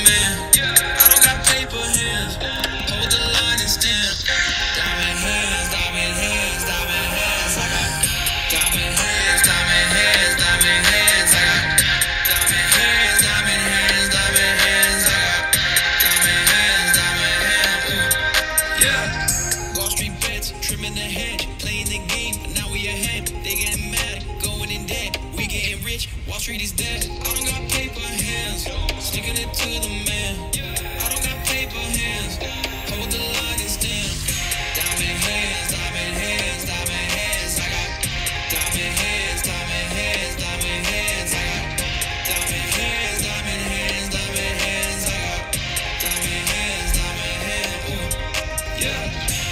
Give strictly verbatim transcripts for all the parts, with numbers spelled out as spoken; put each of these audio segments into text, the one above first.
man. I don't got paper hands. Hold the line and stand. Diamond hands, diamond hands, diamond hands. I got diamond hands, diamond hands, diamond hands. I got diamond hands, diamond hands, diamond hands. I got diamond hands, diamond hands. Ooh. Yeah. Wall Street bets, trimming the hedge, playing the game, but now we ahead. They getting mad, going in debt. We getting rich, Wall Street is dead. I don't got paper hands, sticking it to the man. I don't got paper hands, hold the line and stand. Diamond hands, diamond hands, diamond hands. I got diamond hands, diamond hands, diamond hands. I got diamond hands, diamond hands, diamond hands. I got diamond hands, diamond hands. Ooh, yeah.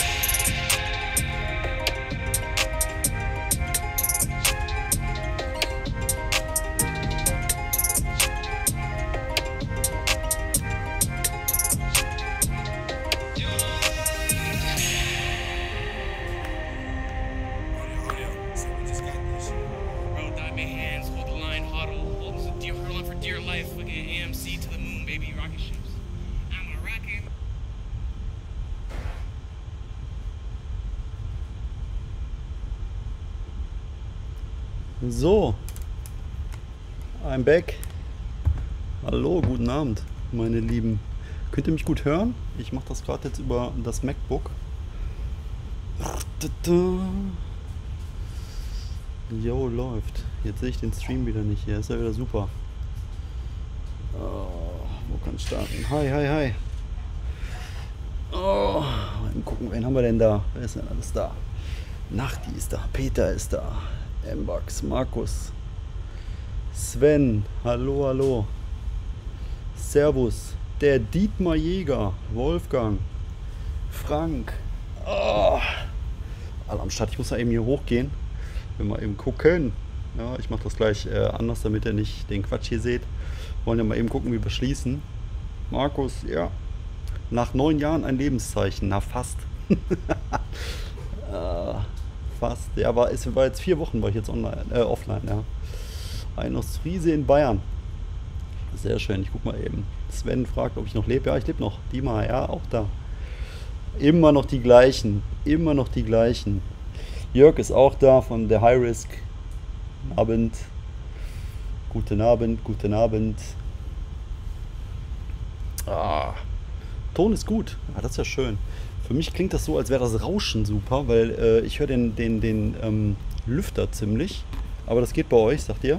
Bro, diamond hands, hold the line, huddle, hold on, dear, hold on for dear life. Fucking A M C to the moon, baby, rocket ships. I'm a rocket. So, I'm back. Hallo, guten Abend, meine Lieben. Könnt ihr mich gut hören? Ich mache das gerade jetzt über das MacBook. Jo, läuft. Jetzt sehe ich den Stream wieder nicht hier. Ist ja wieder super. Oh, wo kann ich starten? Hi, hi, hi. Oh, mal gucken, wen haben wir denn da? Wer ist denn alles da? Nachti ist da, Peter ist da, Mbax, Markus, Sven, hallo, hallo. Servus, der Dietmar Jäger, Wolfgang, Frank. Oh, alle am Start. Ich muss da eben hier hochgehen. Wenn wir eben gucken. Ja, ich mache das gleich äh, anders, damit ihr nicht den Quatsch hier seht. Wollen ja mal eben gucken, wie wir schließen. Markus, ja. Nach neun Jahren ein Lebenszeichen. Na, fast. äh, fast. Ja, war, es war jetzt vier Wochen, war ich jetzt online, äh, offline, ja. Ein Ostfriese in Bayern. Sehr schön, ich guck mal eben. Sven fragt, ob ich noch lebe. Ja, ich lebe noch. Dima, ja, auch da. Immer noch die gleichen. Immer noch die gleichen. Jörg ist auch da von der High Risk. Abend. Guten Abend, guten Abend. Ah, Ton ist gut. Ah, das ist ja schön. Für mich klingt das so, als wäre das Rauschen super, weil äh, ich höre den, den, den ähm, Lüfter ziemlich. Aber das geht bei euch, sagt ihr?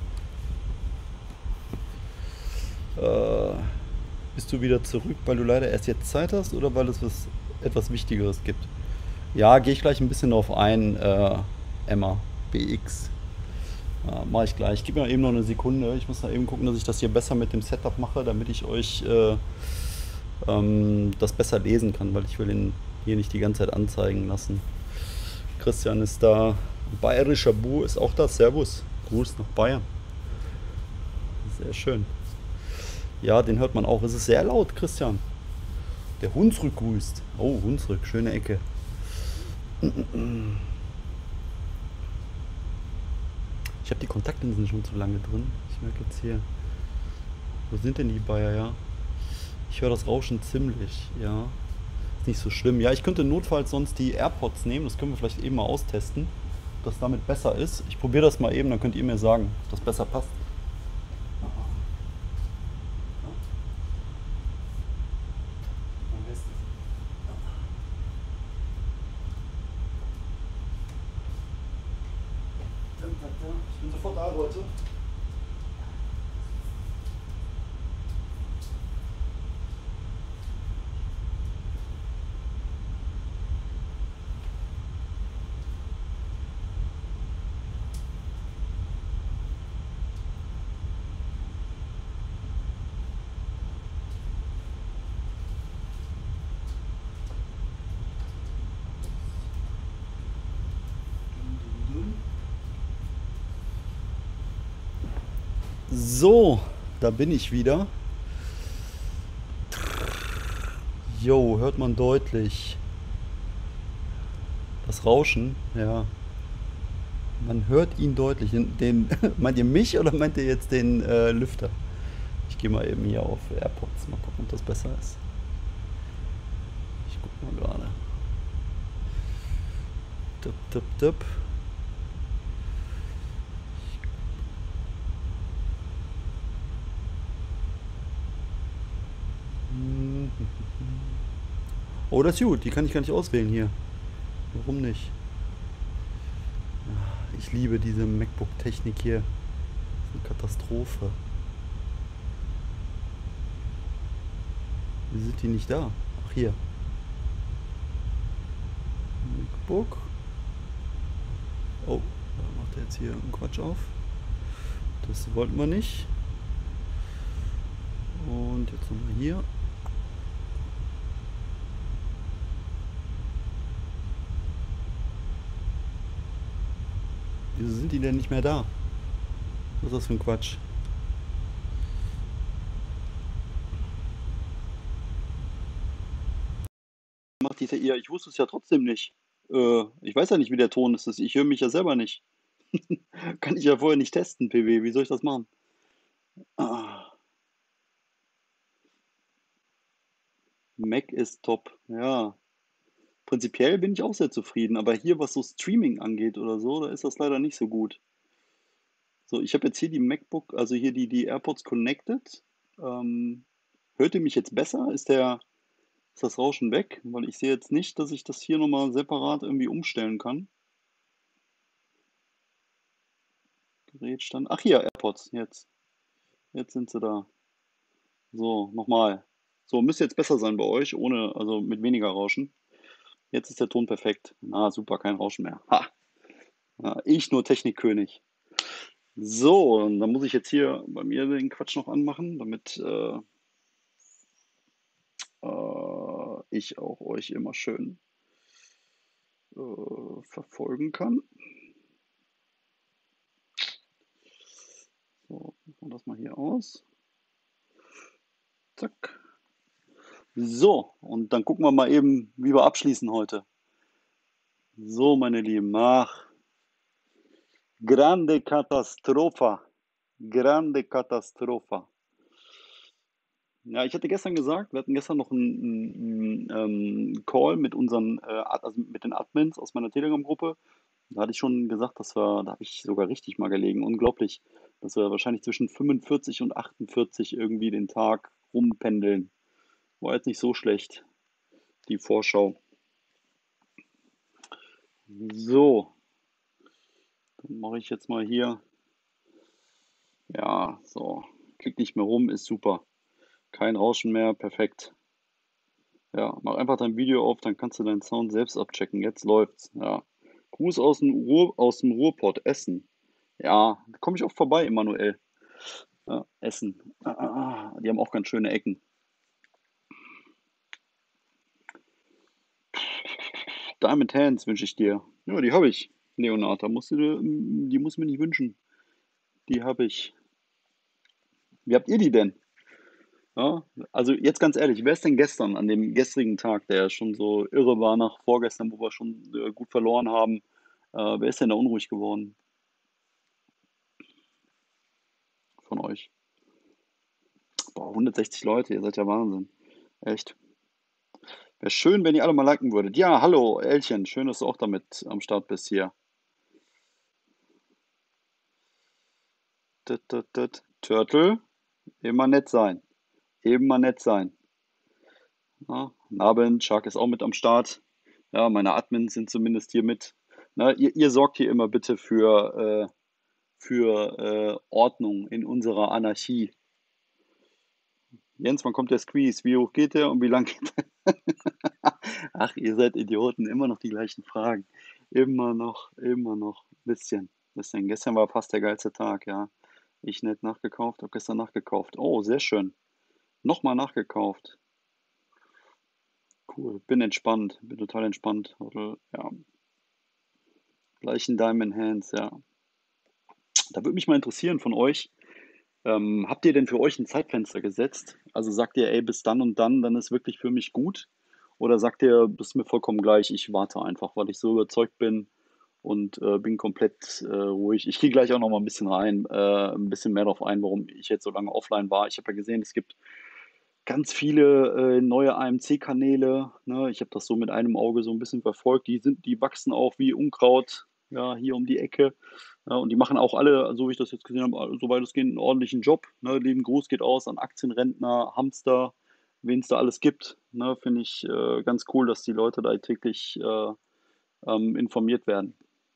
Äh, bist du wieder zurück, weil du leider erst jetzt Zeit hast oder weil es was etwas Wichtigeres gibt? Ja, gehe ich gleich ein bisschen drauf ein, äh, Emma, B X. Ja, mache ich gleich. Gib mir eben noch eine Sekunde. Ich muss mal eben gucken, dass ich das hier besser mit dem Setup mache, damit ich euch äh, ähm, das besser lesen kann, weil ich will ihn hier nicht die ganze Zeit anzeigen lassen. Christian ist da. Bayerischer Bu ist auch da. Servus. Gruß nach Bayern. Sehr schön. Ja, den hört man auch. Es ist sehr laut, Christian. Der Hunsrück grüßt. Oh, Hunsrück, schöne Ecke. Ich habe die Kontaktlinsen schon zu lange drin. Ich merke jetzt hier. Wo sind denn die Bayer, ja? Ich höre das Rauschen ziemlich, ja. Ist nicht so schlimm. Ja, ich könnte notfalls sonst die AirPods nehmen. Das können wir vielleicht eben mal austesten, ob das damit besser ist. Ich probiere das mal eben, dann könnt ihr mir sagen, ob das besser passt. Ich bin sofort da, Leute. So, da bin ich wieder. Jo, hört man deutlich. Das Rauschen, ja. Man hört ihn deutlich. Den, den, meint ihr mich oder meint ihr jetzt den äh, Lüfter? Ich gehe mal eben hier auf AirPods, mal gucken, ob das besser ist. Ich guck mal gerade. Tipp, tipp, tipp. Oh, das ist gut. Die kann ich gar nicht auswählen hier. Warum nicht? Ich liebe diese MacBook-Technik hier. Das ist eine Katastrophe. Wie sind die nicht da? Ach, hier. MacBook. Oh, da macht er jetzt hier einen Quatsch auf. Das wollten wir nicht. Und jetzt nochmal hier. Wieso sind die denn nicht mehr da? Was ist das für ein Quatsch? Macht dieser ihr? Ich wusste es ja trotzdem nicht. Äh, ich weiß ja nicht, wie der Ton ist. Ich höre mich ja selber nicht. Kann ich ja vorher nicht testen, P W. Wie soll ich das machen? Ah, Mac ist top. Ja, prinzipiell bin ich auch sehr zufrieden. Aber hier, was so Streaming angeht oder so, da ist das leider nicht so gut. So, ich habe jetzt hier die MacBook, also hier die, die AirPods connected. Ähm, hört ihr mich jetzt besser? Ist der, ist das Rauschen weg? Weil ich sehe jetzt nicht, dass ich das hier nochmal separat irgendwie umstellen kann. Gerätstand. Ach hier, AirPods, jetzt. Jetzt sind sie da. So, nochmal. So, müsste jetzt besser sein bei euch, ohne, also mit weniger Rauschen. Jetzt ist der Ton perfekt. Ah, super, kein Rauschen mehr. Ha! Ja, ich nur Technikkönig. So, und dann muss ich jetzt hier bei mir den Quatsch noch anmachen, damit äh, äh, ich auch euch immer schön äh, verfolgen kann. So, machen wir das mal hier aus. Zack. So, und dann gucken wir mal eben, wie wir abschließen heute. So, meine Lieben, ach, grande Katastrophe. Grande Katastrophe. Ja, ich hatte gestern gesagt, wir hatten gestern noch einen, einen, ähm, Call mit unseren, äh, Ad- also mit den Admins aus meiner Telegram-Gruppe. Da hatte ich schon gesagt, dass wir, da habe ich sogar richtig mal gelegen, unglaublich, dass wir wahrscheinlich zwischen fünfundvierzig und achtundvierzig irgendwie den Tag rumpendeln. War jetzt nicht so schlecht, die Vorschau. So, dann mache ich jetzt mal hier, ja, so, klick nicht mehr rum, ist super. Kein Rauschen mehr, perfekt. Ja, mach einfach dein Video auf, dann kannst du deinen Sound selbst abchecken. Jetzt läuft's. Ja. Gruß aus dem Ruhr, aus dem Ruhrpott, Essen. Ja, da komme ich auch vorbei, Emanuel. Ja, Essen. Ah, ah, ah, die haben auch ganz schöne Ecken. Diamond Hands wünsche ich dir. Ja, die habe ich, Leonard. Da musst du, dir- die muss mir nicht wünschen. Die habe ich. Wie habt ihr die denn? Ja, also jetzt ganz ehrlich, wer ist denn gestern, an dem gestrigen Tag, der schon so irre war nach vorgestern, wo wir schon äh, gut verloren haben, äh, wer ist denn da unruhig geworden von euch? Boah, hundertsechzig Leute, ihr seid ja Wahnsinn. Echt. Wäre schön, wenn ihr alle mal liken würdet. Ja, hallo, Elchen, schön, dass du auch damit am Start bist hier. Tut, tut, tut. Turtle, immer nett sein. Immer nett sein. Ja, guten Abend, Shark ist auch mit am Start. Ja, meine Admins sind zumindest hier mit. Na, ihr, ihr sorgt hier immer bitte für, äh, für äh, Ordnung in unserer Anarchie. Jens, wann kommt der Squeeze? Wie hoch geht der und wie lang geht der? Ach, ihr seid Idioten, immer noch die gleichen Fragen. Immer noch, immer noch. Bisschen, bisschen. Gestern war fast der geilste Tag, ja. Ich nicht nachgekauft, habe gestern nachgekauft. Oh, sehr schön. Nochmal nachgekauft. Cool. Bin entspannt, bin total entspannt. Oder, ja, gleich ein Diamond Hands, ja. Da würde mich mal interessieren von euch. Ähm, habt ihr denn für euch ein Zeitfenster gesetzt? Also sagt ihr, ey, bis dann und dann, dann ist wirklich für mich gut? Oder sagt ihr, das ist mir vollkommen gleich, ich warte einfach, weil ich so überzeugt bin und äh, bin komplett äh, ruhig. Ich gehe gleich auch noch mal ein bisschen rein, äh, ein bisschen mehr darauf ein, warum ich jetzt so lange offline war. Ich habe ja gesehen, es gibt ganz viele äh, neue A M C-Kanäle. Ne? Ich habe das so mit einem Auge so ein bisschen verfolgt. Die sind, die wachsen auch wie Unkraut, ja, hier um die Ecke. Ja, und die machen auch alle, so wie ich das jetzt gesehen habe, soweit es geht, einen ordentlichen Job. Ne? Lieben Gruß geht aus an Aktienrentner, Hamster, wen es da alles gibt. Ne? Finde ich äh, ganz cool, dass die Leute da täglich äh, ähm, informiert werden.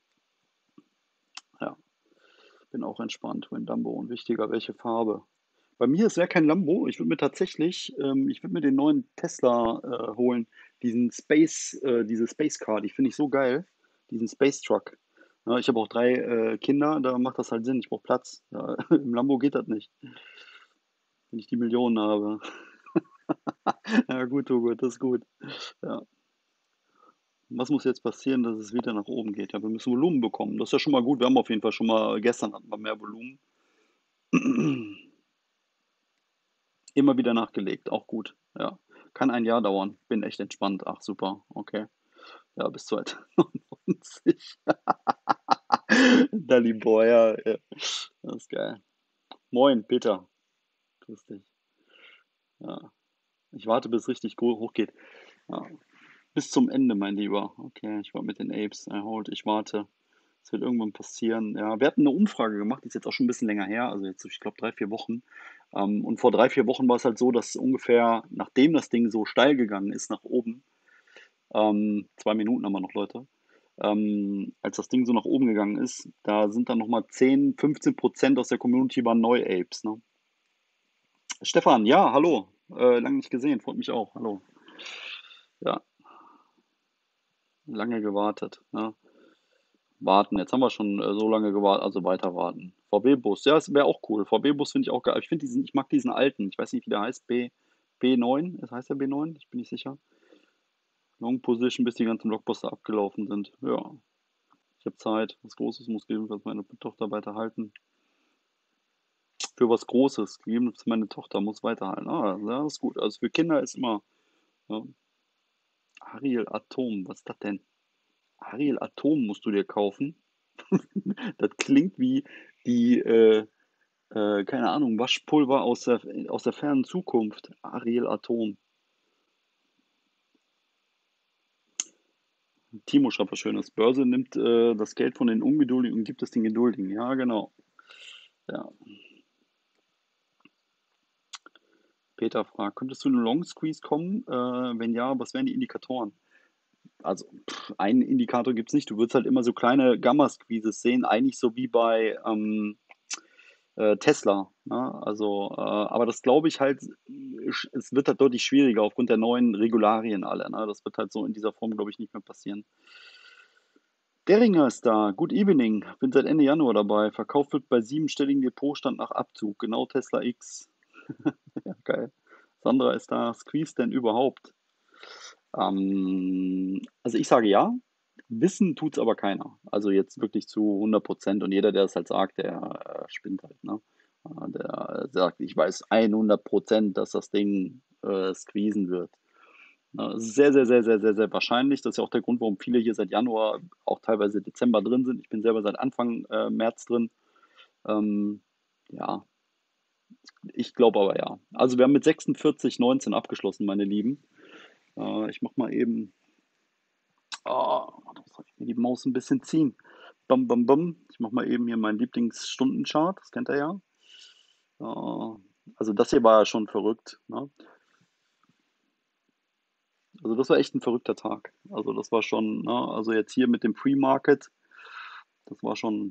Ja, bin auch entspannt. Wenn Dumbo und wichtiger, welche Farbe? Bei mir ist ja kein Lambo. Ich würde mir tatsächlich, ähm, ich würde mir den neuen Tesla äh, holen. Diesen Space, äh, diese Space Car, die finde ich so geil. Diesen Space Truck. Ja, ich habe auch drei äh, Kinder, da macht das halt Sinn. Ich brauche Platz. Ja, im Lambo geht das nicht, wenn ich die Millionen habe. Ja, gut, Hugo, das ist gut. Ja. Was muss jetzt passieren, dass es wieder nach oben geht? Ja, wir müssen Volumen bekommen. Das ist ja schon mal gut. Wir haben auf jeden Fall schon mal, gestern hatten wir mehr Volumen. Immer wieder nachgelegt, auch gut. Ja. Kann ein Jahr dauern. Bin echt entspannt. Ach, super. Okay. Ja, bis zweitausendneunundneunzig. Dali Boy, ja, ja. Das ist geil. Moin, Peter. Grüß dich. Ja. Ich warte, bis es richtig go- hoch geht. Ja. Bis zum Ende, mein Lieber. Okay, ich war mit den Apes. I hold, ich warte. Es wird irgendwann passieren. Ja, wir hatten eine Umfrage gemacht, die ist jetzt auch schon ein bisschen länger her, also jetzt, ich glaube, drei, vier Wochen. Ähm, und vor drei, vier Wochen war es halt so, dass ungefähr, nachdem das Ding so steil gegangen ist nach oben, ähm, zwei Minuten haben wir noch, Leute, ähm, als das Ding so nach oben gegangen ist, da sind dann nochmal zehn, fünfzehn Prozent aus der Community waren Neu-Apes, ne? Stefan, ja, hallo. Äh, lange nicht gesehen, freut mich auch. Hallo. Ja, lange gewartet. Ne? Warten, jetzt haben wir schon äh, so lange gewartet, also weiter warten. V W-Bus, ja, das wäre auch cool. V W-Bus finde ich auch geil. Ich finde diesen, ich mag diesen alten, ich weiß nicht, wie der heißt, B, B9, das heißt der B neun, ich bin nicht sicher. Long Position, bis die ganzen Blockbuster abgelaufen sind. Ja, ich habe Zeit. Was Großes muss gegebenenfalls meine Tochter weiterhalten. Für was Großes, gegebenenfalls meine Tochter muss weiterhalten. Ah, ja, das ist gut. Also für Kinder ist immer, ja. Ariel Atom, was ist das denn? Ariel Atom musst du dir kaufen. Das klingt wie die, äh, äh, keine Ahnung, Waschpulver aus der, aus der fernen Zukunft. Ariel Atom. Timo schreibt was Schönes. Börse nimmt äh, das Geld von den Ungeduldigen und gibt es den Geduldigen. Ja, genau. Ja. Peter fragt, könntest du in einen Long Squeeze kommen? Äh, wenn ja, was wären die Indikatoren? Also, pff, einen Indikator gibt es nicht. Du würdest halt immer so kleine Gamma-Squeezes sehen, eigentlich so wie bei ähm, äh, Tesla. Ne? Also, äh, aber das glaube ich halt, sch- es wird halt deutlich schwieriger aufgrund der neuen Regularien alle. Ne? Das wird halt so in dieser Form, glaube ich, nicht mehr passieren. Deringer ist da. Good evening. Bin seit Ende Januar dabei. Verkauft wird bei siebenstelligen Depotstand nach Abzug. Genau Tesla X. Ja, geil. Sandra ist da. Squeeze denn überhaupt? Ähm, also ich sage ja. Wissen tut's aber keiner. Also jetzt wirklich zu hundert Prozent. Und jeder, der es halt sagt, der äh, spinnt halt. Ne? Äh, Der sagt, ich weiß hundert Prozent, dass das Ding äh, squeezen wird. Ne, es ist sehr, sehr, sehr, sehr, sehr, sehr wahrscheinlich. Das ist ja auch der Grund, warum viele hier seit Januar, auch teilweise Dezember drin sind. Ich bin selber seit Anfang äh, März drin. Ähm, ja, ich glaube aber ja. Also wir haben mit sechsundvierzig neunzehn abgeschlossen, meine Lieben. Äh, ich mache mal eben, oh, da soll ich mir die Maus ein bisschen ziehen. Bam, bam, bam. Ich mache mal eben hier meinen Lieblingsstundenchart, das kennt ihr ja. Äh, also das hier war ja schon verrückt. Ne? Also das war echt ein verrückter Tag. Also das war schon, ne? Also jetzt hier mit dem Pre-Market, das war schon,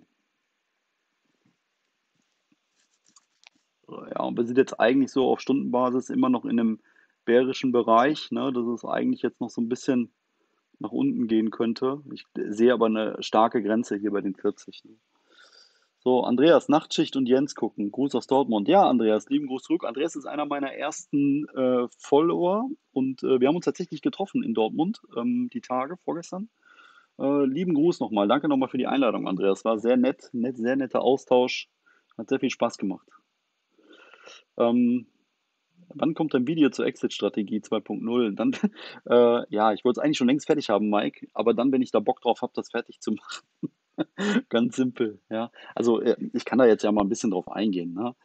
ja, und wir sind jetzt eigentlich so auf Stundenbasis immer noch in einem bärischen Bereich, ne, dass es eigentlich jetzt noch so ein bisschen nach unten gehen könnte. Ich sehe aber eine starke Grenze hier bei den vierzig. Ne. So, Andreas, Nachtschicht und Jens gucken. Gruß aus Dortmund. Ja, Andreas, lieben Gruß zurück. Andreas ist einer meiner ersten äh, Follower und äh, wir haben uns tatsächlich getroffen in Dortmund ähm, die Tage vorgestern. Äh, lieben Gruß nochmal. Danke nochmal für die Einladung, Andreas. War sehr nett, nett, sehr netter Austausch. Hat sehr viel Spaß gemacht. Ähm, Wann kommt dein Video zur Exit-Strategie zwei Punkt null? Dann, äh, ja, ich wollte es eigentlich schon längst fertig haben, Mike, aber dann, wenn ich da Bock drauf habe, das fertig zu machen. Ganz simpel, ja. Also äh, ich kann da jetzt ja mal ein bisschen drauf eingehen. Ne?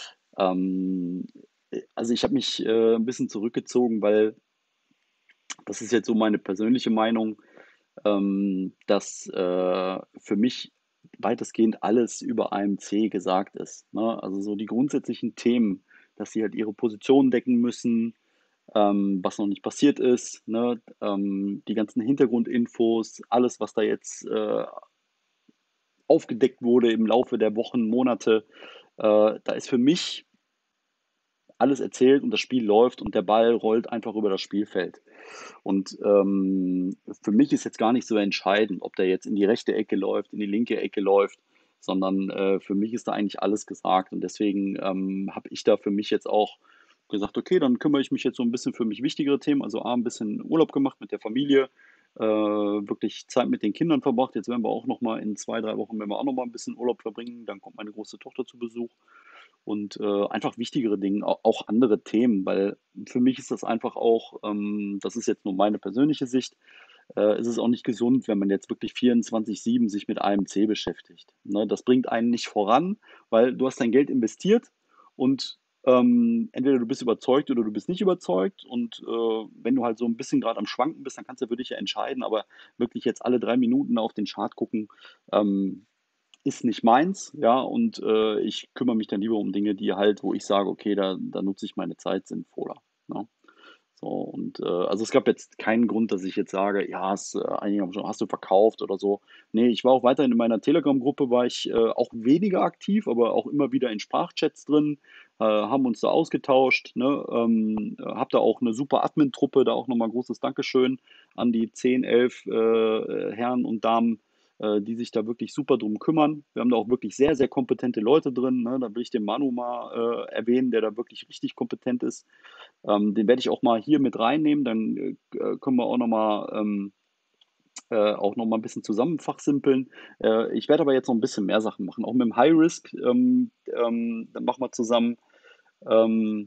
Ähm, äh, also ich habe mich äh, ein bisschen zurückgezogen, weil das ist jetzt so meine persönliche Meinung, ähm, dass äh, für mich weitestgehend alles über A M C gesagt ist. Ne? Also so die grundsätzlichen Themen, dass sie halt ihre Position decken müssen, ähm, was noch nicht passiert ist, ne? Ähm, die ganzen Hintergrundinfos, alles, was da jetzt äh, aufgedeckt wurde im Laufe der Wochen, Monate, äh, da ist für mich alles erzählt und das Spiel läuft und der Ball rollt einfach über das Spielfeld. Und ähm, für mich ist jetzt gar nicht so entscheidend, ob der jetzt in die rechte Ecke läuft, in die linke Ecke läuft, sondern äh, für mich ist da eigentlich alles gesagt. Und deswegen ähm, habe ich da für mich jetzt auch gesagt, okay, dann kümmere ich mich jetzt so ein bisschen für mich wichtigere Themen. Also A, ein bisschen Urlaub gemacht mit der Familie, äh, wirklich Zeit mit den Kindern verbracht. Jetzt werden wir auch noch mal in zwei, drei Wochen, werden wir auch noch mal ein bisschen Urlaub verbringen. Dann kommt meine große Tochter zu Besuch und äh, einfach wichtigere Dinge, au- auch andere Themen, weil für mich ist das einfach auch, ähm, das ist jetzt nur meine persönliche Sicht, äh, ist es auch nicht gesund, wenn man jetzt wirklich vierundzwanzig sieben sich mit A M C beschäftigt. Ne? Das bringt einen nicht voran, weil du hast dein Geld investiert und ähm, entweder du bist überzeugt oder du bist nicht überzeugt und äh, wenn du halt so ein bisschen gerade am Schwanken bist, dann kannst du für dich ja entscheiden, aber wirklich jetzt alle drei Minuten auf den Chart gucken, ähm, ist nicht meins, ja, und äh, ich kümmere mich dann lieber um Dinge, die halt, wo ich sage, okay, da, da nutze ich meine Zeit sinnvoller. Ne? So, und äh, also es gab jetzt keinen Grund, dass ich jetzt sage, ja, hast, äh, einige haben schon, hast du verkauft oder so. Nee, ich war auch weiterhin in meiner Telegram-Gruppe, war ich äh, auch weniger aktiv, aber auch immer wieder in Sprachchats drin, äh, haben uns da ausgetauscht, ne? Ähm, hab da auch eine super Admin-Truppe, da auch nochmal großes Dankeschön an die zehn, elf äh, Herren und Damen, äh, die sich da wirklich super drum kümmern. Wir haben da auch wirklich sehr, sehr kompetente Leute drin. Ne? Da will ich den Manu mal äh, erwähnen, der da wirklich richtig kompetent ist. Ähm, den werde ich auch mal hier mit reinnehmen. Dann äh, können wir auch noch mal, ähm, äh, auch noch mal ein bisschen zusammen fachsimpeln. Äh, ich werde aber jetzt noch ein bisschen mehr Sachen machen. Auch mit dem High Risk, ähm, ähm, dann machen wir zusammen. Ähm,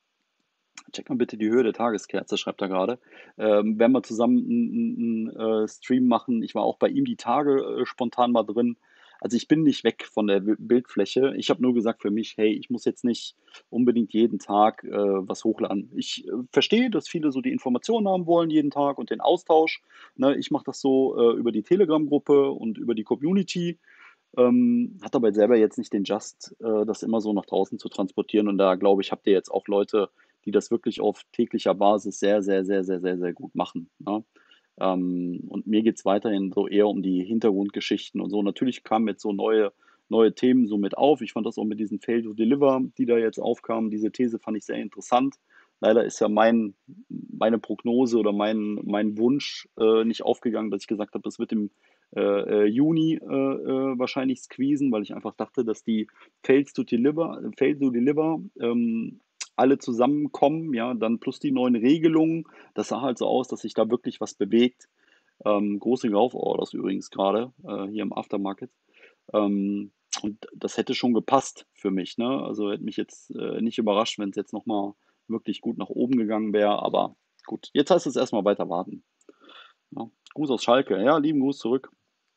Check mal bitte die Höhe der Tageskerze, schreibt er gerade. Ähm, werden wir zusammen einen äh, Stream machen. Ich war auch bei ihm die Tage äh, spontan mal drin. Also ich bin nicht weg von der Bi- Bildfläche. Ich habe nur gesagt für mich, hey, ich muss jetzt nicht unbedingt jeden Tag äh, was hochladen. Ich äh, verstehe, dass viele so die Informationen haben wollen jeden Tag und den Austausch. Ne, ich mache das so äh, über die Telegram-Gruppe und über die Community. Ähm, hat aber selber jetzt nicht den Just, äh, das immer so nach draußen zu transportieren. Und da glaube ich, habt ihr jetzt auch Leute, die das wirklich auf täglicher Basis sehr, sehr, sehr, sehr, sehr, sehr gut machen. Ne? Ähm, und mir geht es weiterhin so eher um die Hintergrundgeschichten und so. Natürlich kamen jetzt so neue, neue Themen so mit auf. Ich fand das auch mit diesen Fail to Deliver, die da jetzt aufkamen. Diese These fand ich sehr interessant. Leider ist ja mein, meine Prognose oder mein, mein Wunsch äh, nicht aufgegangen, dass ich gesagt habe, das wird im äh, äh, Juni äh, äh, wahrscheinlich squeezen, weil ich einfach dachte, dass die Fails to Deliver, Fail to Deliver ähm, alle zusammenkommen, ja, dann plus die neuen Regelungen. Das sah halt so aus, dass sich da wirklich was bewegt. Ähm, große Kauforders übrigens gerade äh, hier im Aftermarket. Ähm, und das hätte schon gepasst für mich. Ne? Also hätte mich jetzt äh, nicht überrascht, wenn es jetzt nochmal wirklich gut nach oben gegangen wäre. Aber gut, jetzt heißt es erstmal weiter warten. Ja. Gruß aus Schalke. Ja, lieben Gruß zurück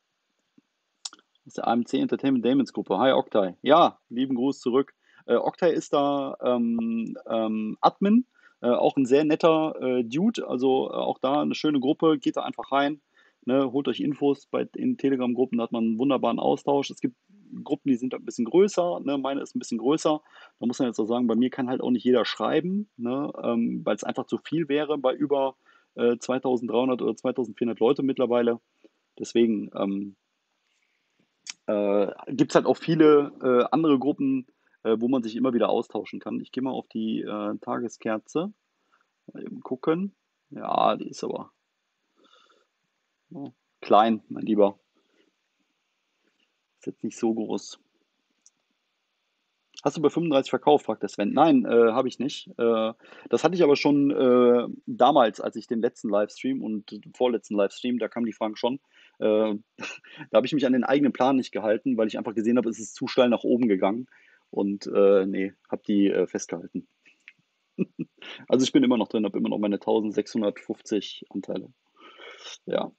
aus der A M C Entertainment Damons Gruppe. Hi Oktay. Ja, lieben Gruß zurück. Äh, Oktay ist da ähm, ähm, Admin, äh, auch ein sehr netter äh, Dude. Also äh, auch da eine schöne Gruppe. Geht da einfach rein. Ne, holt euch Infos bei, in Telegram-Gruppen, da hat man einen wunderbaren Austausch. Es gibt Gruppen, die sind ein bisschen größer. Ne, meine ist ein bisschen größer. Da muss man jetzt auch sagen, bei mir kann halt auch nicht jeder schreiben, ne, ähm, weil es einfach zu viel wäre bei über äh, zweitausenddreihundert oder zweitausendvierhundert Leute mittlerweile. Deswegen ähm, äh, gibt es halt auch viele äh, andere Gruppen, äh, wo man sich immer wieder austauschen kann. Ich gehe mal auf die äh, Tageskerze, mal eben gucken. Ja, die ist aber ja, klein, mein Lieber. Ist jetzt nicht so groß. Hast du bei fünfunddreißig verkauft, fragt der Sven. Nein, äh, habe ich nicht. Äh, das hatte ich aber schon äh, damals, als ich den letzten Livestream und den vorletzten Livestream, da kamen die Fragen schon. Äh, Da habe ich mich an den eigenen Plan nicht gehalten, weil ich einfach gesehen habe, es ist zu steil nach oben gegangen. Und äh, nee, habe die äh, festgehalten. Also ich bin immer noch drin, habe immer noch meine eintausendsechshundertfünfzig Anteile. Ja.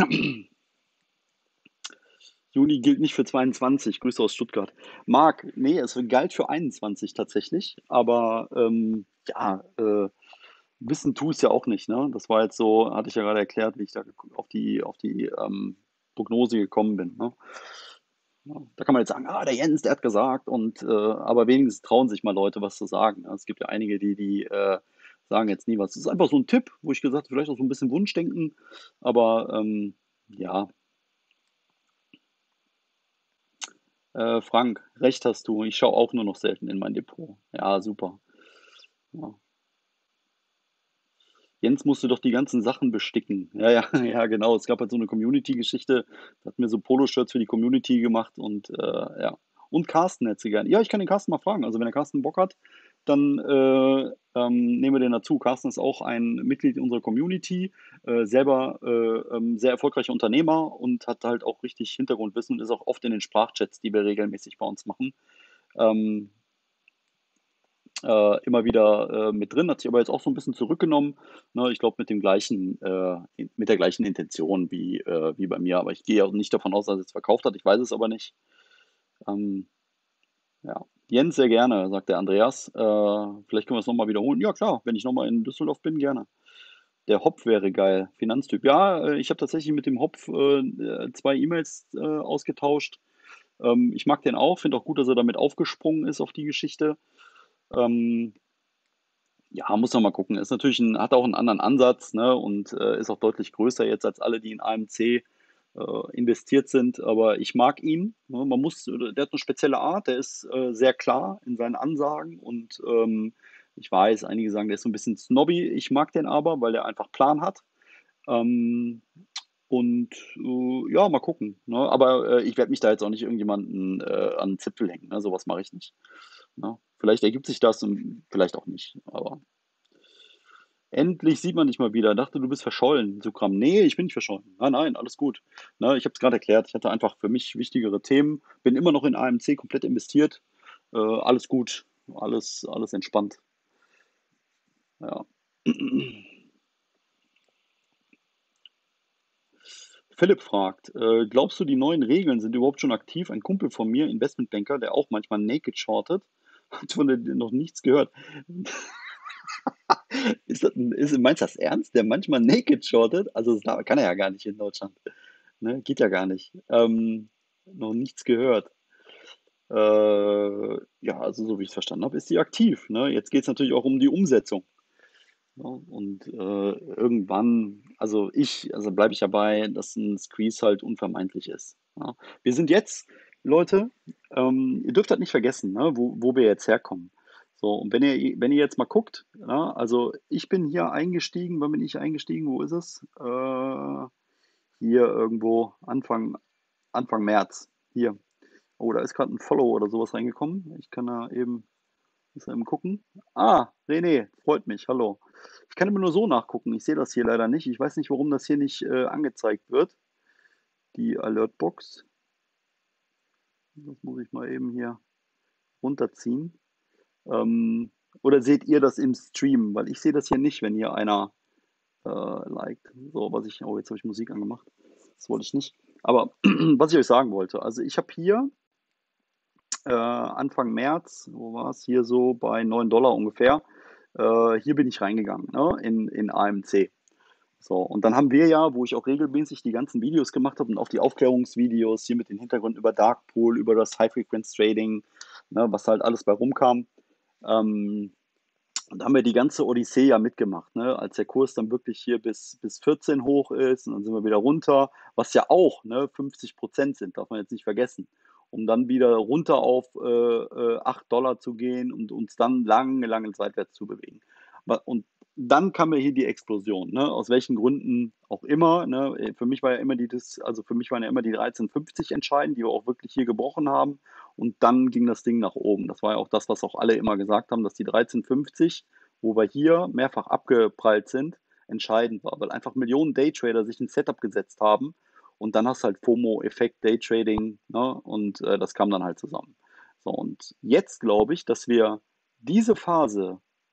Juni gilt nicht für zweiundzwanzig. Grüße aus Stuttgart. Marc, nee, es galt für einundzwanzig tatsächlich, aber ähm, ja, äh, wissen tu es ja auch nicht, ne? Das war jetzt so, hatte ich ja gerade erklärt, wie ich da gek- auf die, auf die ähm, Prognose gekommen bin, ne? Ja, da kann man jetzt sagen, ah, der Jens, der hat gesagt, und äh, aber wenigstens trauen sich mal Leute, was zu sagen. Ne? Es gibt ja einige, die, die äh, sagen jetzt nie was. Es ist einfach so ein Tipp, wo ich gesagt habe, vielleicht auch so ein bisschen Wunschdenken, aber ähm, ja, äh, Frank, recht hast du. Ich schaue auch nur noch selten in mein Depot. Ja, super. Ja. Jens musste doch die ganzen Sachen besticken. Ja, ja, ja, genau. Es gab halt so eine Community-Geschichte. Da hatten wir so Poloshirts für die Community gemacht und äh, ja. Und Carsten hätte sie gern. Ja, ich kann den Carsten mal fragen. Also wenn der Carsten Bock hat, dann äh, ähm, nehmen wir den dazu. Carsten ist auch ein Mitglied unserer Community, äh, selber äh, ähm, sehr erfolgreicher Unternehmer und hat halt auch richtig Hintergrundwissen und ist auch oft in den Sprachchats, die wir regelmäßig bei uns machen. Ähm, äh, immer wieder äh, mit drin, hat sich aber jetzt auch so ein bisschen zurückgenommen. Ne, ich glaube, mit dem gleichen, äh, in- mit der gleichen Intention wie, äh, wie bei mir. Aber ich gehe auch nicht davon aus, dass er es verkauft hat. Ich weiß es aber nicht. Ähm, ja. Jens, sehr gerne, sagt der Andreas. Äh, vielleicht können wir es nochmal wiederholen. Ja, klar, wenn ich nochmal in Düsseldorf bin, gerne. Der Hopf wäre geil, Finanztyp. Ja, äh, ich habe tatsächlich mit dem Hopf äh, äh, zwei E-Mails äh, ausgetauscht. Ähm, ich mag den auch, finde auch gut, dass er damit aufgesprungen ist auf die Geschichte. Ähm, Ja, muss man mal gucken. Ist natürlich ein, hat auch einen anderen Ansatz, ne, und äh, ist auch deutlich größer jetzt als alle, die in A M C äh, investiert sind. Aber ich mag ihn. Ne, man muss, oder der hat eine spezielle Art, der ist äh, sehr klar in seinen Ansagen und ähm, ich weiß, einige sagen, der ist so ein bisschen snobby. Ich mag den aber, weil der einfach Plan hat. Ähm, und äh, ja, mal gucken. Ne? Aber äh, ich werde mich da jetzt auch nicht irgendjemanden äh, an den Zipfel hängen. Ne? Sowas mache ich nicht. Ne? Vielleicht ergibt sich das und vielleicht auch nicht. Aber endlich sieht man dich mal wieder. Dachte, du bist verschollen. So Kram. Nee, ich bin nicht verschollen. Nein, nein, alles gut. Ne, ich habe es gerade erklärt. Ich hatte einfach für mich wichtigere Themen. Bin immer noch in A M C komplett investiert. Äh, alles gut. Alles, alles entspannt. Ja. Philipp fragt, äh, glaubst du, die neuen Regeln sind überhaupt schon aktiv? Ein Kumpel von mir, Investmentbanker, der auch manchmal naked shortet, hat von denen noch nichts gehört. Ist das, ein- ist, meinst du das ernst? Der manchmal naked shortet? Also das kann er ja gar nicht in Deutschland. Ne? Geht ja gar nicht. Ähm, noch nichts gehört. Äh, ja, also so wie ich es verstanden habe, ist die aktiv. Ne? Jetzt geht es natürlich auch um die Umsetzung. Ne? Und äh, irgendwann, also ich, also bleibe ich dabei, dass ein Squeeze halt unvermeidlich ist. Ja? Wir sind jetzt, Leute, ähm, ihr dürft halt nicht vergessen, ne, wo, wo wir jetzt herkommen. So, und wenn ihr, wenn ihr jetzt mal guckt, ja, also ich bin hier eingestiegen, wann bin ich eingestiegen? Wo ist es? Äh, hier irgendwo Anfang, Anfang März. Hier. Oh, da ist gerade ein Follow oder sowas reingekommen. Ich kann da eben, muss eben gucken. Ah, René, freut mich. Hallo. Ich kann immer nur so nachgucken. Ich sehe das hier leider nicht. Ich weiß nicht, warum das hier nicht äh, angezeigt wird. Die Alertbox. Das muss ich mal eben hier runterziehen. Ähm, oder seht ihr das im Stream? Weil ich sehe das hier nicht, wenn hier einer äh, liked. So, was ich, oh, jetzt habe ich Musik angemacht. Das wollte ich nicht. Aber was ich euch sagen wollte, also ich habe hier äh, Anfang März, wo war es hier so bei neun Dollar ungefähr, äh, hier bin ich reingegangen, ne, in, in A M C. So, und dann haben wir ja, wo ich auch regelmäßig die ganzen Videos gemacht habe und auch die Aufklärungsvideos hier mit den Hintergründen über Darkpool, über das High-Frequency-Trading, ne, was halt alles bei rumkam. Ähm, und da haben wir die ganze Odyssee ja mitgemacht, ne? Als der Kurs dann wirklich hier bis, bis vierzehn hoch ist und dann sind wir wieder runter, was ja auch, ne, fünfzig Prozent sind, darf man jetzt nicht vergessen, um dann wieder runter auf äh, äh, acht Dollar zu gehen und uns dann lange, lange seitwärts zu bewegen. Und dann kam ja hier die Explosion, ne? Aus welchen Gründen auch immer. Ne? Für mich war ja immer die, das, also für mich waren ja immer die dreizehn fünfzig entscheidend, die wir auch wirklich hier gebrochen haben. Und dann ging das Ding nach oben. Das war ja auch das, was auch alle immer gesagt haben, dass die dreizehn fünfzig, wo wir hier mehrfach abgeprallt sind, entscheidend war, weil einfach Millionen Daytrader sich ein Setup gesetzt haben und dann hast du halt FOMO-Effekt, Daytrading, ne? Und äh, das kam dann halt zusammen. So, und jetzt glaube ich, dass wir diese Phase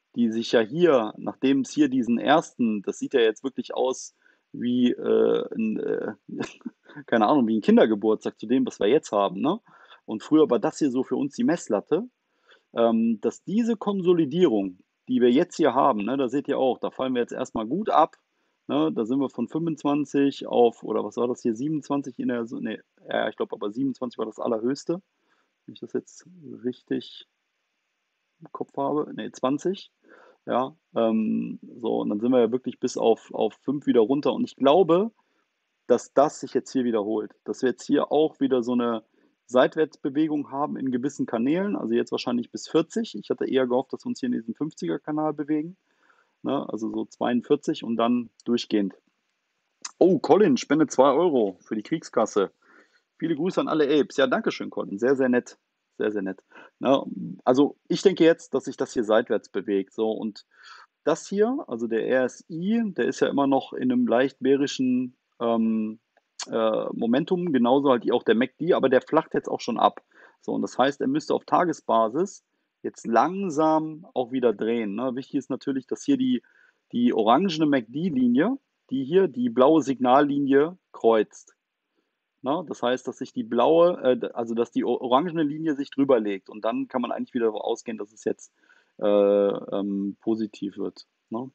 die sich ja hier, nachdem es hier diesen ersten, das sieht ja jetzt wirklich aus wie, äh, 'n, äh, keine Ahnung, wie ein Kindergeburtstag zu dem, was wir jetzt haben, ne? Und früher war das hier so für uns die Messlatte, ähm, dass diese Konsolidierung, die wir jetzt hier haben, ne, da seht ihr auch, da fallen wir jetzt erstmal gut ab. Ne, da sind wir von fünfundzwanzig auf, oder was war das hier, siebenundzwanzig in der, so- nee, ja, ich glaube aber siebenundzwanzig war das allerhöchste, wenn ich das jetzt richtig im Kopf habe. Nee, zwanzig. Ja, ähm, so, und dann sind wir ja wirklich bis auf, auf fünf wieder runter. Und ich glaube, dass das sich jetzt hier wiederholt. Dass wir jetzt hier auch wieder so eine Seitwärtsbewegung haben in gewissen Kanälen, also jetzt wahrscheinlich bis vierzig. Ich hatte eher gehofft, dass wir uns hier in diesem fünfziger-Kanal bewegen, ne? Also so zweiundvierzig und dann durchgehend. Oh, Colin, spende zwei Euro für die Kriegskasse. Viele Grüße an alle Apes. Ja, danke schön, Colin. Sehr, sehr nett. Sehr, sehr nett. Na, also ich denke jetzt, dass sich das hier seitwärts bewegt. So, und das hier, also der R S I, der ist ja immer noch in einem leicht bärischen ähm, äh, Momentum, genauso halt auch der M A C D, aber der flacht jetzt auch schon ab. So, und das heißt, er müsste auf Tagesbasis jetzt langsam auch wieder drehen. Ne? Wichtig ist natürlich, dass hier die, die orangene M A C D-Linie, die hier die blaue Signallinie kreuzt. Ne? Das heißt, dass sich die blaue, äh, also dass die orangene Linie sich drüber legt und dann kann man eigentlich wieder davon ausgehen, dass es jetzt äh, ähm, positiv wird. Ne?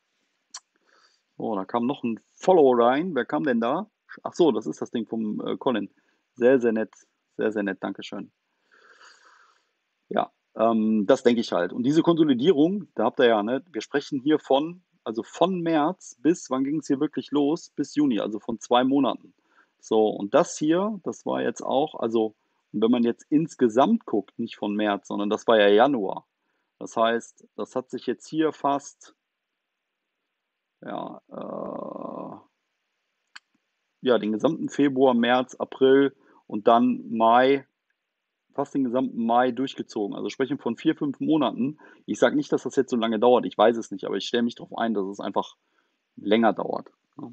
Oh, da kam noch ein Follow rein. Wer kam denn da? Ach so, das ist das Ding vom äh, Colin. Sehr, sehr nett. Sehr, sehr nett. Dankeschön. Ja, ähm, das denke ich halt. Und diese Konsolidierung, da habt ihr ja, ne, wir sprechen hier von, also von März bis, wann ging es hier wirklich los? Bis Juni, also von zwei Monaten. So, und das hier, das war jetzt auch, also, wenn man jetzt insgesamt guckt, nicht von März, sondern das war ja Januar. Das heißt, das hat sich jetzt hier fast, ja, äh, ja, den gesamten Februar, März, April und dann Mai, fast den gesamten Mai durchgezogen. Also sprechen von vier, fünf Monaten. Ich sage nicht, dass das jetzt so lange dauert. Ich weiß es nicht, aber ich stelle mich darauf ein, dass es einfach länger dauert. Ja.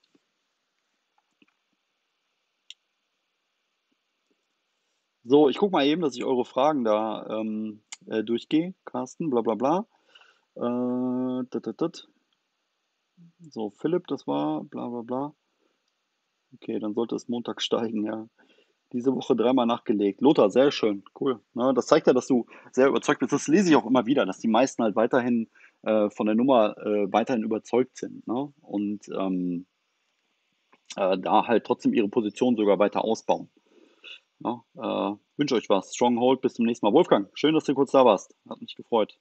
So, ich gucke mal eben, dass ich eure Fragen da ähm, äh, durchgehe. Carsten, bla bla bla. Äh, dat, dat, dat. So, Philipp, das war bla bla bla. Okay, dann sollte es Montag steigen, ja. Diese Woche dreimal nachgelegt. Lothar, sehr schön, cool. Ne, das zeigt ja, dass du sehr überzeugt bist. Das lese ich auch immer wieder, dass die meisten halt weiterhin äh, von der Nummer äh, weiterhin überzeugt sind. Ne? Und ähm, äh, da halt trotzdem ihre Position sogar weiter ausbauen. Ne? Äh, wünsche euch was. Stronghold, bis zum nächsten Mal. Wolfgang, schön, dass du kurz da warst. Hat mich gefreut.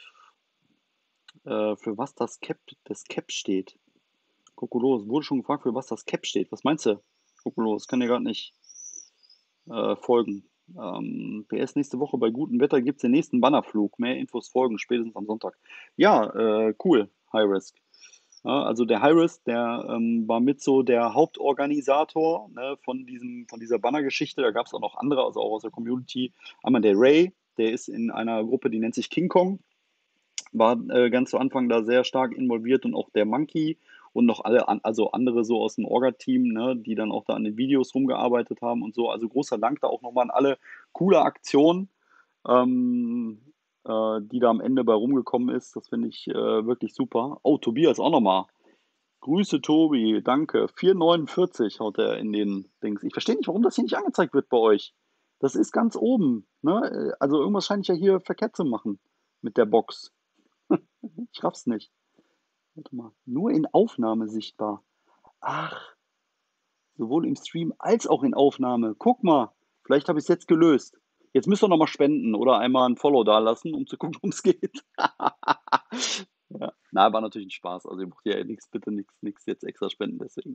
Äh, für was das Cap, das Cap steht. Kokolos, wurde schon gefragt, für was das Cap steht. Was meinst du? Kokolos, kann dir gerade nicht äh, folgen. Ähm, P S, nächste Woche bei gutem Wetter gibt es den nächsten Bannerflug. Mehr Infos folgen, spätestens am Sonntag. Ja, äh, cool, High Risk. Ja, also der High Risk, der ähm, war mit so der Hauptorganisator, ne, von diesem, von dieser Bannergeschichte. Da gab es auch noch andere, also auch aus der Community. Einmal der Ray, der ist in einer Gruppe, die nennt sich King Kong, war äh, ganz zu Anfang da sehr stark involviert, und auch der Monkey und noch alle, an, also andere so aus dem Orga-Team, ne, die dann auch da an den Videos rumgearbeitet haben und so. Also großer Dank da auch nochmal an alle. Coole Aktion, ähm, äh, die da am Ende bei rumgekommen ist. Das finde ich äh, wirklich super. Oh, Tobias auch nochmal. Grüße Tobi, danke. vier neunundvierzig haut er in den Dings. Ich verstehe nicht, warum das hier nicht angezeigt wird bei euch. Das ist ganz oben. Ne? Also irgendwas scheine ich ja hier verkehrt zu machen mit der Box. Ich raff's nicht. Warte mal. Nur in Aufnahme sichtbar. Ach, sowohl im Stream als auch in Aufnahme. Guck mal, vielleicht habe ich es jetzt gelöst. Jetzt müsst ihr noch mal spenden oder einmal ein Follow da lassen, um zu gucken, worum es geht. Ja. Na, war natürlich ein Spaß. Also ihr braucht ja nichts, bitte nichts, nichts jetzt extra spenden, deswegen.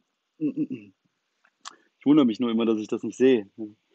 Ich wundere mich nur immer, dass ich das nicht sehe.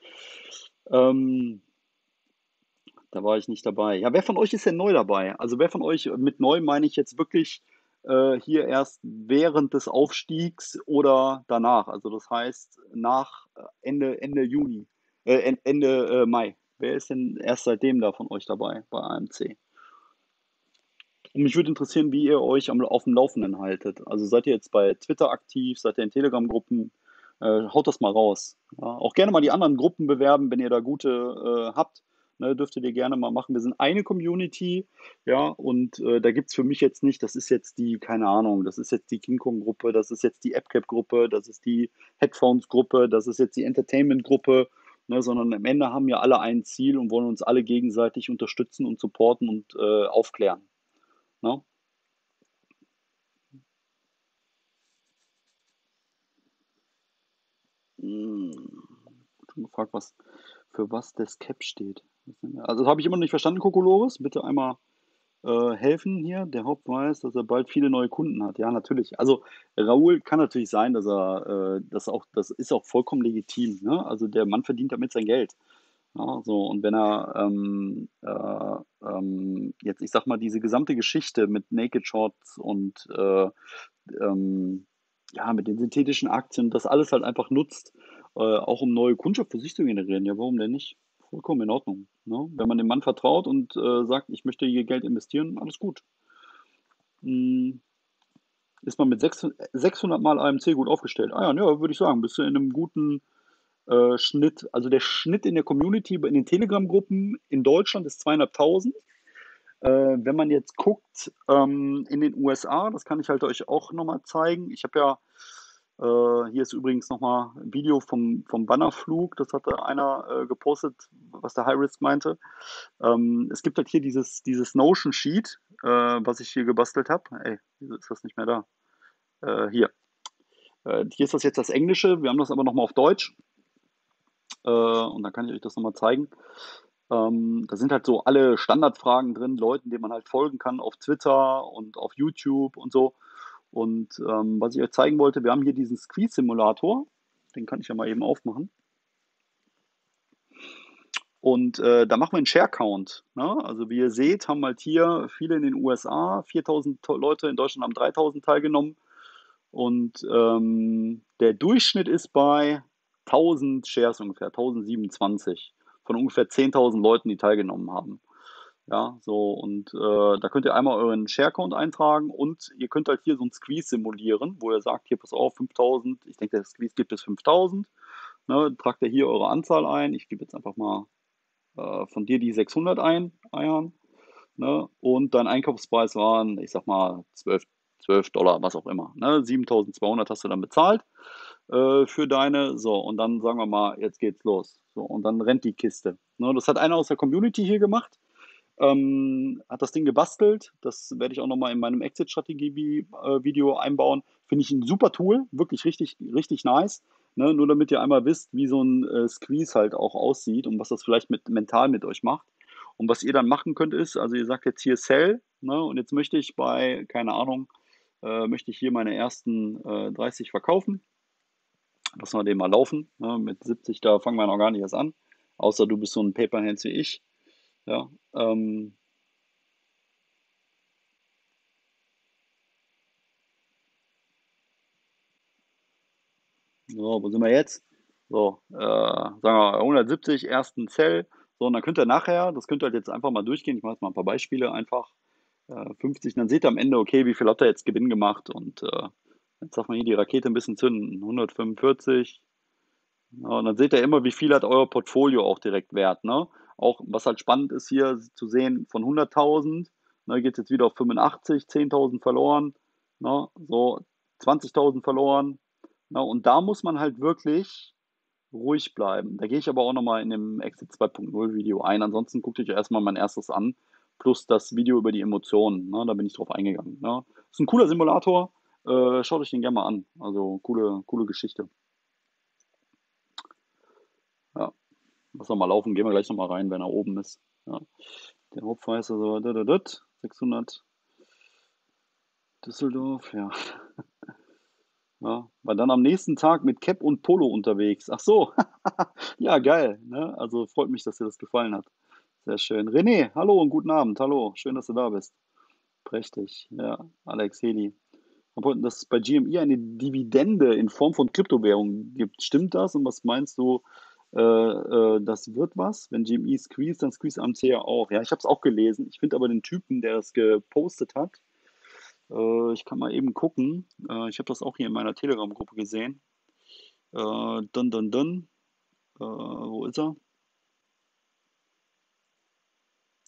Ähm, Da war ich nicht dabei. Ja, wer von euch ist denn neu dabei? Also wer von euch, mit neu meine ich jetzt wirklich äh, hier erst während des Aufstiegs oder danach? Also das heißt nach äh, Ende, Ende Juni, äh, En- Ende äh, Mai. Wer ist denn erst seitdem da von euch dabei bei A M C? Und mich würde interessieren, wie ihr euch am, auf dem Laufenden haltet. Also seid ihr jetzt bei Twitter aktiv, seid ihr in Telegram-Gruppen? Äh, haut das mal raus. Ja, auch gerne mal die anderen Gruppen bewerben, wenn ihr da gute äh, habt. ne, dürftet ihr gerne mal machen. Wir sind eine Community, ja, und äh, da gibt es für mich jetzt nicht, das ist jetzt die, keine Ahnung, das ist jetzt die King Kong-Gruppe, das ist jetzt die AppCap-Gruppe, das ist die Headphones-Gruppe, das ist jetzt die Entertainment-Gruppe, ne, sondern am Ende haben wir alle ein Ziel und wollen uns alle gegenseitig unterstützen und supporten und äh, aufklären. Ne? Hm, schon gefragt, was, für was das Cap steht. Also das habe ich immer noch nicht verstanden, Kokolores. Bitte einmal äh, helfen hier. Der Haupt weiß, dass er bald viele neue Kunden hat. Ja, natürlich. Also Raoul kann natürlich sein, dass er, äh, das auch, das ist auch vollkommen legitim. Ne? Also der Mann verdient damit sein Geld. Ja, so, und wenn er ähm, äh, ähm, jetzt, ich sag mal, diese gesamte Geschichte mit Naked Shots und äh, ähm, ja, mit den synthetischen Aktien, das alles halt einfach nutzt, äh, auch um neue Kundschaft für sich zu generieren. Ja, warum denn nicht? Vollkommen in Ordnung. Ne? Wenn man dem Mann vertraut und äh, sagt, ich möchte hier Geld investieren, alles gut. Hm, ist man mit sechshundert Mal A M C gut aufgestellt? Ah ja, ja, würde ich sagen, bist du in einem guten äh, Schnitt. Also der Schnitt in der Community, in den Telegram-Gruppen in Deutschland ist zweihunderttausend. Äh, wenn man jetzt guckt ähm, in den U S A, das kann ich halt euch auch nochmal zeigen. Ich habe ja, äh, hier ist übrigens nochmal ein Video vom, vom Bannerflug, das hatte einer äh, gepostet, was der High Risk meinte. Ähm, es gibt halt hier dieses, dieses Notion Sheet, äh, was ich hier gebastelt habe. Ey, wieso ist das nicht mehr da? Äh, hier. Äh, hier ist das jetzt das Englische, wir haben das aber nochmal auf Deutsch. Äh, und dann kann ich euch das nochmal zeigen. Ähm, da sind halt so alle Standardfragen drin, Leuten, denen man halt folgen kann auf Twitter und auf YouTube und so. Und ähm, was ich euch zeigen wollte, wir haben hier diesen Squeeze-Simulator. Den kann ich ja mal eben aufmachen. Und äh, da machen wir einen Share-Count. Ne? Also wie ihr seht, haben halt hier viele in den U S A, viertausend Leute, in Deutschland haben dreitausend teilgenommen. Und ähm, der Durchschnitt ist bei tausend Shares ungefähr, tausendsiebenundzwanzig von ungefähr zehntausend Leuten, die teilgenommen haben. Ja, so und äh, da könnt ihr einmal euren Share-Count eintragen und ihr könnt halt hier so ein Squeeze simulieren, wo ihr sagt, hier pass auf, fünftausend, ich denke, der Squeeze gibt bis fünftausend. Ne, tragt ihr hier eure Anzahl ein. Ich gebe jetzt einfach mal äh, von dir die sechshundert ein, Eiern. Ne? Und dein Einkaufspreis waren, ich sag mal, zwölf, zwölf Dollar, was auch immer. Ne? siebentausendzweihundert hast du dann bezahlt äh, für deine. So, und dann sagen wir mal, jetzt geht's los. So, und dann rennt die Kiste. Ne? Das hat einer aus der Community hier gemacht. Ähm, hat das Ding gebastelt. Das werde ich auch nochmal in meinem Exit-Strategie-Video einbauen. Finde ich ein super Tool, wirklich richtig, richtig nice. Ne? Nur damit ihr einmal wisst, wie so ein äh, Squeeze halt auch aussieht und was das vielleicht mit, mental mit euch macht. Und was ihr dann machen könnt ist, also ihr sagt jetzt hier Sell, ne? Und jetzt möchte ich bei, keine Ahnung, äh, möchte ich hier meine ersten äh, dreißig verkaufen. Lassen wir den mal laufen. Ne? Mit siebzig, da fangen wir noch gar nicht erst an. Außer du bist so ein Paperhands wie ich. Ja, ähm, so, wo sind wir jetzt? So, äh, sagen wir hundertsiebzig, ersten Cell. So, und dann könnt ihr nachher, das könnt ihr halt jetzt einfach mal durchgehen. Ich mache jetzt mal ein paar Beispiele einfach. Äh, fünfzig, dann seht ihr am Ende, okay, wie viel habt ihr jetzt Gewinn gemacht? Und äh, jetzt sagt man hier die Rakete ein bisschen zünden. hundertfünfundvierzig. Ja, und dann seht ihr immer, wie viel hat euer Portfolio auch direkt wert. Ne? Auch was halt spannend ist hier zu sehen, von hunderttausend, ne, geht es jetzt wieder auf fünfundachtzig, zehntausend verloren, ne, so zwanzigtausend verloren. Ne, und da muss man halt wirklich ruhig bleiben. Da gehe ich aber auch nochmal in dem Exit zwei Punkt null Video ein. Ansonsten guckt euch erstmal mein erstes an, plus das Video über die Emotionen. Ne, da bin ich drauf eingegangen. Ne. Ist ein cooler Simulator. Äh, schaut euch den gerne mal an. Also coole, coole Geschichte. Ja. Lass doch mal laufen, gehen wir gleich nochmal rein, wenn er oben ist. Ja. Der Hauptpreis, also dat, dat, dat, sechshundert Düsseldorf, ja. Ja. War dann am nächsten Tag mit Cap und Polo unterwegs. Ach so, ja, geil. Ne? Also freut mich, dass dir das gefallen hat. Sehr schön. René, hallo und guten Abend. Hallo, schön, dass du da bist. Prächtig, ja. Alex Heli. Dass es bei G M E eine Dividende in Form von Kryptowährungen gibt. Stimmt das? Und was meinst du, äh, äh, das wird was? Wenn G M E squeeze, dann squeeze A M C ja auch. Ja, ich habe es auch gelesen. Ich finde aber den Typen, der das gepostet hat, äh, ich kann mal eben gucken. Äh, ich habe das auch hier in meiner Telegram-Gruppe gesehen. Äh, dun, dun, dun. Äh, wo ist er?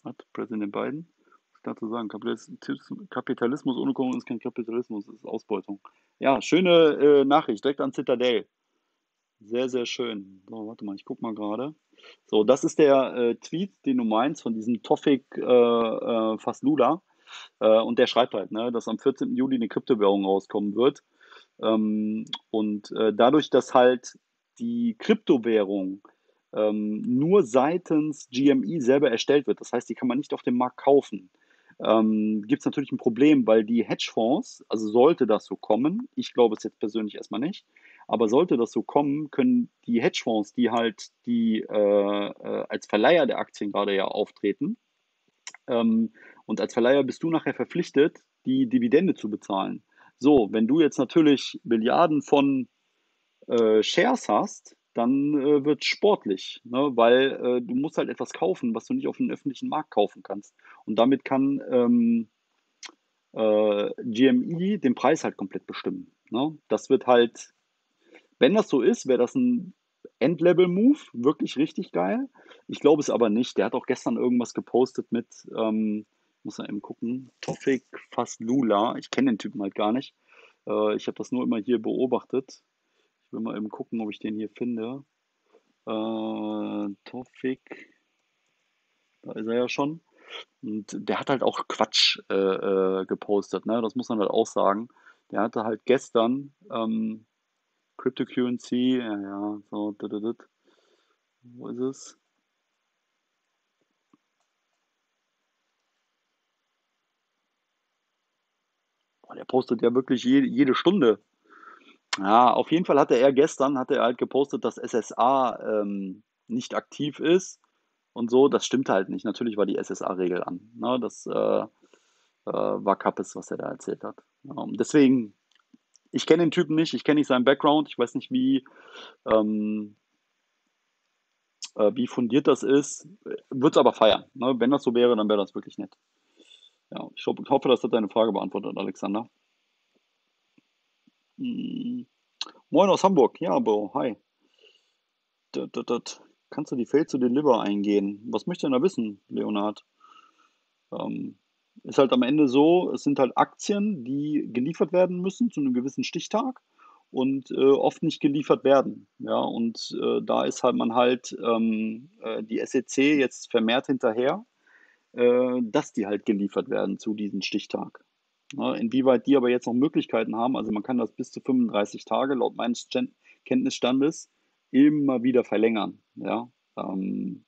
Hat Präsident Biden? Was ist dazu sagen? Kapitalismus, Kapitalismus ohne Konkurrenz ist kein Kapitalismus, ist Ausbeutung. Ja, schöne äh, Nachricht, direkt an Citadel. Sehr, sehr schön. So, warte mal, ich guck mal gerade. So, das ist der äh, Tweet, den du meinst, von diesem Tofik äh, äh, Faslula. Äh, und der schreibt halt, ne, dass am vierzehnten Juli eine Kryptowährung rauskommen wird. Ähm, und äh, dadurch, dass halt die Kryptowährung ähm, nur seitens G M E selber erstellt wird, das heißt, die kann man nicht auf dem Markt kaufen, ähm, gibt es natürlich ein Problem, weil die Hedgefonds, also sollte das so kommen, ich glaube es jetzt persönlich erstmal nicht, aber sollte das so kommen, können die Hedgefonds, die halt die äh, äh, als Verleiher der Aktien gerade ja auftreten, ähm, und als Verleiher bist du nachher verpflichtet, die Dividende zu bezahlen. So, wenn du jetzt natürlich Milliarden von äh, Shares hast, dann äh, wird es sportlich, ne? Weil äh, du musst halt etwas kaufen, was du nicht auf dem öffentlichen Markt kaufen kannst. Und damit kann ähm, äh, G M E den Preis halt komplett bestimmen. Ne? Das wird halt, wenn das so ist, wäre das ein Endlevel-Move, wirklich richtig geil. Ich glaube es aber nicht. Der hat auch gestern irgendwas gepostet mit, ähm, muss man eben gucken, Tofik Faslula. Ich kenne den Typen halt gar nicht. Äh, ich habe das nur immer hier beobachtet. Ich will mal eben gucken, ob ich den hier finde. Äh, Tofik, da ist er ja schon. Und der hat halt auch Quatsch äh, äh, gepostet, ne? Das muss man halt auch sagen. Der hatte halt gestern ähm, Cryptocurrency, ja, ja, so, dit, dit, dit. Wo ist es? Boah, der postet ja wirklich jede, jede Stunde. Ja, auf jeden Fall hatte er gestern, hatte er halt gepostet, dass S S A ähm, nicht aktiv ist und so. Das stimmt halt nicht. Natürlich war die S S A-Regel an. Ne? Das äh, äh, war Kappes, was er da erzählt hat. Ja, und deswegen, ich kenne den Typen nicht, ich kenne nicht seinen Background, ich weiß nicht, wie, ähm, äh, wie fundiert das ist. Würde es aber feiern. Ne? Wenn das so wäre, dann wäre das wirklich nett. Ja, ich, ho ich hoffe, das hat deine Frage beantwortet, Alexander. Mm. Moin aus Hamburg. Ja, Bro. Hi. Dat, dat, dat. Kannst du die Fail to Deliver eingehen? Was möchte denn da wissen, Leonhard? Ähm, ist halt am Ende so, es sind halt Aktien, die geliefert werden müssen zu einem gewissen Stichtag und äh, oft nicht geliefert werden. Ja, und äh, da ist halt man halt ähm, äh, die S E C jetzt vermehrt hinterher, äh, dass die halt geliefert werden zu diesem Stichtag. Ja, inwieweit die aber jetzt noch Möglichkeiten haben, also man kann das bis zu fünfunddreißig Tage laut meines Ken- Kenntnisstandes immer wieder verlängern. Ja, ähm,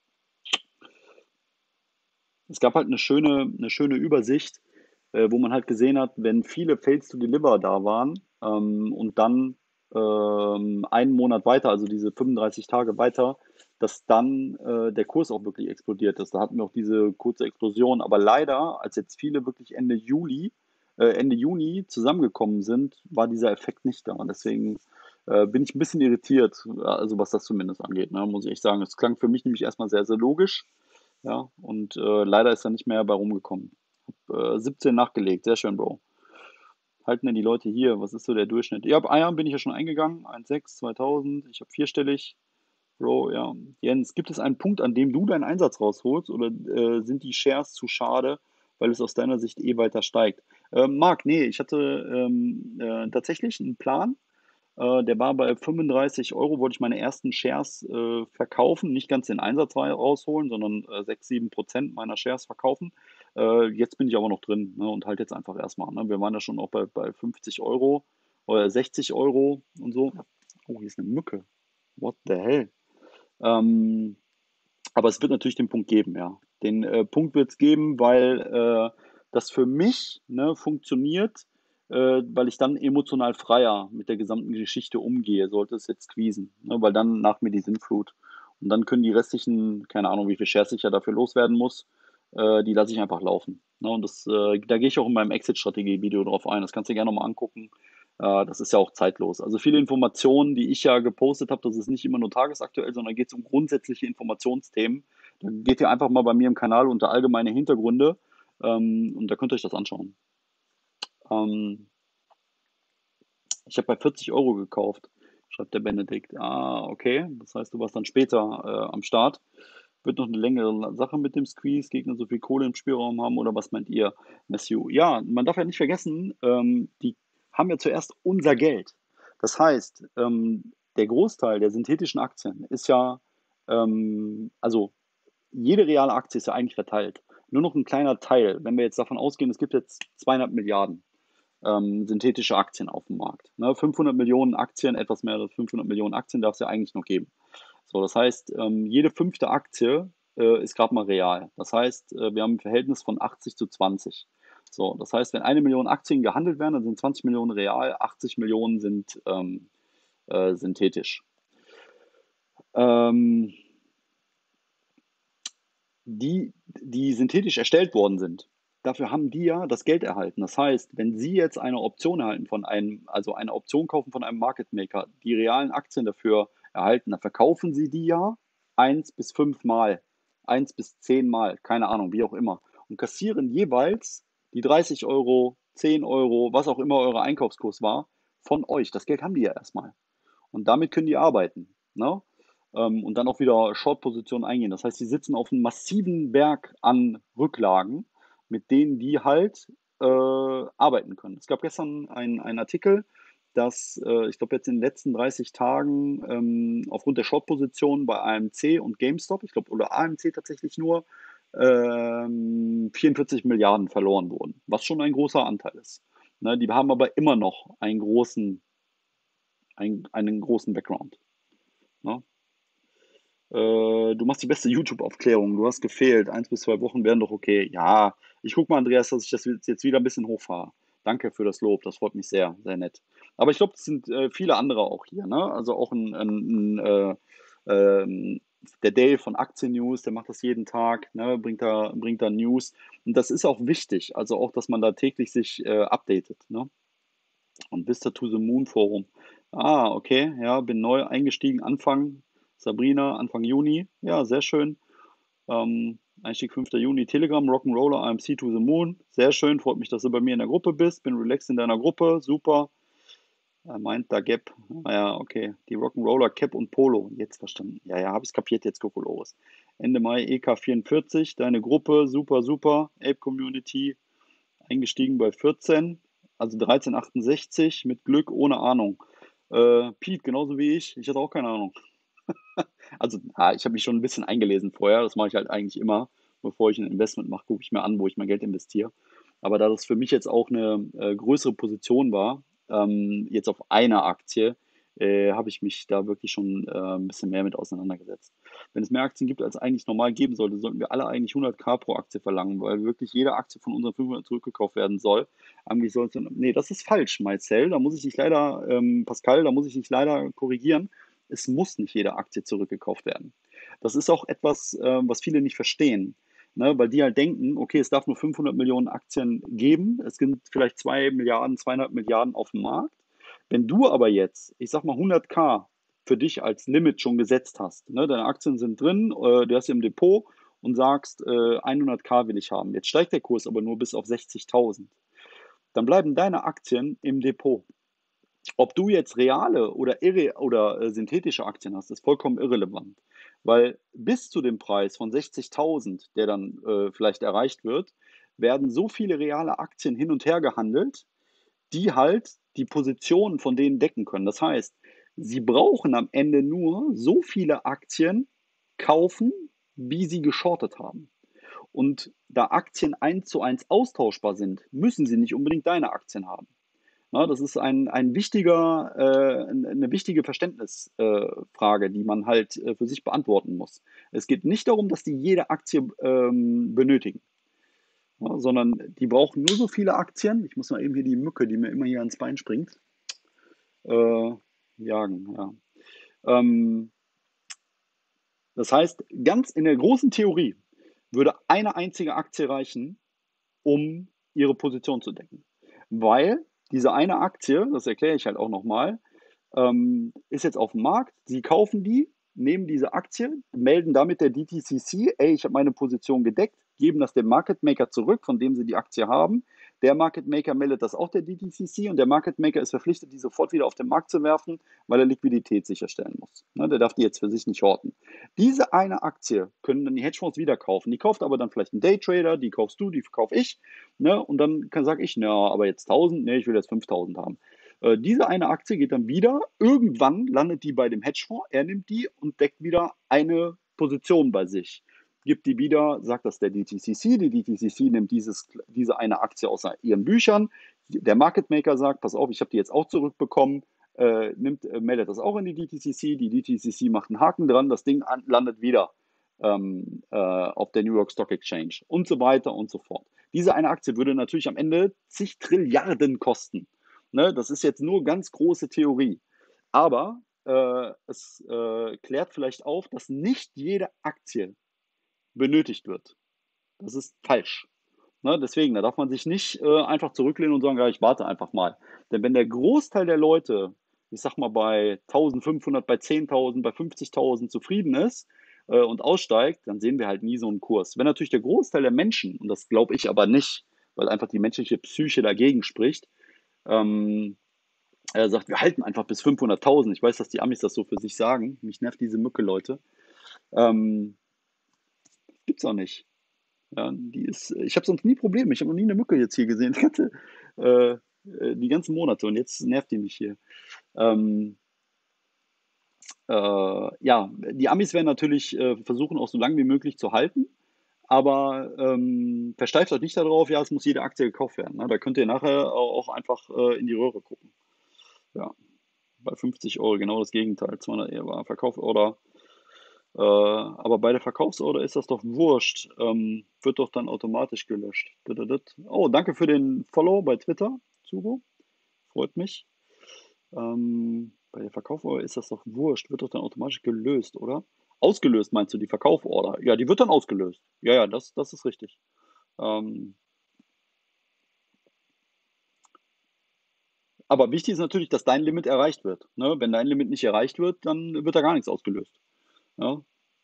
es gab halt eine schöne, eine schöne Übersicht, äh, wo man halt gesehen hat, wenn viele Fails to Deliver da waren ähm, und dann ähm, einen Monat weiter, also diese fünfunddreißig Tage weiter, dass dann äh, der Kurs auch wirklich explodiert ist. Da hatten wir auch diese kurze Explosion. Aber leider, als jetzt viele wirklich Ende Juli, äh, Ende Juni zusammengekommen sind, war dieser Effekt nicht da. Und deswegen äh, bin ich ein bisschen irritiert, also was das zumindest angeht, ne, muss ich echt sagen. Es klang für mich nämlich erstmal sehr, sehr logisch. Ja, und äh, leider ist da nicht mehr bei rumgekommen. Hab, äh, siebzehn nachgelegt, sehr schön, Bro. Halten denn die Leute hier? Was ist so der Durchschnitt? Ja, ab Eiern bin ich ja schon eingegangen. eins Komma sechs, zweitausend. Ich habe vierstellig. Bro, ja. Jens, gibt es einen Punkt, an dem du deinen Einsatz rausholst oder äh, sind die Shares zu schade, weil es aus deiner Sicht eh weiter steigt? Ähm, Marc, nee, ich hatte ähm, äh, tatsächlich einen Plan. Äh, der war bei fünfunddreißig Euro, wollte ich meine ersten Shares äh, verkaufen, nicht ganz den Einsatz ra- rausholen, sondern äh, sechs, sieben Prozent meiner Shares verkaufen. Äh, jetzt bin ich aber noch drin, ne, und halt jetzt einfach erstmal. Ne? Wir waren ja schon auch bei, bei fünfzig Euro oder sechzig Euro und so. Oh, hier ist eine Mücke. What the hell? Ähm, aber es wird natürlich den Punkt geben, ja. Den äh, Punkt wird es geben, weil äh, das für mich, ne, funktioniert, äh, weil ich dann emotional freier mit der gesamten Geschichte umgehe, sollte es jetzt squeezen. Ne, weil dann nach mir die Sinnflut. Und dann können die restlichen, keine Ahnung, wie viel Shares ich ja dafür loswerden muss, äh, die lasse ich einfach laufen. Ne, und das, äh, da gehe ich auch in meinem Exit-Strategie-Video drauf ein. Das kannst du dir gerne nochmal angucken. Äh, das ist ja auch zeitlos. Also viele Informationen, die ich ja gepostet habe, das ist nicht immer nur tagesaktuell, sondern geht es um grundsätzliche Informationsthemen. Dann geht ihr einfach mal bei mir im Kanal unter allgemeine Hintergründe ähm, und da könnt ihr euch das anschauen. Ähm, Ich habe bei vierzig Euro gekauft, schreibt der Benedikt. Ah, okay. Das heißt, du warst dann später äh, am Start. Wird noch eine längere Sache mit dem Squeeze, Gegner so viel Kohle im Spielraum haben oder was meint ihr, Matthew? Ja, man darf ja nicht vergessen, ähm, die haben ja zuerst unser Geld. Das heißt, ähm, der Großteil der synthetischen Aktien ist ja, ähm, also jede reale Aktie ist ja eigentlich verteilt. Nur noch ein kleiner Teil, wenn wir jetzt davon ausgehen, es gibt jetzt zweihundert Milliarden ähm, synthetische Aktien auf dem Markt. Ne, fünfhundert Millionen Aktien, etwas mehr als fünfhundert Millionen Aktien darf es ja eigentlich noch geben. So, das heißt, ähm, jede fünfte Aktie äh, ist gerade mal real. Das heißt, äh, wir haben ein Verhältnis von achtzig zu zwanzig. So, das heißt, wenn eine Million Aktien gehandelt werden, dann sind zwanzig Millionen real, achtzig Millionen sind ähm, äh, synthetisch. Ähm, die, die synthetisch erstellt worden sind, dafür haben die ja das Geld erhalten. Das heißt, wenn Sie jetzt eine Option erhalten von einem, also eine Option kaufen von einem Market Maker, die realen Aktien dafür erhalten, dann verkaufen Sie die ja eins bis fünf Mal, eins bis zehn Mal, keine Ahnung, wie auch immer, und kassieren jeweils die dreißig Euro, zehn Euro, was auch immer euer Einkaufskurs war, von euch. Das Geld haben die ja erstmal. Und damit können die arbeiten. Ne? Ähm, und dann auch wieder Short-Positionen eingehen. Das heißt, die sitzen auf einem massiven Berg an Rücklagen, mit denen die halt äh, arbeiten können. Es gab gestern einen Artikel, dass äh, ich glaube jetzt in den letzten dreißig Tagen ähm, aufgrund der Short-Positionen bei A M C und GameStop, ich glaube, oder A M C tatsächlich nur, ähm, vierundvierzig Milliarden verloren wurden, was schon ein großer Anteil ist. Ne, die haben aber immer noch einen großen, einen, einen großen Background. Ne? Äh, du machst die beste YouTube-Aufklärung. Du hast gefehlt. Eins bis zwei Wochen wären doch okay. Ja, ich guck mal, Andreas, dass ich das jetzt wieder ein bisschen hochfahre. Danke für das Lob. Das freut mich sehr. Sehr nett. Aber ich glaube, es sind äh, viele andere auch hier. Ne? Also auch ein, ein, ein äh, ähm, der Dale von Aktien News, der macht das jeden Tag, ne? bringt, da, bringt da News. Und das ist auch wichtig. Also auch, dass man da täglich sich äh, updatet. Ne? Und Vista to the Moon Forum. Ah, okay, ja, bin neu eingestiegen, Anfang, Sabrina, Anfang Juni. Ja, sehr schön. Ähm, Einstieg fünfter Juni, Telegram, Rock'n'Roller, A M C to the Moon. Sehr schön, freut mich, dass du bei mir in der Gruppe bist. Bin relaxed in deiner Gruppe, super. Er meint da Gap. Ah, ja, okay. Die Rock'n'Roller, Cap und Polo. Jetzt verstanden. Ja, ja, habe ich kapiert, jetzt Kokolores. Ende Mai, E K vierundvierzig, deine Gruppe, super, super. Ape Community, eingestiegen bei vierzehn, also dreizehn Komma achtundsechzig mit Glück, ohne Ahnung. Äh, Pete, genauso wie ich, ich hatte auch keine Ahnung. Also, ah, ich habe mich schon ein bisschen eingelesen vorher, das mache ich halt eigentlich immer. Bevor ich ein Investment mache, gucke ich mir an, wo ich mein Geld investiere. Aber da das für mich jetzt auch eine äh, größere Position war, ähm, jetzt auf einer Aktie, äh, habe ich mich da wirklich schon äh, ein bisschen mehr mit auseinandergesetzt. Wenn es mehr Aktien gibt, als eigentlich normal geben sollte, sollten wir alle eigentlich hunderttausend pro Aktie verlangen, weil wirklich jede Aktie von unseren fünfhundert zurückgekauft werden soll. Eigentlich sollte, nee, das ist falsch, Marcel. Da muss ich dich leider, ähm, Pascal, da muss ich dich leider korrigieren. Es muss nicht jede Aktie zurückgekauft werden. Das ist auch etwas, äh, was viele nicht verstehen. Ne, weil die halt denken, okay, es darf nur fünfhundert Millionen Aktien geben, es sind vielleicht zwei Milliarden, zweihundert Milliarden auf dem Markt. Wenn du aber jetzt, ich sag mal hunderttausend für dich als Limit schon gesetzt hast, ne, deine Aktien sind drin, äh, du hast sie im Depot und sagst, äh, hunderttausend will ich haben. Jetzt steigt der Kurs aber nur bis auf sechzigtausend. Dann bleiben deine Aktien im Depot. Ob du jetzt reale oder, irre oder äh, synthetische Aktien hast, ist vollkommen irrelevant. Weil bis zu dem Preis von sechzigtausend, der dann äh, vielleicht erreicht wird, werden so viele reale Aktien hin und her gehandelt, die halt die Positionen von denen decken können. Das heißt, sie brauchen am Ende nur so viele Aktien kaufen, wie sie geschortet haben. Und da Aktien eins zu eins austauschbar sind, müssen sie nicht unbedingt deine Aktien haben. Na, das ist ein, ein wichtiger, äh, eine wichtige Verständnisfrage, äh, die man halt äh, für sich beantworten muss. Es geht nicht darum, dass die jede Aktie ähm, benötigen, ja, sondern die brauchen nur so viele Aktien. Ich muss mal eben hier die Mücke, die mir immer hier ans Bein springt, äh, jagen. Ja. Ähm, das heißt, ganz in der großen Theorie würde eine einzige Aktie reichen, um ihre Position zu decken. Weil diese eine Aktie, das erkläre ich halt auch nochmal, ähm, ist jetzt auf dem Markt. Sie kaufen die, nehmen diese Aktie, melden damit der D T C C, ey, ich habe meine Position gedeckt, geben das dem Market Maker zurück, von dem sie die Aktie haben. Der Market Maker meldet das auch der D T C C und der Market Maker ist verpflichtet, die sofort wieder auf den Markt zu werfen, weil er Liquidität sicherstellen muss. Ne, der darf die jetzt für sich nicht horten. Diese eine Aktie können dann die Hedgefonds wieder kaufen. Die kauft aber dann vielleicht ein Daytrader, die kaufst du, die verkaufe ich. Ne, und dann sage ich, na, aber jetzt tausend, nee, ich will jetzt fünftausend haben. Äh, diese eine Aktie geht dann wieder, irgendwann landet die bei dem Hedgefonds, er nimmt die und deckt wieder eine Position bei sich. Gibt die wieder, sagt das der D T C C, die D T C C nimmt dieses, diese eine Aktie aus ihren Büchern, der Market Maker sagt, pass auf, ich habe die jetzt auch zurückbekommen, äh, nimmt, äh, meldet das auch in die D T C C, die D T C C macht einen Haken dran, das Ding an, landet wieder ähm, äh, auf der New York Stock Exchange und so weiter und so fort. Diese eine Aktie würde natürlich am Ende zig Trilliarden kosten. Ne? Das ist jetzt nur ganz große Theorie. Aber äh, es äh, klärt vielleicht auf, dass nicht jede Aktie benötigt wird. Das ist falsch. Ne, deswegen, da darf man sich nicht äh, einfach zurücklehnen und sagen, ja, ich warte einfach mal. Denn wenn der Großteil der Leute, ich sag mal bei eintausendfünfhundert, bei zehntausend, bei fünfzigtausend zufrieden ist äh, und aussteigt, dann sehen wir halt nie so einen Kurs. Wenn natürlich der Großteil der Menschen, und das glaube ich aber nicht, weil einfach die menschliche Psyche dagegen spricht, ähm, er sagt, wir halten einfach bis fünfhunderttausend. Ich weiß, dass die Amis das so für sich sagen. Mich nervt diese Mücke, Leute. Ähm, gibt's auch nicht. Ja, die ist, ich habe sonst nie Probleme. Ich habe noch nie eine Mücke jetzt hier gesehen. Die, ganze, äh, äh, die ganzen Monate. Und jetzt nervt die mich hier. Ähm, äh, ja, die Amis werden natürlich äh, versuchen, auch so lange wie möglich zu halten. Aber ähm, versteift euch nicht darauf, ja, es muss jede Aktie gekauft werden. Ne? Da könnt ihr nachher auch einfach äh, in die Röhre gucken. Ja, bei fünfzig Euro genau das Gegenteil. zweihundert Euro war Verkauf oder Äh, aber bei der Verkaufsorder ist das doch wurscht. Ähm, wird doch dann automatisch gelöscht. Düdüdüt. Oh, danke für den Follow bei Twitter, Zuro. Freut mich. Ähm, bei der Verkaufsorder ist das doch wurscht. Wird doch dann automatisch gelöst, oder? Ausgelöst meinst du die Verkaufsorder? Ja, die wird dann ausgelöst. Ja, ja, das, das ist richtig. Ähm, aber wichtig ist natürlich, dass dein Limit erreicht wird. Ne? Wenn dein Limit nicht erreicht wird, dann wird da gar nichts ausgelöst. Ja,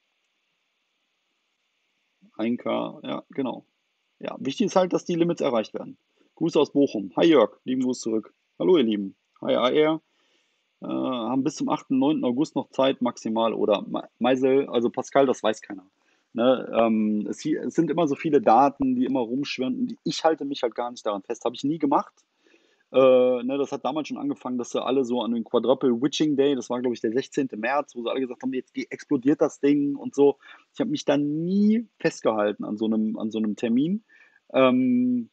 ein K, ja, genau. Ja, wichtig ist halt, dass die Limits erreicht werden. Grüße aus Bochum. Hi Jörg, lieben Gruß zurück. Hallo ihr Lieben. Hi A R. Äh, haben bis zum achten und neunten August noch Zeit maximal oder Ma- Meisel, also Pascal, das weiß keiner. Ne, ähm, es, hi- es sind immer so viele Daten, die immer rumschwirren. Die, ich halte mich halt gar nicht daran fest. Habe ich nie gemacht. Äh, ne, das hat damals schon angefangen, dass sie alle so an den Quadruple Witching Day, das war glaube ich der sechzehnte März, wo sie alle gesagt haben, jetzt ge- explodiert das Ding und so. Ich habe mich da nie festgehalten an so einem, an so einem Termin. Ähm,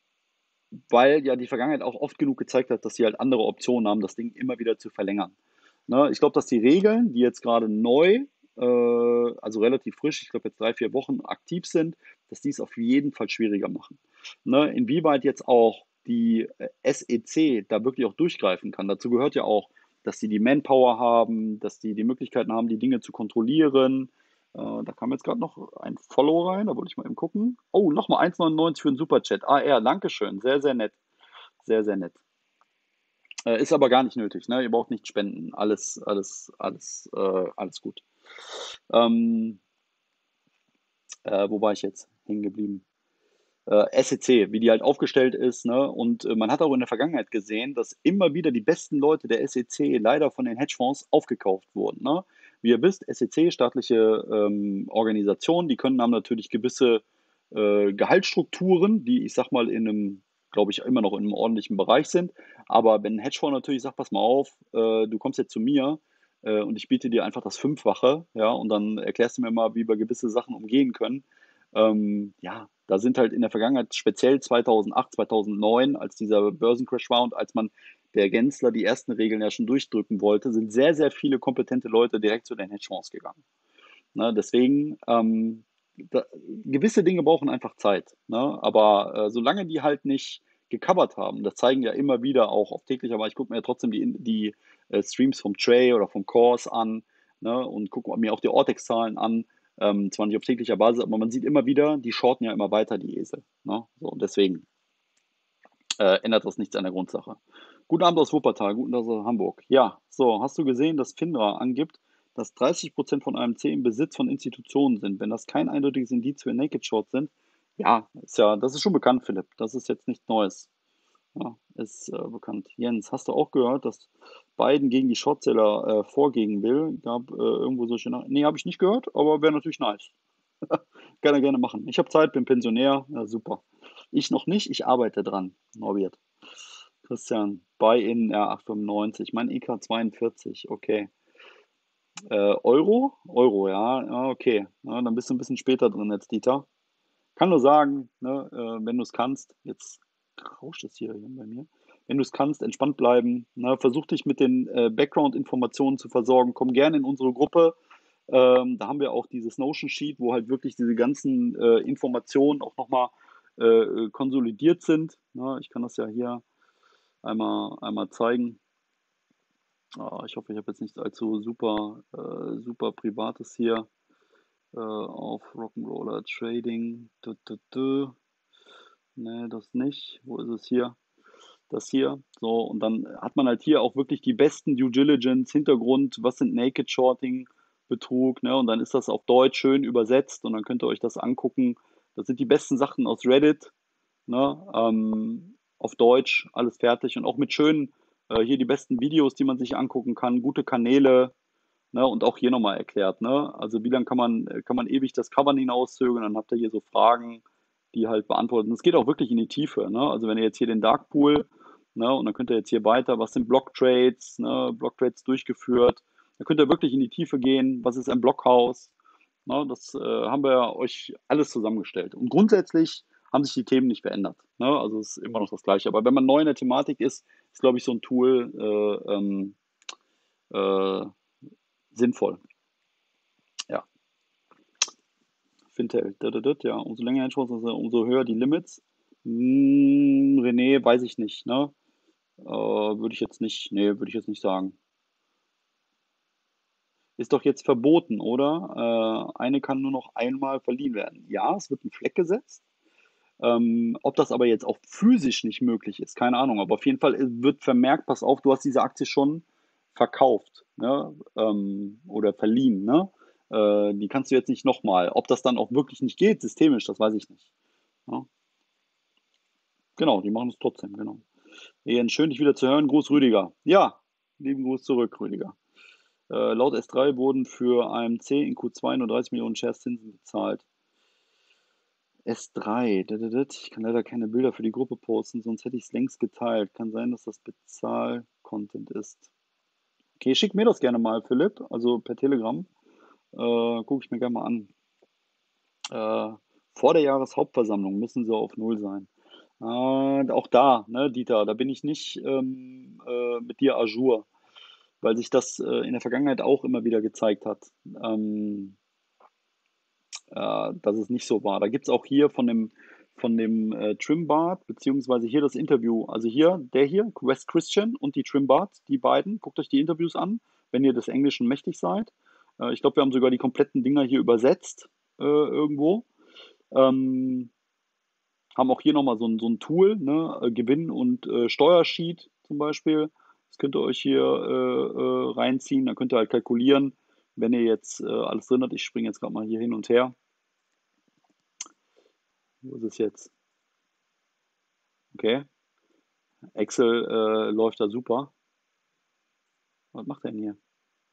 Weil ja die Vergangenheit auch oft genug gezeigt hat, dass sie halt andere Optionen haben, das Ding immer wieder zu verlängern. Ne? Ich glaube, dass die Regeln, die jetzt gerade neu, äh, also relativ frisch, ich glaube jetzt drei, vier Wochen aktiv sind, dass die es auf jeden Fall schwieriger machen. Ne? Inwieweit jetzt auch die äh, S E C da wirklich auch durchgreifen kann. Dazu gehört ja auch, dass sie die Manpower haben, dass die die Möglichkeiten haben, die Dinge zu kontrollieren. Äh, da kam jetzt gerade noch ein Follow rein, da wollte ich mal eben gucken. Oh, nochmal eins neunundneunzig für den Superchat. A R, Dankeschön. Sehr, sehr nett. Sehr, sehr nett. Äh, ist aber gar nicht nötig, ne? Ihr braucht nicht spenden. Alles, alles, alles, äh, alles gut. Ähm, äh, wo war ich jetzt hängen geblieben? Äh, S E C, wie die halt aufgestellt ist, ne? Und äh, man hat auch in der Vergangenheit gesehen, dass immer wieder die besten Leute der S E C leider von den Hedgefonds aufgekauft wurden, ne? Wie ihr wisst, S E C, staatliche ähm, Organisation, die können haben natürlich gewisse äh, Gehaltsstrukturen, die ich sag mal in einem, glaube ich, immer noch in einem ordentlichen Bereich sind. Aber wenn ein Hedgefonds natürlich sagt, pass mal auf, äh, du kommst jetzt zu mir äh, und ich biete dir einfach das Fünffache, ja, und dann erklärst du mir mal, wie wir gewisse Sachen umgehen können. Ähm, ja, da sind halt in der Vergangenheit, speziell zweitausendacht, zweitausendneun, als dieser Börsencrash war und als man der Gensler die ersten Regeln ja schon durchdrücken wollte, sind sehr, sehr viele kompetente Leute direkt zu den Hedgefonds gegangen. Ne, deswegen, ähm, da, gewisse Dinge brauchen einfach Zeit. Ne? Aber äh, solange die halt nicht gecovert haben, das zeigen ja immer wieder auch auf täglicher Basis, ich gucke mir ja trotzdem die, die äh, Streams vom Trey oder vom Course an, ne? Und gucke mir auch die Ortex-Zahlen an, ähm, zwar nicht auf täglicher Basis, aber man sieht immer wieder, die shorten ja immer weiter, die Esel. Ne? So, deswegen äh, ändert das nichts an der Grundsache. Guten Abend aus Wuppertal, guten Abend aus Hamburg. Ja, so, hast du gesehen, dass FINRA angibt, dass dreißig Prozent von A M C im Besitz von Institutionen sind? Wenn das kein eindeutiges Indiz für Naked Short sind, Ja, ist ja, das ist schon bekannt, Philipp. Das ist jetzt nichts Neues. Ja, ist äh, bekannt. Jens, hast du auch gehört, dass Biden gegen die Shortseller äh, vorgehen will? Gab äh, irgendwo solche Nach Nee, habe ich nicht gehört, aber wäre natürlich nice. Gerne, gerne machen. Ich habe Zeit, bin Pensionär. Ja, super. Ich noch nicht, ich arbeite dran. Norbert. Christian, Buy-in R achthundertfünfundneunzig, mein E K zweiundvierzig, okay. Äh, Euro? Euro, ja, ja, okay. Ja, dann bist du ein bisschen später drin jetzt, Dieter. Kann nur sagen, ne, äh, wenn du es kannst, jetzt rauscht es hier bei mir. Wenn du es kannst, entspannt bleiben. Ne, versuch dich mit den äh, Background-Informationen zu versorgen. Komm gerne in unsere Gruppe. Ähm, da haben wir auch dieses Notion Sheet, wo halt wirklich diese ganzen äh, Informationen auch nochmal äh, äh, konsolidiert sind. Ne, ich kann das ja hier einmal, einmal zeigen. Ah, ich hoffe, ich habe jetzt nicht allzu super, äh, super Privates hier äh, auf Rock'n'Roller Trading. Du, du, du. Ne, das nicht. Wo ist es hier? Das hier. So, und dann hat man halt hier auch wirklich die besten Due Diligence, Hintergrund, was sind Naked Shorting, Betrug, ne? Und dann ist das auf Deutsch schön übersetzt und dann könnt ihr euch das angucken. Das sind die besten Sachen aus Reddit, ne? Ähm, auf Deutsch, alles fertig und auch mit schönen, äh, hier die besten Videos, die man sich angucken kann, gute Kanäle, ne? Und auch hier nochmal erklärt, ne? Also wie lange kann man, kann man ewig das Covern hinauszögern, dann habt ihr hier so Fragen, die halt beantworten. Es geht auch wirklich in die Tiefe, ne? Also wenn ihr jetzt hier den Dark Pool, ne? Und dann könnt ihr jetzt hier weiter, was sind Block Trades, ne? Block Trades durchgeführt. Da könnt ihr wirklich in die Tiefe gehen, was ist ein Blockhaus, ne? Das äh, haben wir euch alles zusammengestellt. Und grundsätzlich haben sich die Themen nicht verändert, ne? Also es ist immer noch das Gleiche. Aber wenn man neu in der Thematik ist, ist, glaube ich, so ein Tool äh, ähm, äh, sinnvoll. Ja, Fintel, ja, umso länger Hedgefonds, umso umso höher die Limits. Hm, René, weiß ich nicht, ne? Äh, würde ich jetzt nicht, nee, würde ich jetzt nicht sagen. Ist doch jetzt verboten, oder? Äh, eine kann nur noch einmal verliehen werden. Ja, es wird ein Fleck gesetzt. Ähm, ob das aber jetzt auch physisch nicht möglich ist, keine Ahnung. Aber auf jeden Fall äh, wird vermerkt, pass auf, du hast diese Aktie schon verkauft, ne? Ähm, oder verliehen, ne? Äh, die kannst du jetzt nicht nochmal. Ob das dann auch wirklich nicht geht, systemisch, das weiß ich nicht. Ja, genau, die machen es trotzdem, genau. Jens, schön, dich wieder zu hören. Gruß, Rüdiger. Ja, lieben Gruß zurück, Rüdiger. Äh, laut S drei wurden für A M C in Q zwei nur dreißig Millionen Shares Zinsen bezahlt. S drei, dadadad. Ich kann leider keine Bilder für die Gruppe posten, sonst hätte ich es längst geteilt. Kann sein, dass das Bezahl-Content ist. Okay, schick mir das gerne mal, Philipp, also per Telegram. Äh, Gucke ich mir gerne mal an. Äh, vor der Jahreshauptversammlung müssen sie auf Null sein. Äh, auch da, ne, Dieter, da bin ich nicht ähm, äh, mit dir à jour, weil sich das äh, in der Vergangenheit auch immer wieder gezeigt hat, ähm, äh, dass es nicht so war. Da gibt es auch hier von dem, von dem äh, Trimbart, beziehungsweise hier das Interview. Also hier, der hier, Wes Christian und die Trimbart, die beiden. Guckt euch die Interviews an, wenn ihr des Englischen mächtig seid. Äh, ich glaube, wir haben sogar die kompletten Dinger hier übersetzt äh, irgendwo. Ähm, haben auch hier nochmal so ein, so ein Tool, ne? äh, Gewinn- und äh, Steuersheet zum Beispiel. Das könnt ihr euch hier äh, äh, reinziehen. Da könnt ihr halt kalkulieren, wenn ihr jetzt äh, alles drin habt. Ich springe jetzt gerade mal hier hin und her. Wo ist es jetzt? Okay. Excel äh, läuft da super. Was macht er denn hier?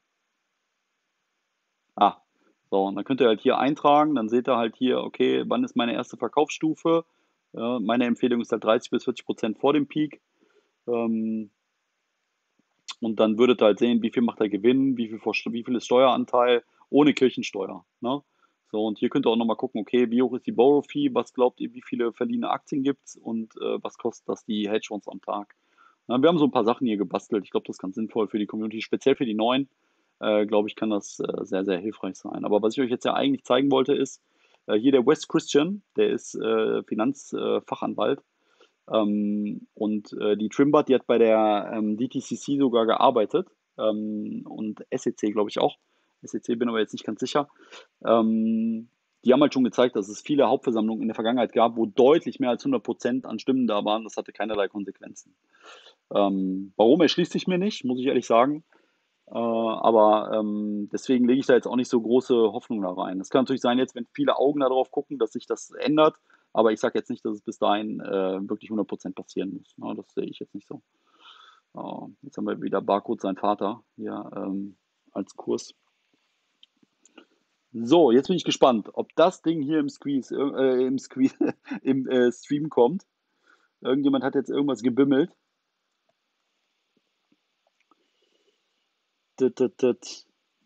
Ah, so, und dann könnt ihr halt hier eintragen, dann seht ihr halt hier, okay, wann ist meine erste Verkaufsstufe? Ja, meine Empfehlung ist halt dreißig bis vierzig Prozent vor dem Peak. Ähm, und dann würdet ihr halt sehen, wie viel macht der Gewinn, wie viel, vor- wie viel ist Steueranteil ohne Kirchensteuer. Ne? So, und hier könnt ihr auch nochmal gucken, okay, wie hoch ist die Borrow Fee, was glaubt ihr, wie viele verliehene Aktien gibt es und äh, was kostet das die Hedgefonds am Tag. Na, wir haben so ein paar Sachen hier gebastelt. Ich glaube, das ist ganz sinnvoll für die Community, speziell für die Neuen. Äh, glaube ich, kann das äh, sehr, sehr hilfreich sein. Aber was ich euch jetzt ja eigentlich zeigen wollte, ist äh, hier der Wes Christian, der ist äh, Finanzfachanwalt. Ähm, und äh, die Trimbart, die hat bei der ähm, D T C C sogar gearbeitet ähm, und S E C, glaube ich, auch. S E C bin aber jetzt nicht ganz sicher. Ähm, Die haben halt schon gezeigt, dass es viele Hauptversammlungen in der Vergangenheit gab, wo deutlich mehr als hundert Prozent an Stimmen da waren. Das hatte keinerlei Konsequenzen. Ähm, warum erschließt sich mir nicht, muss ich ehrlich sagen. Äh, aber ähm, deswegen lege ich da jetzt auch nicht so große Hoffnung da rein. Es kann natürlich sein, jetzt, wenn viele Augen darauf gucken, dass sich das ändert. Aber ich sage jetzt nicht, dass es bis dahin äh, wirklich hundert Prozent passieren muss. Ne? Das sehe ich jetzt nicht so. Äh, jetzt haben wir wieder Barcode, sein Vater, hier ähm, als Kurs. So, jetzt bin ich gespannt, ob das Ding hier im Squeeze, äh, im Squeeze, im äh, Stream kommt. Irgendjemand hat jetzt irgendwas gebimmelt. Dit, dit, dit.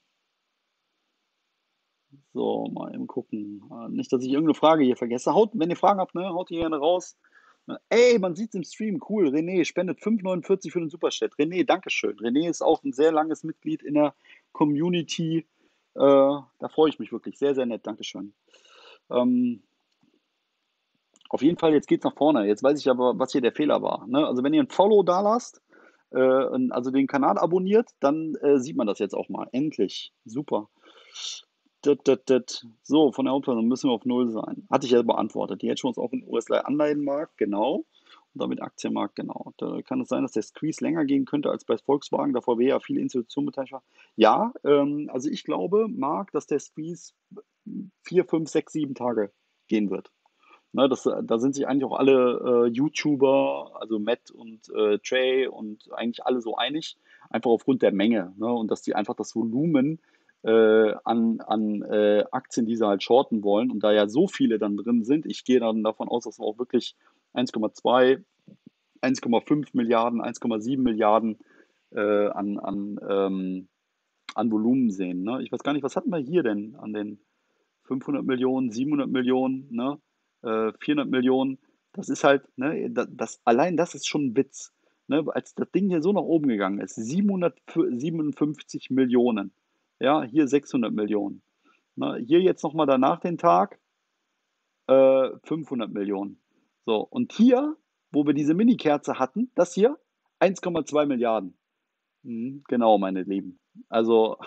So, mal eben gucken. Äh, Nicht, dass ich irgendeine Frage hier vergesse. Haut, wenn ihr Fragen habt, ne, haut die gerne raus. Ne, Ey, man sieht's im Stream. Cool. René spendet fünf neunundvierzig für den Superchat. René, Dankeschön. René ist auch ein sehr langes Mitglied in der Community. Äh, da freue ich mich wirklich. Sehr, sehr nett. Dankeschön. Ähm, auf jeden Fall, jetzt geht's nach vorne. Jetzt weiß ich aber, was hier der Fehler war. Ne? Also wenn ihr ein Follow da lasst, äh, also den Kanal abonniert, dann äh, sieht man das jetzt auch mal. Endlich. Super. Dat, dat, dat. So, von der Hauptversammlung müssen wir auf Null sein. Hatte ich ja beantwortet. Die Hedgefonds auch im U S-Anleihenmarkt, genau. Und damit Aktienmarkt, genau. Da kann es sein, dass der Squeeze länger gehen könnte als bei Volkswagen, da V W ja viele Institutionen beteiligt waren. Ja, ähm, also ich glaube, Marc, dass der Squeeze vier, fünf, sechs, sieben Tage gehen wird. Ne, das, da sind sich eigentlich auch alle äh, YouTuber, also Matt und äh, Trey und eigentlich alle so einig, einfach aufgrund der Menge. Ne, und dass die einfach das Volumen äh, an, an äh, Aktien, die sie halt shorten wollen, und da ja so viele dann drin sind, ich gehe dann davon aus, dass wir auch wirklich eins Komma zwei, eins Komma fünf Milliarden, eins Komma sieben Milliarden äh, an, an, ähm, an Volumen sehen. Ne? Ich weiß gar nicht, was hatten wir hier denn an den fünfhundert Millionen, siebenhundert Millionen, ne? äh, vierhundert Millionen. Das ist halt, ne, das, das, allein das ist schon ein Witz. Ne? Als das Ding hier so nach oben gegangen ist, siebenhundertsiebenundfünfzig Millionen. Ja, hier sechshundert Millionen. Ne? Hier jetzt nochmal danach den Tag äh, fünfhundert Millionen. So, und hier, wo wir diese Mini-Kerze hatten, das hier, eins Komma zwei Milliarden. Mhm, genau, meine Lieben. Also,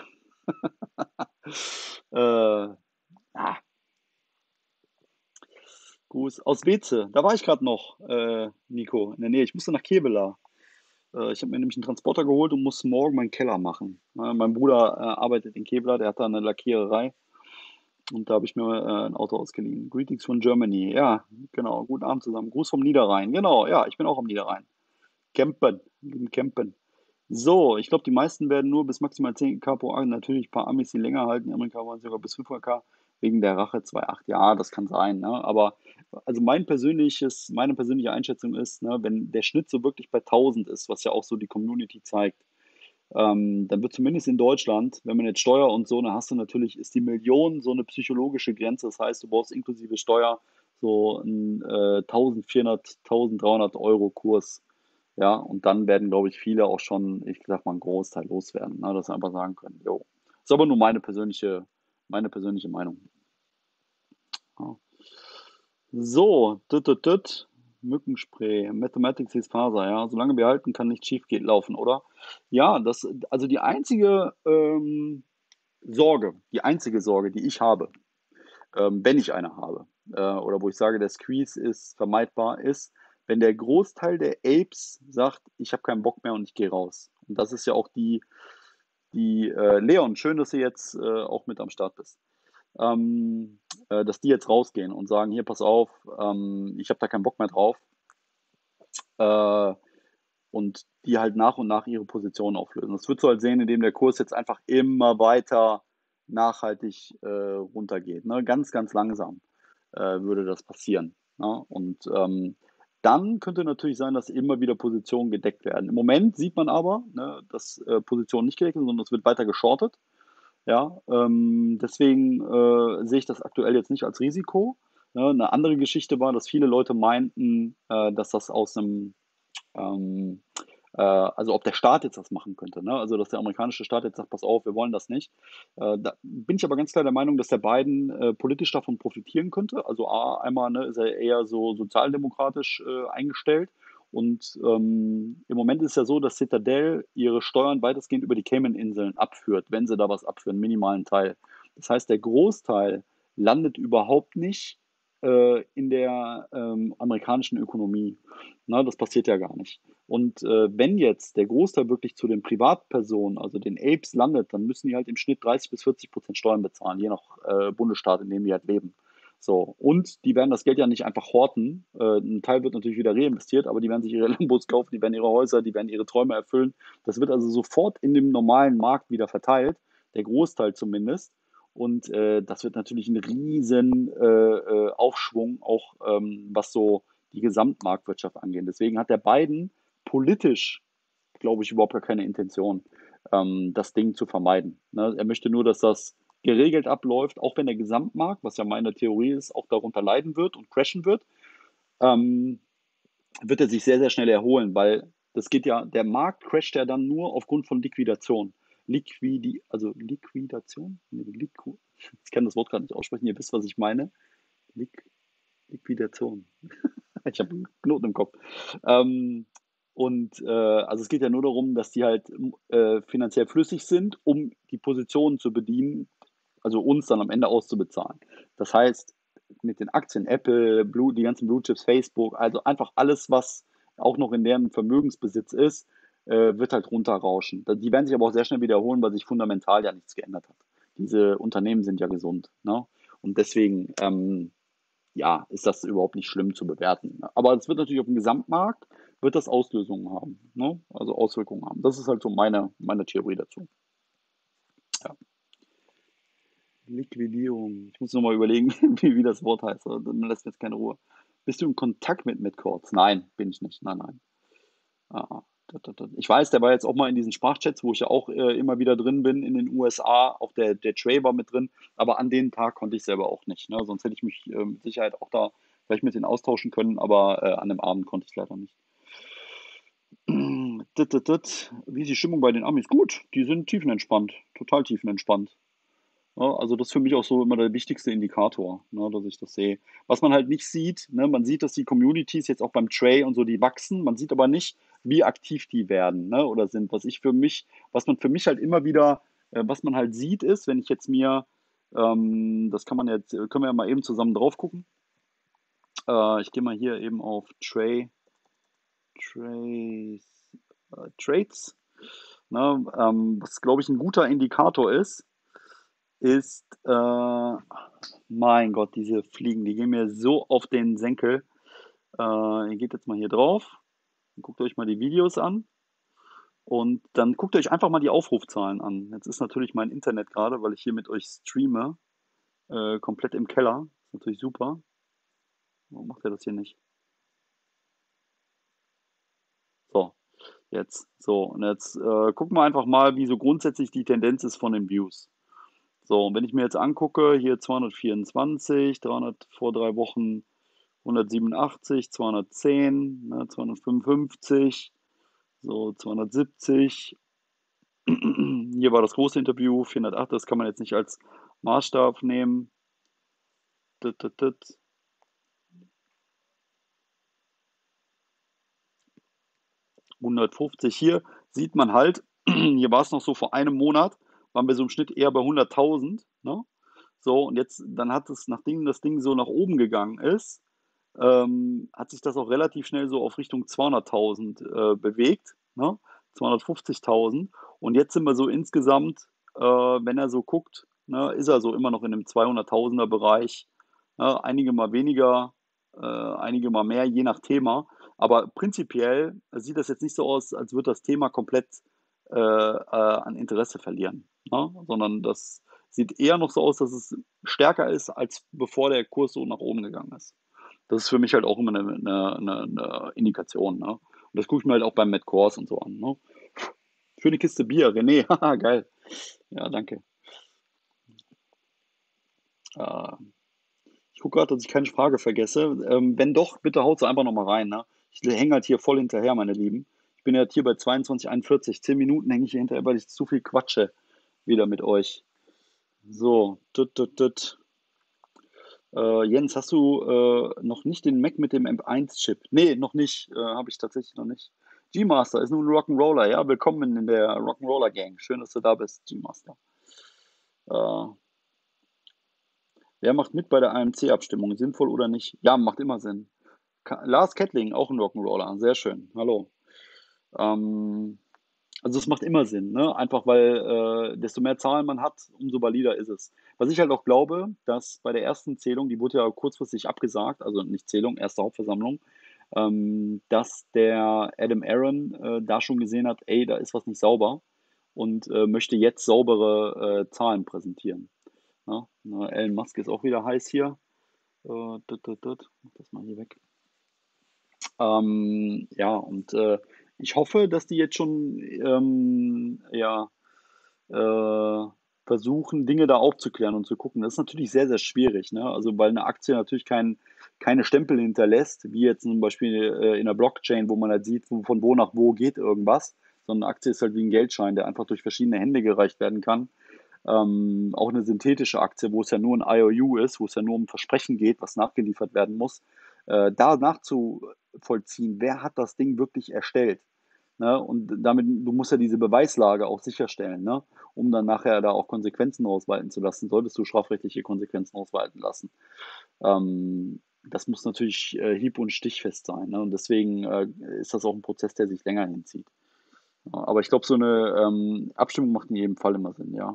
äh, ah, Gruß aus Weze. Da war ich gerade noch, äh, Nico, in der Nähe. Ich musste nach Kevela. Äh, ich habe mir nämlich einen Transporter geholt und musste morgen meinen Keller machen. Äh, mein Bruder äh, arbeitet in Kevela, der hat da eine Lackiererei. Und da habe ich mir äh, ein Auto ausgeliehen. Greetings from Germany. Ja, genau. Guten Abend zusammen. Gruß vom Niederrhein. Genau, ja, ich bin auch am Niederrhein. Campen. Lieben Campen. So, ich glaube, die meisten werden nur bis maximal zehn K pro Aktie. Natürlich ein paar Amis, die länger halten. Die Amerikaner wollen sogar bis fünfhundert K wegen der Rache zwei Komma acht. Ja, das kann sein. Ne? Aber also mein persönliches, meine persönliche Einschätzung ist, ne, wenn der Schnitt so wirklich bei tausend ist, was ja auch so die Community zeigt, ähm, dann wird zumindest in Deutschland, wenn man jetzt Steuer und so, dann hast du natürlich, ist die Million so eine psychologische Grenze. Das heißt, du brauchst inklusive Steuer so einen äh, vierzehnhundert, dreizehnhundert Euro Kurs. Ja, und dann werden, glaube ich, viele auch schon, ich sag mal, einen Großteil loswerden, ne, dass sie einfach sagen können, jo. Ist aber nur meine persönliche, meine persönliche Meinung. Ja. So, tut, tut, tut. Mückenspray, Mathematics ist Faser, ja. Solange wir halten, kann nicht schief geht laufen, oder? Ja, das, also die einzige ähm, Sorge, die einzige Sorge, die ich habe, ähm, wenn ich eine habe, äh, oder wo ich sage, der Squeeze ist vermeidbar, ist, wenn der Großteil der Apes sagt, ich habe keinen Bock mehr und ich gehe raus. Und das ist ja auch die, die äh, Leon, schön, dass du jetzt äh, auch mit am Start bist. Ähm, äh, dass die jetzt rausgehen und sagen, hier, pass auf, ähm, ich habe da keinen Bock mehr drauf. Äh, und die halt nach und nach ihre Position auflösen. Das würdest du halt sehen, indem der Kurs jetzt einfach immer weiter nachhaltig äh, runtergeht. Ne? Ganz, ganz langsam äh, würde das passieren. Ne? Und ähm, dann könnte natürlich sein, dass immer wieder Positionen gedeckt werden. Im Moment sieht man aber, ne, dass äh, Positionen nicht gedeckt sind, sondern es wird weiter geschortet. Ja, ähm, deswegen äh, sehe ich das aktuell jetzt nicht als Risiko. Ne? Eine andere Geschichte war, dass viele Leute meinten, äh, dass das aus einem ähm, äh, also ob der Staat jetzt das machen könnte, ne? Also dass der amerikanische Staat jetzt sagt, pass auf, wir wollen das nicht. Äh, da bin ich aber ganz klar der Meinung, dass der Biden äh, politisch davon profitieren könnte. Also A, einmal, ne, ist er eher so sozialdemokratisch äh, eingestellt. Und ähm, im Moment ist es ja so, dass Citadel ihre Steuern weitestgehend über die Cayman-Inseln abführt, wenn sie da was abführen, einen minimalen Teil. Das heißt, der Großteil landet überhaupt nicht äh, in der ähm, amerikanischen Ökonomie. Na, das passiert ja gar nicht. Und äh, wenn jetzt der Großteil wirklich zu den Privatpersonen, also den Apes, landet, dann müssen die halt im Schnitt dreißig bis vierzig Prozent Steuern bezahlen, je nach äh, Bundesstaat, in dem die halt leben. So, und die werden das Geld ja nicht einfach horten. Äh, ein Teil wird natürlich wieder reinvestiert, aber die werden sich ihre Lambos kaufen, die werden ihre Häuser, die werden ihre Träume erfüllen. Das wird also sofort in dem normalen Markt wieder verteilt, der Großteil zumindest. Und äh, das wird natürlich einen riesen äh, äh, Aufschwung, auch ähm, was so die Gesamtmarktwirtschaft angeht. Deswegen hat der Biden politisch, glaube ich, überhaupt gar keine Intention, ähm, das Ding zu vermeiden. Ne? Er möchte nur, dass das geregelt abläuft, auch wenn der Gesamtmarkt, was ja meine Theorie ist, auch darunter leiden wird und crashen wird, ähm, wird er sich sehr, sehr schnell erholen, weil das geht ja, der Markt crasht ja dann nur aufgrund von Liquidation. Liquidi, also Liquidation? Nee, Liqu ich kann das Wort gerade nicht aussprechen, ihr wisst, was ich meine. Liq Liquidation. Ich habe einen Knoten im Kopf. Ähm, und äh, also es geht ja nur darum, dass die halt äh, finanziell flüssig sind, um die Positionen zu bedienen, also uns dann am Ende auszubezahlen. Das heißt, mit den Aktien Apple, Blue, die ganzen Blue Chips, Facebook, also einfach alles, was auch noch in deren Vermögensbesitz ist, äh, wird halt runterrauschen. Die werden sich aber auch sehr schnell wiederholen, weil sich fundamental ja nichts geändert hat. Diese Unternehmen sind ja gesund. Ne? Und deswegen, ähm, ja, ist das überhaupt nicht schlimm zu bewerten. Aber es wird natürlich auf dem Gesamtmarkt, wird das Auslösungen haben, ne? Also Auswirkungen haben. Das ist halt so meine, meine Theorie dazu. Ja. Liquidierung. Ich muss nochmal überlegen, wie, wie das Wort heißt. Dann lässt mir jetzt keine Ruhe. Bist du in Kontakt mit Midcourts? Nein, bin ich nicht. Nein, nein. Ah, ah. Ich weiß, der war jetzt auch mal in diesen Sprachchats, wo ich ja auch äh, immer wieder drin bin in den U S A. Auch der, der Trey war mit drin. Aber an dem Tag konnte ich selber auch nicht. Ne? Sonst hätte ich mich äh, mit Sicherheit auch da vielleicht mit denen austauschen können. Aber äh, an dem Abend konnte ich leider nicht. Dit, dit, dit. Wie ist die Stimmung bei den Amis? Gut, die sind tiefenentspannt. Total tiefenentspannt. Ja, also das ist für mich auch so immer der wichtigste Indikator, ne, dass ich das sehe. Was man halt nicht sieht, ne, man sieht, dass die Communities jetzt auch beim Tray und so, die wachsen, man sieht aber nicht, wie aktiv die werden, ne, oder sind. Was ich für mich, was man für mich halt immer wieder, äh, was man halt sieht, ist, wenn ich jetzt mir, ähm, das kann man jetzt, können wir ja mal eben zusammen drauf gucken. Äh, ich gehe mal hier eben auf Tray, Trays, äh, Trades, ne, ähm, was glaube ich ein guter Indikator ist, ist, äh, mein Gott, diese Fliegen, die gehen mir so auf den Senkel. Äh, ihr geht jetzt mal hier drauf, guckt euch mal die Videos an und dann guckt euch einfach mal die Aufrufzahlen an. Jetzt ist natürlich mein Internet gerade, weil ich hier mit euch streame, äh, komplett im Keller. Ist natürlich super. Warum macht er das hier nicht? So, jetzt. So, und jetzt äh, gucken wir einfach mal, wie so grundsätzlich die Tendenz ist von den Views. So, und wenn ich mir jetzt angucke, hier zweihundertvierundzwanzig, dreihundert vor drei Wochen hundertsiebenundachtzig, zweihundertzehn, ne, zweihundertfünfundfünfzig, so zweihundertsiebzig. Hier war das große Interview, vierhundertacht, das kann man jetzt nicht als Maßstab nehmen. Dit, dit, dit. hundertfünfzig, hier sieht man halt, hier war es noch so vor einem Monat, waren wir so im Schnitt eher bei hunderttausend. Ne? So, und jetzt, dann hat es, nachdem das Ding so nach oben gegangen ist, ähm, hat sich das auch relativ schnell so auf Richtung zweihunderttausend äh, bewegt, ne? zweihundertfünfzigtausend. Und jetzt sind wir so insgesamt, äh, wenn er so guckt, ne, ist er so immer noch in dem zweihunderttausender Bereich. Ne? Einige mal weniger, äh, einige mal mehr, je nach Thema. Aber prinzipiell sieht das jetzt nicht so aus, als würde das Thema komplett äh, äh, an Interesse verlieren. Ne? Sondern das sieht eher noch so aus, dass es stärker ist, als bevor der Kurs so nach oben gegangen ist. Das ist für mich halt auch immer eine, eine, eine, eine Indikation. Ne? Und das gucke ich mir halt auch beim Matt Kors und so an. Ne? Schöne Kiste Bier, René. Haha, geil. Ja, danke. Äh, ich gucke gerade, dass ich keine Frage vergesse. Ähm, wenn doch, bitte haut sie einfach nochmal rein. Ne? Ich hänge halt hier voll hinterher, meine Lieben. Ich bin ja hier bei zweiundzwanzig einundvierzig. Zehn Minuten hänge ich hier hinterher, weil ich zu viel quatsche wieder mit euch. So, tut, tut, tut. Äh, Jens, hast du äh, noch nicht den Mac mit dem M eins Chip? Nee, noch nicht. Äh, Habe ich tatsächlich noch nicht. G-Master ist nun ein Rock'n'Roller. Ja, willkommen in der Rock'n'Roller Gang. Schön, dass du da bist, G-Master. Äh, wer macht mit bei der A M C-Abstimmung? Sinnvoll oder nicht? Ja, macht immer Sinn. Ka Lars Kettling, auch ein Rock'n'Roller. Sehr schön. Hallo. Ähm, Also es macht immer Sinn, ne? Einfach weil äh, desto mehr Zahlen man hat, umso valider ist es. Was ich halt auch glaube, dass bei der ersten Zählung, die wurde ja kurzfristig abgesagt, also nicht Zählung, erste Hauptversammlung, ähm, dass der Adam Aaron äh, da schon gesehen hat, ey, da ist was nicht sauber und äh, möchte jetzt saubere äh, Zahlen präsentieren. Ja? Na, Elon Musk ist auch wieder heiß hier. Äh, tut, tut, tut. Mach das mal hier weg. Ähm, ja, und äh, ich hoffe, dass die jetzt schon ähm, ja, äh, versuchen, Dinge da aufzuklären und zu gucken. Das ist natürlich sehr, sehr schwierig, ne? Also weil eine Aktie natürlich kein, keine Stempel hinterlässt, wie jetzt zum Beispiel äh, in der Blockchain, wo man halt sieht, wo, von wo nach wo geht irgendwas, sondern eine Aktie ist halt wie ein Geldschein, der einfach durch verschiedene Hände gereicht werden kann. Ähm, auch eine synthetische Aktie, wo es ja nur ein I O U ist, wo es ja nur um Versprechen geht, was nachgeliefert werden muss, äh, da nachzuvollziehen, wer hat das Ding wirklich erstellt. Ne? Und damit, du musst ja diese Beweislage auch sicherstellen, ne? Um dann nachher da auch Konsequenzen auswalten zu lassen, solltest du strafrechtliche Konsequenzen auswalten lassen. Ähm, das muss natürlich äh, hieb- und stichfest sein. Ne? Und deswegen äh, ist das auch ein Prozess, der sich länger hinzieht. Ja, aber ich glaube, so eine ähm, Abstimmung macht in jedem Fall immer Sinn, ja.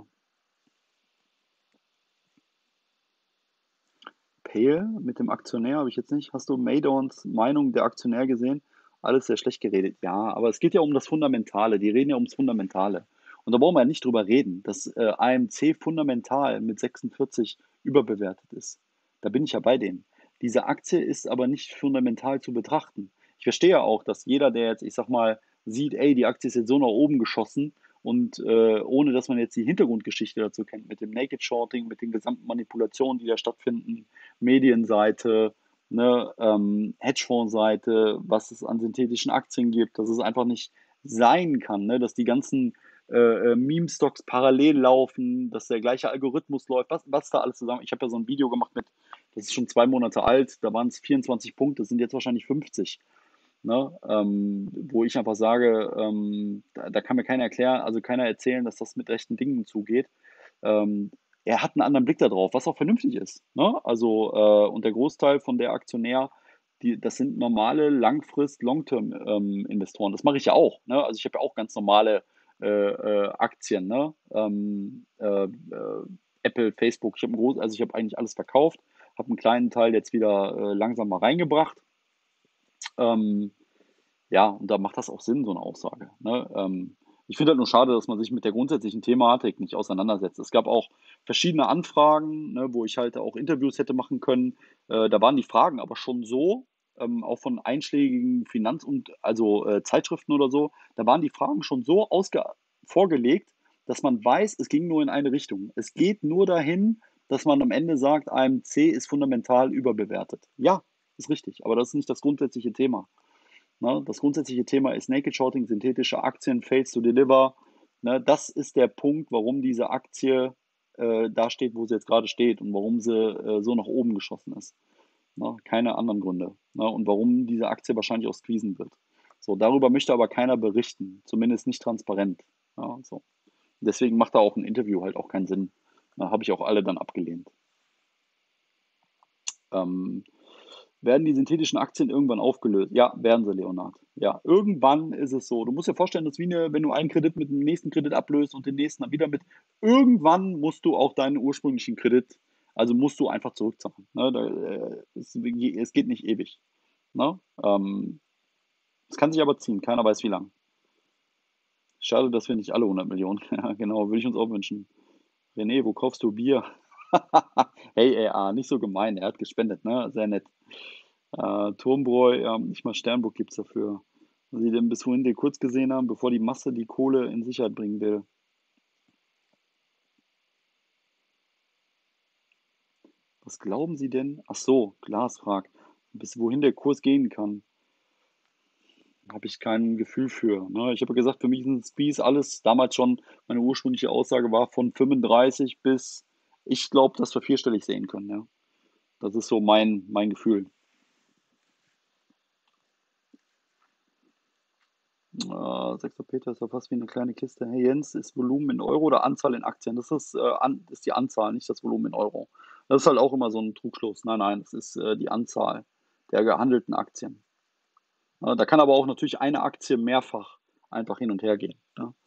Pale mit dem Aktionär habe ich jetzt nicht. Hast du Maydons Meinung der Aktionär gesehen? Alles sehr schlecht geredet. Ja, aber es geht ja um das Fundamentale. Die reden ja ums Fundamentale. Und da brauchen wir ja nicht drüber reden, dass äh, A M C fundamental mit sechsundvierzig überbewertet ist. Da bin ich ja bei denen. Diese Aktie ist aber nicht fundamental zu betrachten. Ich verstehe ja auch, dass jeder, der jetzt, ich sag mal, sieht, ey, die Aktie ist jetzt so nach oben geschossen und äh, ohne dass man jetzt die Hintergrundgeschichte dazu kennt, mit dem Naked Shorting, mit den gesamten Manipulationen, die da stattfinden, Medienseite, ne, ähm, Hedgefondsseite, was es an synthetischen Aktien gibt, dass es einfach nicht sein kann, ne, dass die ganzen äh, äh, Meme-Stocks parallel laufen, dass der gleiche Algorithmus läuft, was, was da alles zusammen. Ich habe ja so ein Video gemacht mit, das ist schon zwei Monate alt, da waren es vierundzwanzig Punkte, das sind jetzt wahrscheinlich fünfzig. Ne? Ähm, wo ich einfach sage, ähm, da, da kann mir keiner erklären, also keiner erzählen, dass das mit rechten Dingen zugeht. Ähm, Er hat einen anderen Blick darauf, was auch vernünftig ist. Ne? Also, äh, und der Großteil von der Aktionär, die, das sind normale Langfrist, Long-Term-Investoren. Das mache ich ja auch. Ne? Also ich habe ja auch ganz normale äh, äh, Aktien. Ne? Ähm, äh, äh, Apple, Facebook, ich habe groß, also ich habe eigentlich alles verkauft, habe einen kleinen Teil jetzt wieder äh, langsam mal reingebracht. Ähm, ja, und da macht das auch Sinn, so eine Aussage. Ne? Ähm, ich finde halt nur schade, dass man sich mit der grundsätzlichen Thematik nicht auseinandersetzt. Es gab auch verschiedene Anfragen, ne, wo ich halt auch Interviews hätte machen können. Äh, da waren die Fragen aber schon so, ähm, auch von einschlägigen Finanz- und also äh, Zeitschriften oder so, da waren die Fragen schon so ausge vorgelegt, dass man weiß, es ging nur in eine Richtung. Es geht nur dahin, dass man am Ende sagt, A M C ist fundamental überbewertet. Ja, ist richtig, aber das ist nicht das grundsätzliche Thema. Ne? Das grundsätzliche Thema ist Naked Shorting, synthetische Aktien, Fails to Deliver. Ne? Das ist der Punkt, warum diese Aktie äh, da steht, wo sie jetzt gerade steht und warum sie äh, so nach oben geschossen ist. Ne? Keine anderen Gründe. Ne? Und warum diese Aktie wahrscheinlich auch squeezen wird. So, darüber möchte aber keiner berichten, zumindest nicht transparent. Ja, so. Deswegen macht da auch ein Interview halt auch keinen Sinn. Da habe ich auch alle dann abgelehnt. Ähm, Werden die synthetischen Aktien irgendwann aufgelöst? Ja, werden sie, Leonhard. Ja, irgendwann ist es so. Du musst dir vorstellen, dass wie eine, wenn du einen Kredit mit dem nächsten Kredit ablöst und den nächsten dann wieder mit, irgendwann musst du auch deinen ursprünglichen Kredit, also musst du einfach zurückzahlen. Ne? Da, äh, es, es geht nicht ewig. Ne? Ähm, es kann sich aber ziehen, keiner weiß wie lang. Schade, dass wir nicht alle hundert Millionen, ja, genau, würde ich uns auch wünschen. René, wo kaufst du Bier? Hey, ey, ah, nicht so gemein, er hat gespendet, ne? Sehr nett. Äh, Turmbräu, ja, nicht mal Sternburg gibt es dafür. Was sie denn bis wohin den kurz gesehen haben, bevor die Masse die Kohle in Sicherheit bringen will. Was glauben Sie denn? Ach so, Glasfrag. Bis wohin der Kurs gehen kann, habe ich kein Gefühl für. Ne? Ich habe ja gesagt, für mich ist ein Squeeze alles, damals schon, meine ursprüngliche Aussage war von fünfunddreißig bis, ich glaube, dass wir vierstellig sehen können. Ja? Das ist so mein, mein Gefühl. Äh, sechster Peter ist ja fast wie eine kleine Kiste. Hey Jens, ist Volumen in Euro oder Anzahl in Aktien? Das ist, äh, an, ist die Anzahl, nicht das Volumen in Euro. Das ist halt auch immer so ein Trugschluss. Nein, nein, das ist äh, die Anzahl der gehandelten Aktien. Äh, da kann aber auch natürlich eine Aktie mehrfach einfach hin und her gehen. Ne?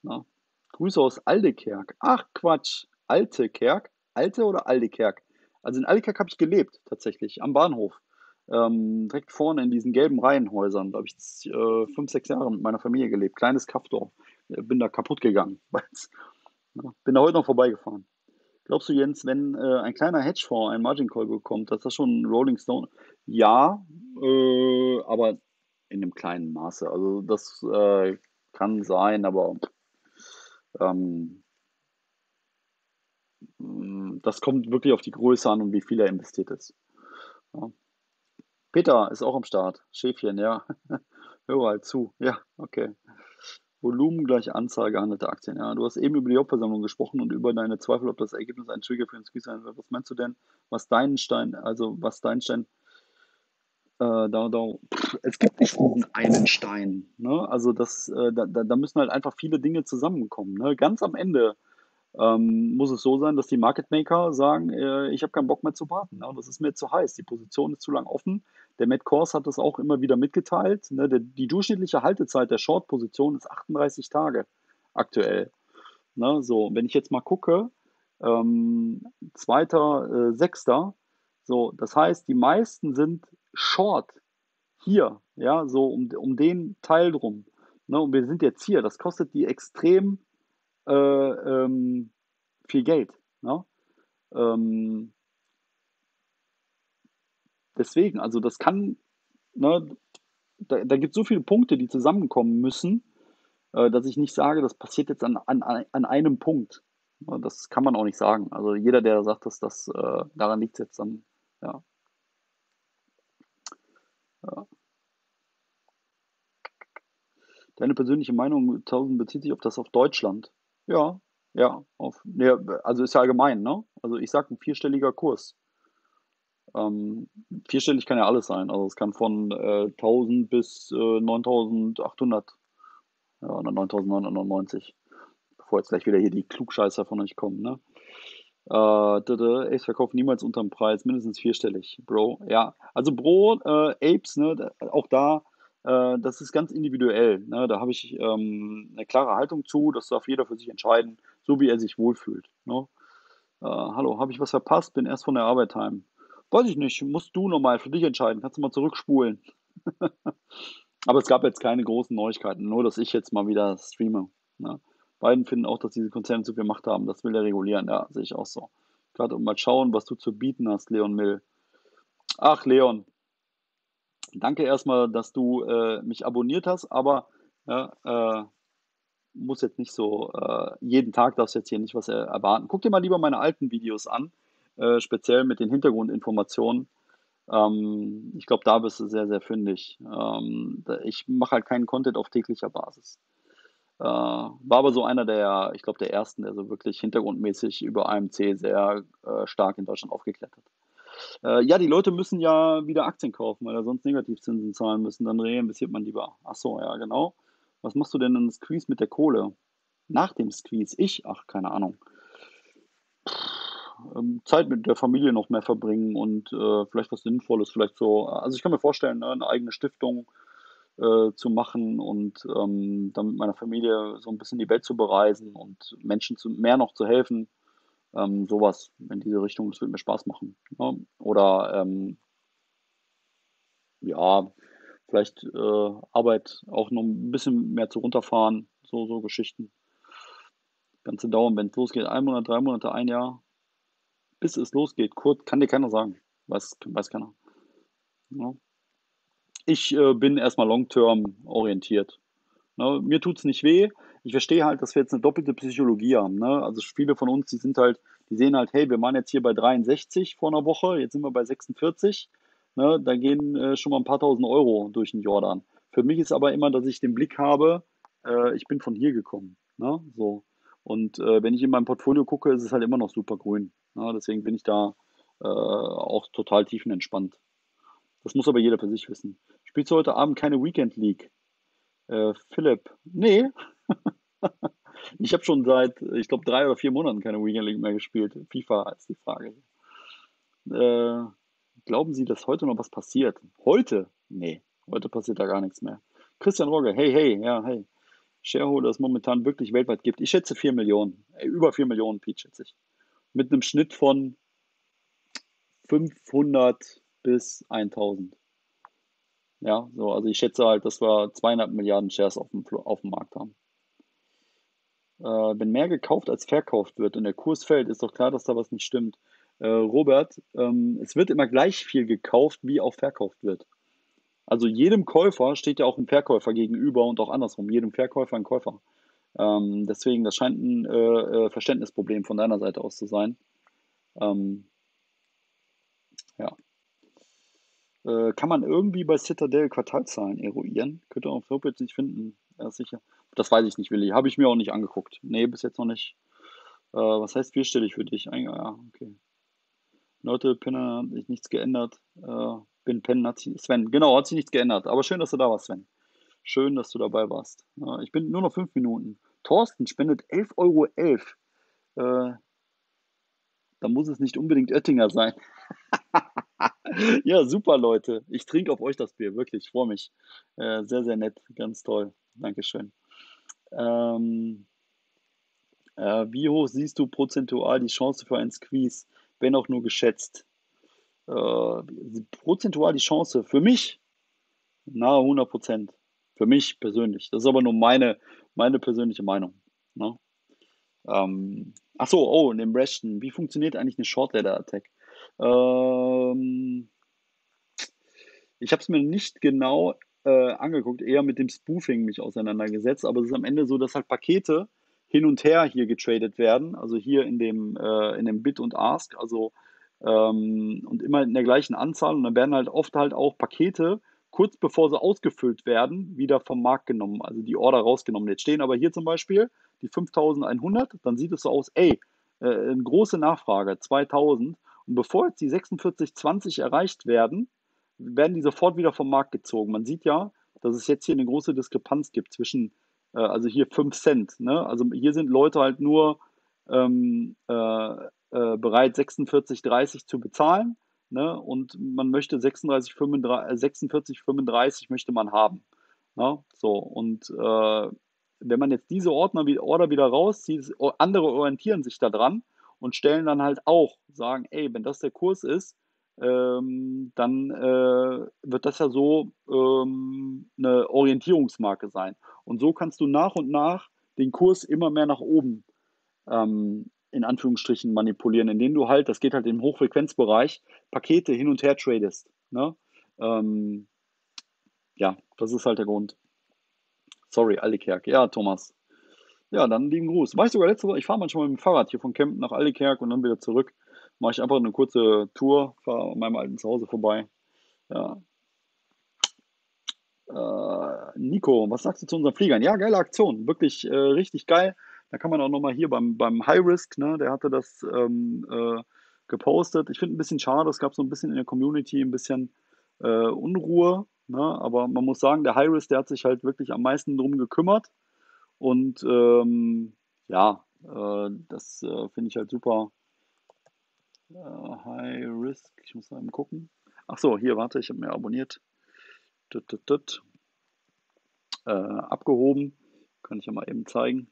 Na? Grüße aus Aldekerk. Ach Quatsch, Altekerk? Alte oder Aldekerk? Also in Aldekerk habe ich gelebt, tatsächlich, am Bahnhof. Ähm, direkt vorne in diesen gelben Reihenhäusern. Da habe ich äh, fünf, sechs Jahre mit meiner Familie gelebt. Kleines Kaffdorf. Äh, Bin da kaputt gegangen. weil's- ja, bin da heute noch vorbeigefahren. Glaubst du, Jens, wenn äh, ein kleiner Hedgefonds einen Margin Call bekommt, dass das schon ein Rolling Stone? Ja, äh, aber in einem kleinen Maße. Also das äh, kann sein, aber ähm, mh, das kommt wirklich auf die Größe an und wie viel er investiert ist. Ja. Peter ist auch am Start. Schäfchen, ja. Hör halt zu. Ja, okay. Volumen gleich Anzahl gehandelter Aktien. Ja, du hast eben über die Hauptversammlung gesprochen und über deine Zweifel, ob das Ergebnis ein Trigger für den Squeeze sein wird. Was meinst du denn, was Deinstein, also was Deinstein, äh, da, da, pff, es gibt nicht diesen einen Stein. Ne? Also das, äh, da, da da müssen halt einfach viele Dinge zusammenkommen. Ne? Ganz am Ende ähm, muss es so sein, dass die Market Maker sagen, äh, ich habe keinen Bock mehr zu warten. Ne? Das ist mir zu heiß. Die Position ist zu lang offen. Der Matt Kors hat das auch immer wieder mitgeteilt. Ne? Der, die durchschnittliche Haltezeit der Short-Position ist achtunddreißig Tage aktuell. Ne? So, wenn ich jetzt mal gucke, ähm, zweiter, äh, sechster, so, das heißt, die meisten sind Short hier, ja, so um, um den Teil drum. Ne? Und wir sind jetzt hier. Das kostet die extrem äh, ähm, viel Geld. Ne? Ähm, deswegen, also das kann, ne, da, da gibt es so viele Punkte, die zusammenkommen müssen, äh, dass ich nicht sage, das passiert jetzt an, an, an einem Punkt. Ne, das kann man auch nicht sagen. Also jeder, der sagt, dass das äh, daran liegt jetzt dann, ja, ja. Deine persönliche Meinung, tausend bezieht sich auf das auf Deutschland. Ja, ja, auf, ja, also ist ja allgemein, ne? Also ich sage ein vierstelliger Kurs. Ähm, vierstellig kann ja alles sein. Also es kann von äh, tausend bis äh, neuntausendachthundert, ja, oder neuntausendneunhundertneunundneunzig, bevor jetzt gleich wieder hier die Klugscheißer von euch kommen, ne? Äh, dada, Apes verkaufen niemals unterm Preis, mindestens vierstellig, Bro. Ja, also Bro, äh, Apes, ne, da, auch da, äh, das ist ganz individuell. Ne? Da habe ich ähm, eine klare Haltung zu, das darf jeder für sich entscheiden, so wie er sich wohlfühlt. Ne? Äh, hallo, habe ich was verpasst? Bin erst von der Arbeit heim. Weiß ich nicht, musst du nochmal für dich entscheiden, kannst du mal zurückspulen. Aber es gab jetzt keine großen Neuigkeiten, nur dass ich jetzt mal wieder streame. Ne? Beiden finden auch, dass diese Konzerne zu viel Macht haben. Das will er regulieren. Ja, sehe ich auch so. Gerade um mal schauen, was du zu bieten hast, Leon Mill. Ach, Leon, danke erstmal, dass du äh, mich abonniert hast, aber ja, äh, muss jetzt nicht so, äh, jeden Tag darfst du jetzt hier nicht was er erwarten. Guck dir mal lieber meine alten Videos an, äh, speziell mit den Hintergrundinformationen. Ähm, ich glaube, da bist du sehr, sehr fündig. Ähm, da- ich mache halt keinen Content auf täglicher Basis. Äh, war aber so einer der, ich glaube, der ersten, der so wirklich hintergrundmäßig über A M C sehr äh, stark in Deutschland aufgeklärt hat. Äh, ja, die Leute müssen ja wieder Aktien kaufen, weil er sonst Negativzinsen zahlen müssen. Dann reinvestiert man lieber. Ach so, ja, genau. Was machst du denn in Squeeze mit der Kohle? Nach dem Squeeze? Ich? Ach, keine Ahnung. Ähm, Zeit mit der Familie noch mehr verbringen und äh, vielleicht was Sinnvolles, vielleicht so. Also ich kann mir vorstellen, ne, eine eigene Stiftung äh, zu machen und ähm, dann mit meiner Familie so ein bisschen die Welt zu bereisen und Menschen zu, mehr noch zu helfen. Ähm, sowas in diese Richtung, das würde mir Spaß machen. Ne? Oder ähm, ja, vielleicht äh, Arbeit auch noch ein bisschen mehr zu runterfahren, so, so Geschichten. Ganze dauern, wenn es losgeht, ein Monat, drei Monate, ein Jahr, bis es losgeht. Kurz, kann dir keiner sagen. Weiß, weiß keiner. Ja. Ich äh, bin erstmal long-term orientiert. Ne? Mir tut's nicht weh. Ich verstehe halt, dass wir jetzt eine doppelte Psychologie haben. Ne? Also viele von uns, die sind halt, die sehen halt, hey, wir waren jetzt hier bei dreiundsechzig vor einer Woche, jetzt sind wir bei sechsundvierzig. Ne? Da gehen äh, schon mal ein paar tausend Euro durch den Jordan. Für mich ist aber immer, dass ich den Blick habe, äh, ich bin von hier gekommen. Ne? So. Und äh, wenn ich in mein Portfolio gucke, ist es halt immer noch super grün. Ne? Deswegen bin ich da äh, auch total tiefenentspannt. Das muss aber jeder für sich wissen. Spielst du heute Abend keine Weekend League? Äh, Philipp, nee, ich habe schon seit, ich glaube, drei oder vier Monaten keine Weekend League mehr gespielt. FIFA ist die Frage. Äh, glauben Sie, dass heute noch was passiert? Heute? Nee, heute passiert da gar nichts mehr. Christian Rogge, hey, hey, ja, hey. Shareholders momentan wirklich weltweit gibt. Ich schätze vier Millionen. Äh, über vier Millionen, Pete, schätze ich. Mit einem Schnitt von fünfhundert bis tausend. Ja, so, also ich schätze halt, dass wir zweieinhalb Milliarden Shares auf dem, Flo- auf dem Markt haben. Äh, wenn mehr gekauft als verkauft wird und der Kurs fällt, ist doch klar, dass da was nicht stimmt. Äh, Robert, ähm, es wird immer gleich viel gekauft, wie auch verkauft wird. Also jedem Käufer steht ja auch ein Verkäufer gegenüber und auch andersrum, jedem Verkäufer ein Käufer. Ähm, deswegen, das scheint ein äh, äh, Verständnisproblem von deiner Seite aus zu sein. Ähm, ja. Äh, kann man irgendwie bei Citadel Quartalzahlen eruieren? Könnte auf Hope jetzt nicht finden. Ja, sicher. Das weiß ich nicht, Willi. Habe ich mir auch nicht angeguckt. Nee, bis jetzt noch nicht. Äh, was heißt vierstellig für dich? Ein, ja, okay. Leute, Penner hat sich nichts geändert. Äh, bin Pen hat sich, Sven, genau, hat sich nichts geändert. Aber schön, dass du da warst, Sven. Schön, dass du dabei warst. Ja, ich bin nur noch fünf Minuten. Thorsten spendet elf Euro. elf. Äh, Da muss es nicht unbedingt Oettinger sein. Ja, super, Leute. Ich trinke auf euch das Bier, wirklich. Ich freue mich. Äh, sehr, sehr nett. Ganz toll. Dankeschön. Ähm, äh, wie hoch siehst du prozentual die Chance für einen Squeeze, wenn auch nur geschätzt? Äh, Prozentual die Chance für mich nahe hundert Prozent. Für mich persönlich. Das ist aber nur meine, meine persönliche Meinung. Ne? Ähm, ach so, oh, in dem Brashton. Wie funktioniert eigentlich eine Short Ladder Attack? Ähm, Ich habe es mir nicht genau äh, angeguckt, eher mit dem Spoofing mich auseinandergesetzt, aber es ist am Ende so, dass halt Pakete hin und her hier getradet werden, also hier in dem, äh, in dem Bid und Ask, also ähm, und immer in der gleichen Anzahl und dann werden halt oft halt auch Pakete kurz bevor sie ausgefüllt werden, wieder vom Markt genommen, also die Order rausgenommen. Jetzt stehen aber hier zum Beispiel die fünftausendeinhundert, dann sieht es so aus, ey, äh, eine große Nachfrage, zweitausend und bevor jetzt die sechsundvierzig zwanzig erreicht werden, werden die sofort wieder vom Markt gezogen. Man sieht ja, dass es jetzt hier eine große Diskrepanz gibt zwischen, äh, also hier fünf Cent. Ne? Also hier sind Leute halt nur ähm, äh, äh, bereit, sechsundvierzig dreißig zu bezahlen. Ne? Und man möchte sechsunddreißig, fünfunddreißig, sechsundvierzig fünfunddreißig möchte man haben. Ne? So, und äh, wenn man jetzt diese Ordner, Order wieder rauszieht, andere orientieren sich da dran und stellen dann halt auch, sagen, ey, wenn das der Kurs ist, ähm, dann äh, wird das ja so ähm, eine Orientierungsmarke sein. Und so kannst du nach und nach den Kurs immer mehr nach oben ähm, in Anführungsstrichen manipulieren, indem du halt, das geht halt im Hochfrequenzbereich, Pakete hin und her tradest. Ne? Ähm, ja, das ist halt der Grund. Sorry, Allikerk. Ja, Thomas. Ja, dann lieben Gruß. War ich sogar letzte Woche, ich fahre manchmal mit dem Fahrrad hier von Kempten nach Allikerk und dann wieder zurück. Mache ich einfach eine kurze Tour, fahre an meinem alten Zuhause vorbei. Ja. Äh, Nico, was sagst du zu unseren Fliegern? Ja, geile Aktion, wirklich äh, richtig geil. Da kann man auch nochmal hier beim, beim High Risk, ne, der hatte das ähm, äh, gepostet. Ich finde ein bisschen schade, es gab so ein bisschen in der Community ein bisschen äh, Unruhe, ne, aber man muss sagen, der High Risk, der hat sich halt wirklich am meisten drum gekümmert und ähm, ja, äh, das äh, finde ich halt super. Äh, High Risk, ich muss mal eben gucken. Ach so, hier, warte, ich habe mir abonniert. Tut, tut, tut. Äh, abgehoben. Kann ich ja mal eben zeigen.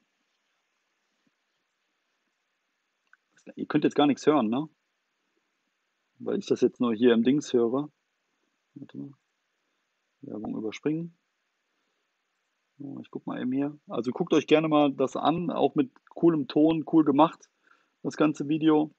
Ihr könnt jetzt gar nichts hören, ne? Weil ich das jetzt nur hier im Dings höre. Warte mal. Werbung überspringen. So, ich guck mal eben hier. Also guckt euch gerne mal das an, auch mit coolem Ton, cool gemacht, das ganze Video.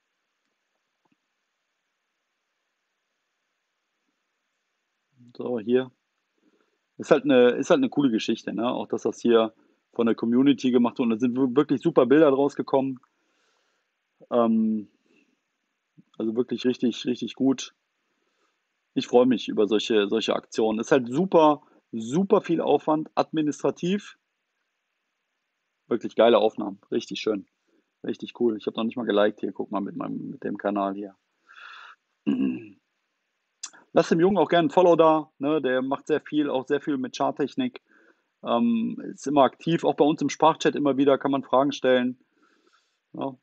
So, hier. Ist halt eine, ist halt eine coole Geschichte, ne? Auch dass das hier von der Community gemacht wurde. Und da sind wirklich super Bilder draus gekommen. Ähm, also wirklich richtig, richtig gut. Ich freue mich über solche, solche Aktionen. Ist halt super, super viel Aufwand, administrativ. Wirklich geile Aufnahmen. Richtig schön. Richtig cool. Ich habe noch nicht mal geliked hier. Guck mal mit meinem, mit dem Kanal hier. Lass dem Jungen auch gerne ein Follow da. Ne? Der macht sehr viel, auch sehr viel mit Charttechnik. Ähm, ist immer aktiv. Auch bei uns im Sprachchat immer wieder kann man Fragen stellen. Ja,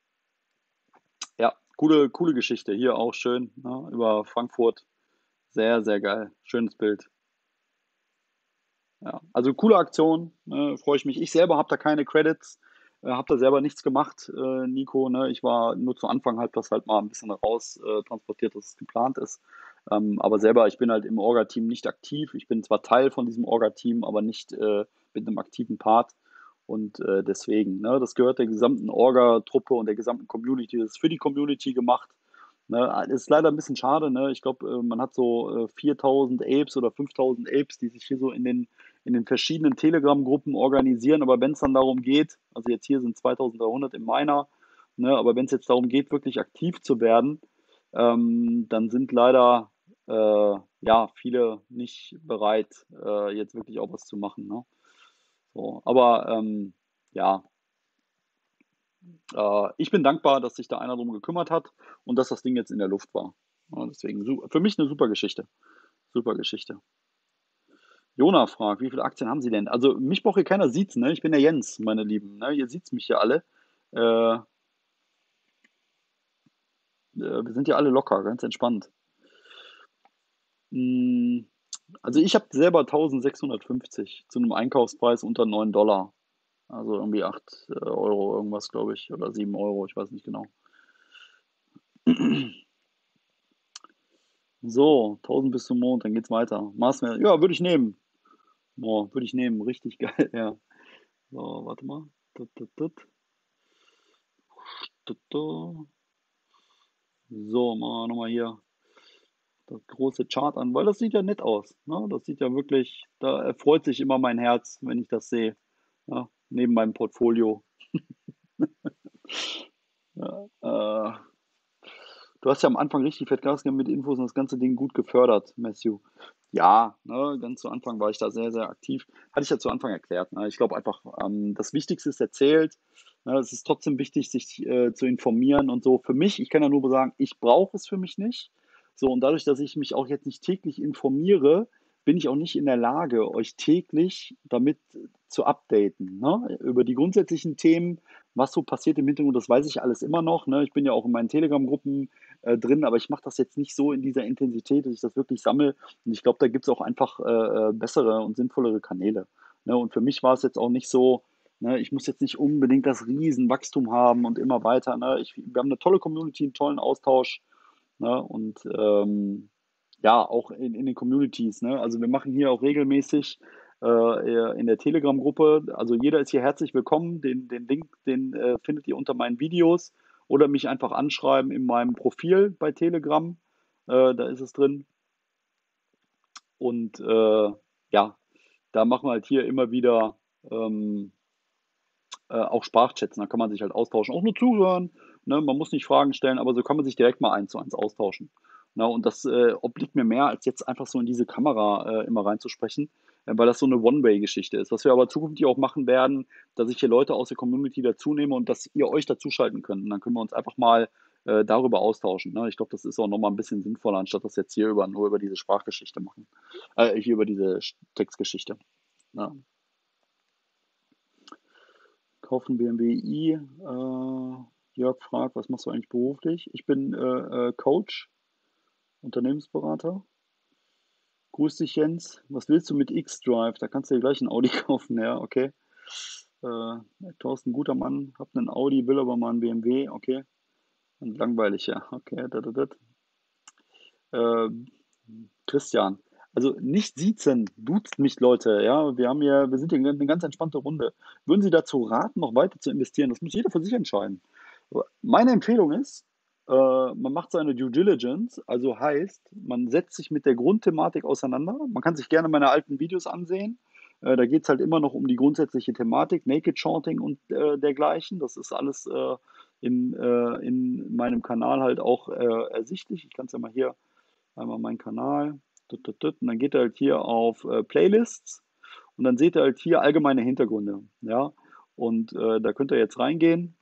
ja coole, coole Geschichte. Hier auch schön. Ne? Über Frankfurt. Sehr, sehr geil. Schönes Bild. Ja, also coole Aktion, ne, freue ich mich. Ich selber habe da keine Credits, äh, habe da selber nichts gemacht, äh, Nico. Ne? Ich war nur zu Anfang halt das halt mal ein bisschen raus äh, transportiert, dass es geplant ist. Ähm, aber selber, ich bin halt im Orga-Team nicht aktiv. Ich bin zwar Teil von diesem Orga-Team, aber nicht äh, mit einem aktiven Part. Und äh, deswegen, ne, das gehört der gesamten Orga-Truppe und der gesamten Community. Das ist für die Community gemacht. Ne, ist leider ein bisschen schade. Ne? Ich glaube, äh, man hat so äh, viertausend Apes oder fünftausend Apes, die sich hier so in den, in den verschiedenen Telegram-Gruppen organisieren. Aber wenn es dann darum geht, also jetzt hier sind zweitausenddreihundert im Miner, ne? Aber wenn es jetzt darum geht, wirklich aktiv zu werden, ähm, dann sind leider äh, ja viele nicht bereit, äh, jetzt wirklich auch was zu machen. Ne? So, aber ähm, ja, äh, ich bin dankbar, dass sich da einer drum gekümmert hat und dass das Ding jetzt in der Luft war. Ja, deswegen su- für mich eine super Geschichte. Super Geschichte. Jona fragt, wie viele Aktien haben Sie denn? Also mich braucht hier keiner siezen, ne? Ich bin der Jens, meine Lieben. Ne? Ihr sieht mich hier alle. Äh, äh, wir sind ja alle locker, ganz entspannt. Mm, also ich habe selber eintausendsechshundertfünfzig zu einem Einkaufspreis unter neun Dollar. Also irgendwie acht äh, Euro irgendwas, glaube ich. Oder sieben Euro, ich weiß nicht genau. So, tausend bis zum Mond, dann geht's weiter. Marsmeer, ja, würde ich nehmen. Boah, würde ich nehmen, richtig geil, ja. So, warte mal. Tut, tut, tut. Tut, tut. So, machen wir nochmal hier das große Chart an, weil das sieht ja nett aus. Ne? Das sieht ja wirklich, da erfreut sich immer mein Herz, wenn ich das sehe. Ja, neben meinem Portfolio. Ja, äh, du hast ja am Anfang richtig fett Gas gegeben mit Infos und das ganze Ding gut gefördert, Matthew. Ja, ne, ganz zu Anfang war ich da sehr, sehr aktiv. Hatte ich ja zu Anfang erklärt. Ne? Ich glaube einfach, ähm, das Wichtigste ist erzählt. Ne? Es ist trotzdem wichtig, sich äh, zu informieren und so. Für mich, ich kann ja nur sagen, ich brauche es für mich nicht. So, und dadurch, dass ich mich auch jetzt nicht täglich informiere, bin ich auch nicht in der Lage, euch täglich damit zu updaten. Ne? Über die grundsätzlichen Themen, was so passiert im Hintergrund, das weiß ich alles immer noch. Ne? Ich bin ja auch in meinen Telegram-Gruppen äh, drin, aber ich mache das jetzt nicht so in dieser Intensität, dass ich das wirklich sammle. Und ich glaube, da gibt es auch einfach äh, äh, bessere und sinnvollere Kanäle. Ne? Und für mich war es jetzt auch nicht so, ne, ich muss jetzt nicht unbedingt das Riesenwachstum haben und immer weiter. Ne? Ich, wir haben eine tolle Community, einen tollen Austausch. Ne? Und ähm, ja, auch in, in den Communities. Ne? Also wir machen hier auch regelmäßig äh, in der Telegram-Gruppe, also jeder ist hier herzlich willkommen. Den, den Link, den äh, findet ihr unter meinen Videos oder mich einfach anschreiben in meinem Profil bei Telegram. Äh, da ist es drin. Und äh, ja, da machen wir halt hier immer wieder ähm, äh, auch Sprachchats. Da kann man sich halt austauschen, auch nur zuhören. Ne? Man muss nicht Fragen stellen, aber so kann man sich direkt mal eins zu eins austauschen. Ne? Und das äh, obliegt mir mehr, als jetzt einfach so in diese Kamera äh, immer reinzusprechen, äh, weil das so eine One-Way-Geschichte ist. Was wir aber zukünftig auch machen werden, dass ich hier Leute aus der Community dazu nehme und dass ihr euch dazuschalten könnt. Und dann können wir uns einfach mal äh, darüber austauschen. Ne? Ich glaube, das ist auch nochmal ein bisschen sinnvoller, anstatt das jetzt hier über, nur über diese Sprachgeschichte machen. Äh, hier über diese Textgeschichte. Ja. Kaufen B M W i. Äh, Jörg fragt, was machst du eigentlich beruflich? Ich bin äh, äh, Coach, Unternehmensberater. Grüß dich, Jens. Was willst du mit X-Drive? Da kannst du dir gleich ein Audi kaufen, ja, okay. Äh, Thorsten, guter Mann, hab einen Audi, will aber mal einen B M W, okay. Und langweilig, ja, okay. Dat, dat, dat. Äh, Christian, also nicht siezen, duzt mich, Leute, ja. Wir haben ja, wir sind hier eine ganz entspannte Runde. Würden Sie dazu raten, noch weiter zu investieren? Das muss jeder für sich entscheiden. Meine Empfehlung ist, äh, man macht seine Due Diligence, also heißt, man setzt sich mit der Grundthematik auseinander. Man kann sich gerne meine alten Videos ansehen. Äh, da geht es halt immer noch um die grundsätzliche Thematik, Naked Shorting und äh, dergleichen. Das ist alles äh, in, äh, in meinem Kanal halt auch äh, ersichtlich. Ich kann es ja mal hier einmal meinen Kanal. Tut, tut, tut. Und dann geht ihr halt hier auf äh, Playlists und dann seht ihr halt hier allgemeine Hintergründe. Ja? Und äh, da könnt ihr jetzt reingehen.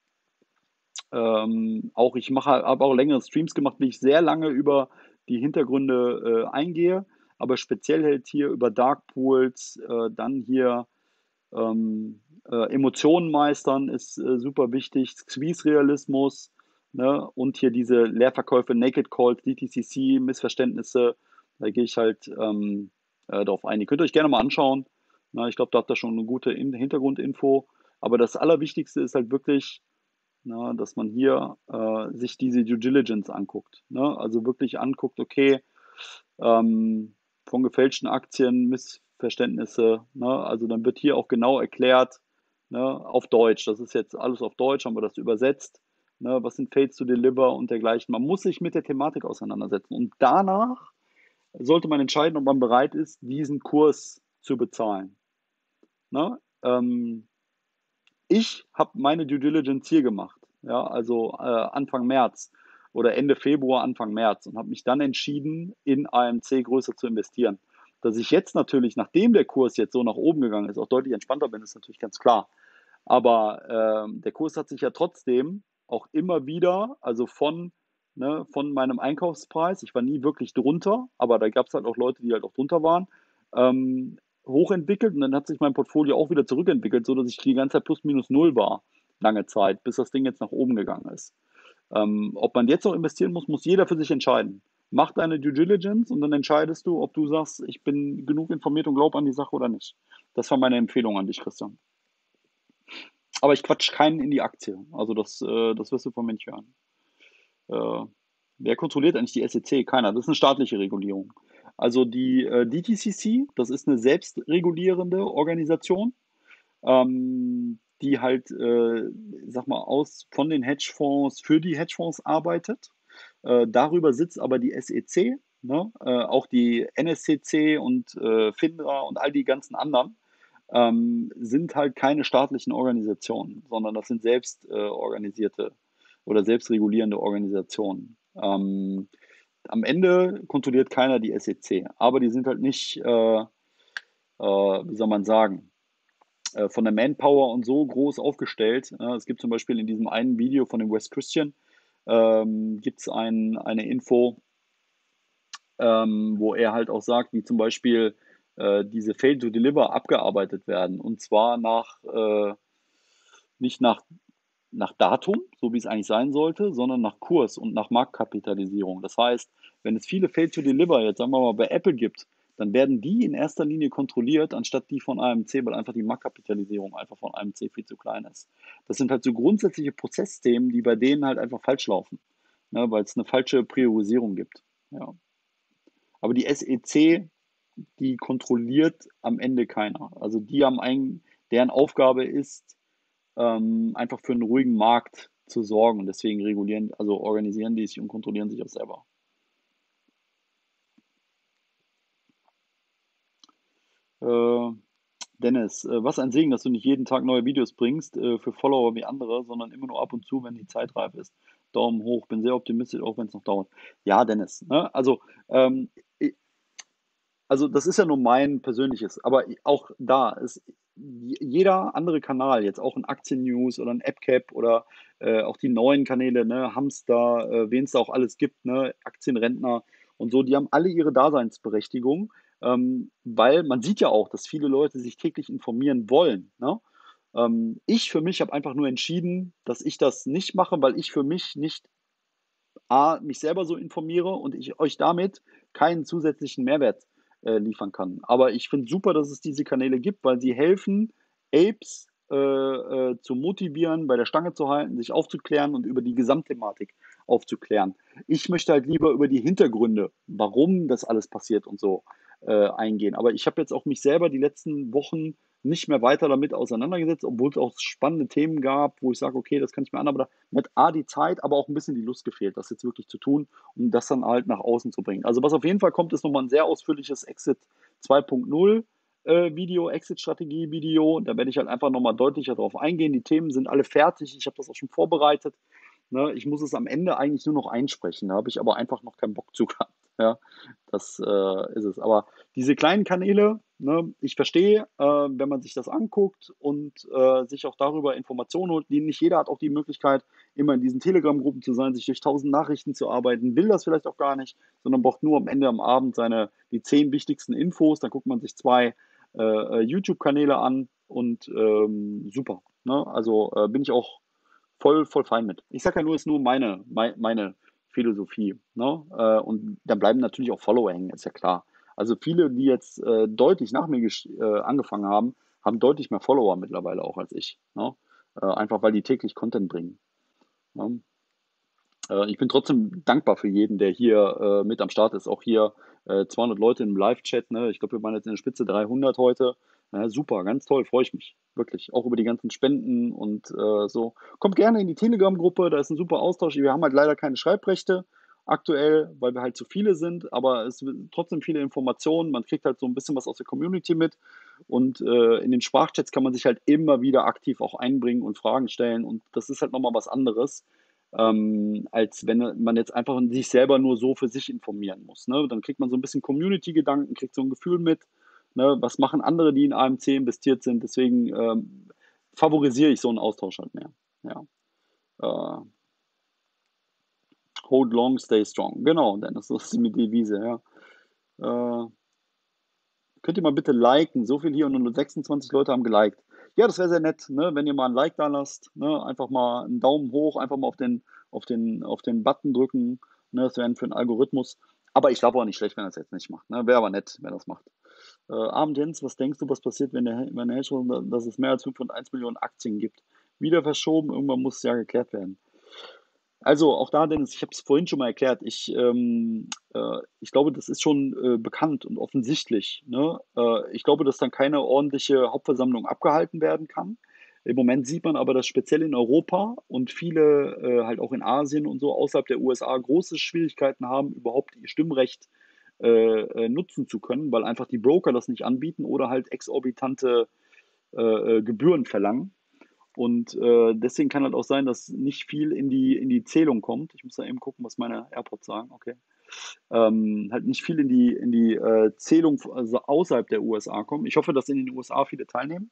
Ähm, auch ich mache, habe auch längere Streams gemacht, wie ich sehr lange über die Hintergründe äh, eingehe, aber speziell halt hier über Dark Pools, äh, dann hier ähm, äh, Emotionen meistern ist äh, super wichtig, Squeeze-Realismus, ne? Und hier diese Leerverkäufe, Naked Calls, D T C C, Missverständnisse, da gehe ich halt ähm, äh, darauf ein. Die könnt ihr euch gerne mal anschauen. Na, ich glaube, da habt ihr schon eine gute In Hintergrundinfo. Aber das Allerwichtigste ist halt wirklich, na, dass man hier äh, sich diese Due Diligence anguckt. Ne? Also wirklich anguckt, okay, ähm, von gefälschten Aktien, Missverständnisse. Ne? Also dann wird hier auch genau erklärt, ne, auf Deutsch. Das ist jetzt alles auf Deutsch, haben wir das übersetzt. Ne? Was sind Fails to Deliver und dergleichen. Man muss sich mit der Thematik auseinandersetzen. Und danach sollte man entscheiden, ob man bereit ist, diesen Kurs zu bezahlen. Ne? Ähm, ich habe meine Due Diligence hier gemacht, ja, also äh, Anfang März oder Ende Februar, Anfang März und habe mich dann entschieden, in A M C größer zu investieren. Dass ich jetzt natürlich, nachdem der Kurs jetzt so nach oben gegangen ist, auch deutlich entspannter bin, ist natürlich ganz klar. Aber ähm, der Kurs hat sich ja trotzdem auch immer wieder, also von, ne, von meinem Einkaufspreis, ich war nie wirklich drunter, aber da gab es halt auch Leute, die halt auch drunter waren, ähm, hochentwickelt und dann hat sich mein Portfolio auch wieder zurückentwickelt, sodass ich die ganze Zeit plus minus null war, lange Zeit, bis das Ding jetzt nach oben gegangen ist. Ähm, ob man jetzt noch investieren muss, muss jeder für sich entscheiden. Mach deine Due Diligence und dann entscheidest du, ob du sagst, ich bin genug informiert und glaube an die Sache oder nicht. Das war meine Empfehlung an dich, Christian. Aber ich quatsch keinen in die Aktie. Also das, äh, das wirst du von mir nicht hören. Äh, wer kontrolliert eigentlich die S E C? Keiner. Das ist eine staatliche Regulierung. Also die äh, D T C C, das ist eine selbstregulierende Organisation, ähm, die halt, äh, sag mal, aus von den Hedgefonds für die Hedgefonds arbeitet. Äh, darüber sitzt aber die S E C, ne? Äh, auch die N S C C und äh, FINRA und all die ganzen anderen ähm, sind halt keine staatlichen Organisationen, sondern das sind selbst äh, organisierte oder selbstregulierende Organisationen. Ähm, am Ende kontrolliert keiner die S E C, aber die sind halt nicht, äh, äh, wie soll man sagen, äh, von der Manpower und so groß aufgestellt. Äh, es gibt zum Beispiel in diesem einen Video von dem Wes Christian, ähm, gibt es ein, eine Info, ähm, wo er halt auch sagt, wie zum Beispiel äh, diese Fail to Deliver abgearbeitet werden. Und zwar nach, äh, nicht nach, nach Datum, so wie es eigentlich sein sollte, sondern nach Kurs und nach Marktkapitalisierung. Das heißt, wenn es viele Fail to Deliver, jetzt sagen wir mal bei Apple gibt, dann werden die in erster Linie kontrolliert, anstatt die von A M C, weil einfach die Marktkapitalisierung einfach von A M C viel zu klein ist. Das sind halt so grundsätzliche Prozessthemen, die bei denen halt einfach falsch laufen, ne, weil es eine falsche Priorisierung gibt. Ja. Aber die S E C, die kontrolliert am Ende keiner. Also die haben ein, deren Aufgabe ist, ähm, einfach für einen ruhigen Markt zu sorgen. Und deswegen regulieren, also organisieren die sich und kontrollieren sich auch selber. Äh, Dennis, äh, was ein Segen, dass du nicht jeden Tag neue Videos bringst äh, für Follower wie andere, sondern immer nur ab und zu, wenn die Zeit reif ist. Daumen hoch, bin sehr optimistisch, auch wenn es noch dauert. Ja, Dennis, ne? Also ähm, also das ist ja nur mein persönliches, aber auch da ist jeder andere Kanal, jetzt auch ein Aktien-News oder ein AppCap oder äh, auch die neuen Kanäle, ne, Hamster, äh, wen es da auch alles gibt, ne, Aktienrentner und so, die haben alle ihre Daseinsberechtigung, ähm, weil man sieht ja auch, dass viele Leute sich täglich informieren wollen. Ne? Ähm, ich für mich habe einfach nur entschieden, dass ich das nicht mache, weil ich für mich nicht A, mich selber so informiere und ich euch damit keinen zusätzlichen Mehrwert äh, liefern kann. Aber ich finde super, dass es diese Kanäle gibt, weil sie helfen, Apes äh, äh, zu motivieren, bei der Stange zu halten, sich aufzuklären und über die Gesamtthematik aufzuklären. Ich möchte halt lieber über die Hintergründe, warum das alles passiert und so äh, eingehen. Aber ich habe jetzt auch mich selber die letzten Wochen nicht mehr weiter damit auseinandergesetzt, obwohl es auch spannende Themen gab, wo ich sage, okay, das kann ich mir an, aber da mir hat A die Zeit, aber auch ein bisschen die Lust gefehlt, das jetzt wirklich zu tun, um das dann halt nach außen zu bringen. Also was auf jeden Fall kommt, ist nochmal ein sehr ausführliches Exit zwei Punkt null äh, Video, Exit-Strategie-Video. Da werde ich halt einfach nochmal deutlicher drauf eingehen. Die Themen sind alle fertig, ich habe das auch schon vorbereitet. Ne? Ich muss es am Ende eigentlich nur noch einsprechen, da habe ich aber einfach noch keinen Bock zu gehabt. Ja, das äh, ist es. Aber diese kleinen Kanäle, ne, ich verstehe, äh, wenn man sich das anguckt und äh, sich auch darüber Informationen holt, die nicht jeder hat auch die Möglichkeit, immer in diesen Telegram-Gruppen zu sein, sich durch tausend Nachrichten zu arbeiten, will das vielleicht auch gar nicht, sondern braucht nur am Ende am Abend seine die zehn wichtigsten Infos. Dann guckt man sich zwei äh, YouTube-Kanäle an und ähm, super. Ne? Also äh, bin ich auch voll, voll fein mit. Ich sage ja nur, es ist nur meine, meine, meine Philosophie. Ne? Äh, und da bleiben natürlich auch Follower hängen, ist ja klar. Also viele, die jetzt äh, deutlich nach mir gesch- äh, angefangen haben, haben deutlich mehr Follower mittlerweile auch als ich. Ne? Äh, einfach weil die täglich Content bringen. Ne? Äh, ich bin trotzdem dankbar für jeden, der hier äh, mit am Start ist. Auch hier äh, zweihundert Leute im Live-Chat. Ne? Ich glaube, wir waren jetzt in der Spitze dreihundert heute. Ja, super, ganz toll, freue ich mich. Wirklich. Auch über die ganzen Spenden und äh, so. Kommt gerne in die Telegram-Gruppe, da ist ein super Austausch. Wir haben halt leider keine Schreibrechte aktuell, weil wir halt zu viele sind, aber es sind trotzdem viele Informationen. Man kriegt halt so ein bisschen was aus der Community mit. Und äh, in den Sprachchats kann man sich halt immer wieder aktiv auch einbringen und Fragen stellen. Und das ist halt nochmal was anderes ähm, als wenn man jetzt einfach sich selber nur so für sich informieren muss. Ne? Dann kriegt man so ein bisschen Community-Gedanken, kriegt so ein Gefühl mit, ne? Was machen andere, die in A M C investiert sind. Deswegen ähm, favorisiere ich so einen Austausch halt mehr. Ja. Äh, hold long, stay strong. Genau, Dennis, das ist die Devise. Ja. Äh, Könnt ihr mal bitte liken? So viel hier und nur sechsundzwanzig Leute haben geliked. Ja, das wäre sehr nett, ne? Wenn ihr mal ein Like da lasst, ne? Einfach mal einen Daumen hoch, einfach mal auf den, auf den, auf den Button drücken. Ne? Das wäre für einen Algorithmus. Aber ich glaube auch nicht schlecht, wenn er das jetzt nicht macht. Ne? Wäre aber nett, wenn er das macht. Äh, Abend Jens, was denkst du, was passiert, wenn der, wenn der Hedgefonds, dass es mehr als fünf Komma eins Millionen Aktien gibt? Wieder verschoben, irgendwann muss es ja geklärt werden. Also auch da, Dennis, ich habe es vorhin schon mal erklärt. Ich, ähm, äh, ich glaube, das ist schon äh, bekannt und offensichtlich. Ne? Äh, ich glaube, dass dann keine ordentliche Hauptversammlung abgehalten werden kann. Im Moment sieht man aber, dass speziell in Europa und viele äh, halt auch in Asien und so außerhalb der U S A große Schwierigkeiten haben, überhaupt ihr Stimmrecht äh, äh, nutzen zu können, weil einfach die Broker das nicht anbieten oder halt exorbitante äh, äh, Gebühren verlangen. Und äh, deswegen kann halt auch sein, dass nicht viel in die, in die Zählung kommt. Ich muss da eben gucken, was meine AirPods sagen. Okay. Ähm, halt nicht viel in die, in die äh, Zählung also außerhalb der U S A kommt. Ich hoffe, dass in den U S A viele teilnehmen.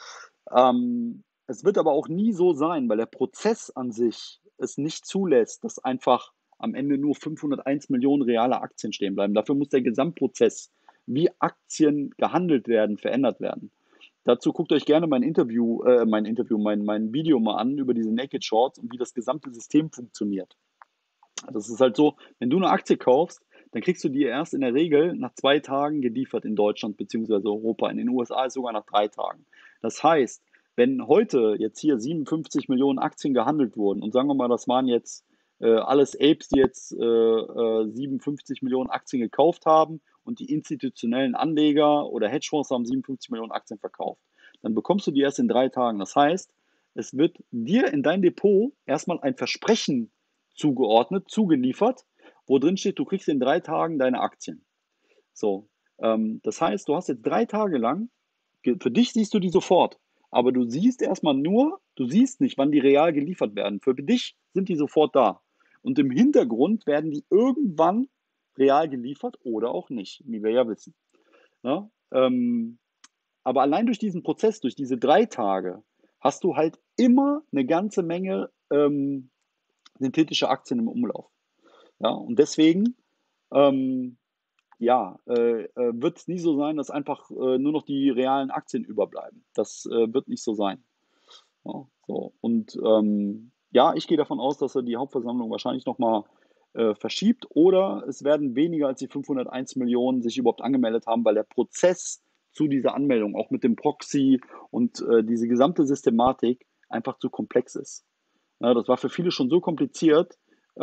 Ähm, es wird aber auch nie so sein, weil der Prozess an sich es nicht zulässt, dass einfach am Ende nur fünfhunderteins Millionen reale Aktien stehen bleiben. Dafür muss der Gesamtprozess, wie Aktien gehandelt werden, verändert werden. Dazu guckt euch gerne mein Interview, äh, mein Interview, mein, mein Video mal an über diese Naked Shorts und wie das gesamte System funktioniert. Das ist halt so, wenn du eine Aktie kaufst, dann kriegst du die erst in der Regel nach zwei Tagen geliefert in Deutschland bzw. Europa. In den U S A ist sogar nach drei Tagen. Das heißt, wenn heute jetzt hier siebenundfünfzig Millionen Aktien gehandelt wurden und sagen wir mal, das waren jetzt äh, alles Apes, die jetzt äh, äh, siebenundfünfzig Millionen Aktien gekauft haben und die institutionellen Anleger oder Hedgefonds haben siebenundfünfzig Millionen Aktien verkauft, dann bekommst du die erst in drei Tagen. Das heißt, es wird dir in dein Depot erstmal ein Versprechen zugeordnet, zugeliefert, wo drin steht, du kriegst in drei Tagen deine Aktien. So, ähm, das heißt, du hast jetzt drei Tage lang, für dich siehst du die sofort, aber du siehst erstmal nur, du siehst nicht, wann die real geliefert werden. Für dich sind die sofort da. Und im Hintergrund werden die irgendwann real geliefert oder auch nicht, wie wir ja wissen. Ja? Ähm, aber allein durch diesen Prozess, durch diese drei Tage, hast du halt immer eine ganze Menge ähm, synthetische Aktien im Umlauf. Ja, und deswegen ähm, ja, äh, äh, wird es nie so sein, dass einfach äh, nur noch die realen Aktien überbleiben. Das äh, wird nicht so sein. Ja, so. Und ähm, ja, ich gehe davon aus, dass er die Hauptversammlung wahrscheinlich nochmal äh, verschiebt oder es werden weniger als die fünfhunderteins Millionen sich überhaupt angemeldet haben, weil der Prozess zu dieser Anmeldung, auch mit dem Proxy und äh, diese gesamte Systematik einfach zu komplex ist. Ja, das war für viele schon so kompliziert,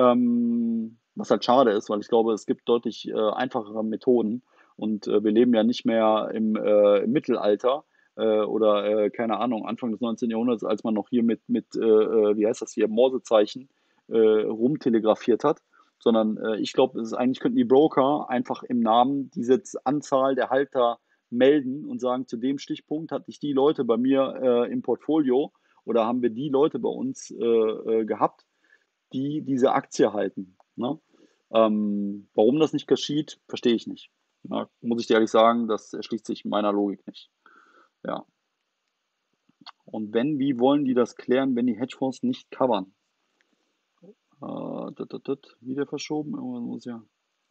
ähm, was halt schade ist, weil ich glaube, es gibt deutlich äh, einfachere Methoden und äh, wir leben ja nicht mehr im, äh, im Mittelalter äh, oder äh, keine Ahnung, Anfang des neunzehnten. Jahrhunderts, als man noch hier mit, mit äh, äh, wie heißt das hier, Morsezeichen äh, rumtelegrafiert hat, sondern äh, ich glaube, es ist eigentlich könnten die Broker einfach im Namen diese Anzahl der Halter melden und sagen, zu dem Stichpunkt hatte ich die Leute bei mir äh, im Portfolio oder haben wir die Leute bei uns äh, äh, gehabt, die diese Aktie halten. Ne? Ähm, warum das nicht geschieht, verstehe ich nicht. Ja, muss ich dir ehrlich sagen, das erschließt sich meiner Logik nicht. Ja. Und wenn, wie wollen die das klären, wenn die Hedgefonds nicht covern? Äh, dat, dat, dat, wieder verschoben, irgendwann muss ja.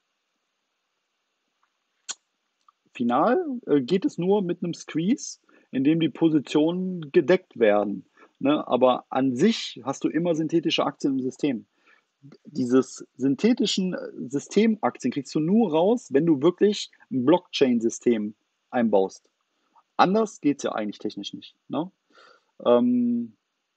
Final äh, geht es nur mit einem Squeeze, in dem die Positionen gedeckt werden. Ne? Aber an sich hast du immer synthetische Aktien im System. dieses synthetischen Systemaktien kriegst du nur raus, wenn du wirklich ein Blockchain-System einbaust. Anders geht es ja eigentlich technisch nicht. Ne? Ähm,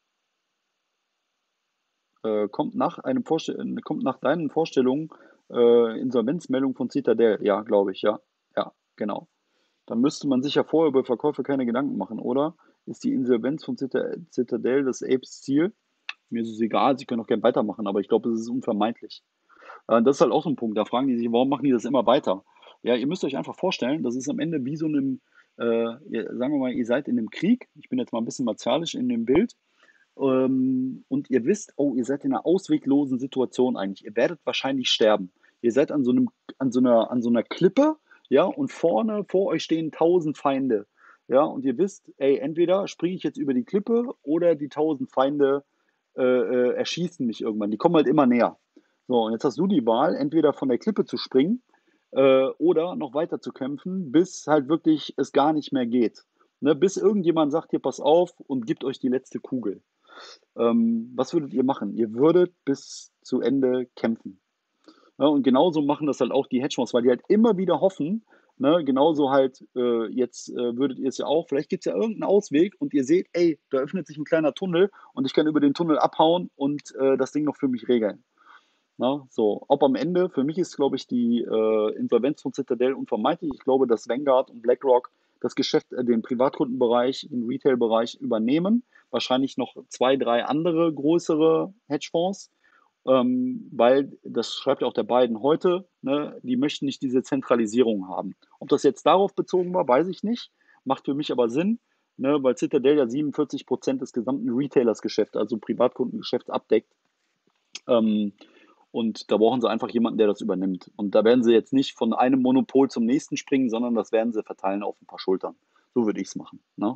äh, kommt nach einem Vorstell kommt nach deinen Vorstellungen äh, Insolvenzmeldung von Citadel. Ja, glaube ich, ja. Ja, genau. Dann müsste man sich ja vorher über Verkäufe keine Gedanken machen, oder? Ist die Insolvenz von Cita- Citadel das Apes Ziel? Mir ist es egal, sie können auch gerne weitermachen, aber ich glaube, es ist unvermeidlich. Äh, das ist halt auch so ein Punkt. Da fragen die sich, warum machen die das immer weiter? Ja, ihr müsst euch einfach vorstellen, das ist am Ende wie so einem, äh, ihr, sagen wir mal, ihr seid in einem Krieg. Ich bin jetzt mal ein bisschen martialisch in dem Bild. Ähm, und ihr wisst, oh, ihr seid in einer ausweglosen Situation eigentlich. Ihr werdet wahrscheinlich sterben. Ihr seid an so einem, an so einer, an so einer Klippe, ja, und vorne vor euch stehen tausend Feinde. Ja, und ihr wisst, ey, entweder springe ich jetzt über die Klippe oder die tausend Feinde äh, äh, erschießen mich irgendwann. Die kommen halt immer näher. So, und jetzt hast du die Wahl, entweder von der Klippe zu springen äh, oder noch weiter zu kämpfen, bis halt wirklich es gar nicht mehr geht. Ne, bis irgendjemand sagt, hier, pass auf und gibt euch die letzte Kugel. Ähm, was würdet ihr machen? Ihr würdet bis zu Ende kämpfen. Ja, und genauso machen das halt auch die Hedgefonds, weil die halt immer wieder hoffen, ne, genauso halt, äh, jetzt äh, würdet ihr es ja auch, vielleicht gibt es ja irgendeinen Ausweg und ihr seht, ey, da öffnet sich ein kleiner Tunnel und ich kann über den Tunnel abhauen und äh, das Ding noch für mich regeln. Na, so, ob am Ende, für mich ist, glaube ich, die äh, Insolvenz von Citadel unvermeidlich. Ich glaube, dass Vanguard und BlackRock das Geschäft, äh, den Privatkundenbereich, den Retail-Bereich übernehmen. Wahrscheinlich noch zwei, drei andere größere Hedgefonds, ähm, weil, das schreibt ja auch der Biden heute, ne, die möchten nicht diese Zentralisierung haben. Ob das jetzt darauf bezogen war, weiß ich nicht. Macht für mich aber Sinn, ne, weil Citadel ja siebenundvierzig Prozent des gesamten Retailers-Geschäfts, also Privatkundengeschäfts, abdeckt. Ähm, und da brauchen sie einfach jemanden, der das übernimmt. Und da werden sie jetzt nicht von einem Monopol zum nächsten springen, sondern das werden sie verteilen auf ein paar Schultern. So würde ich es machen. Ne?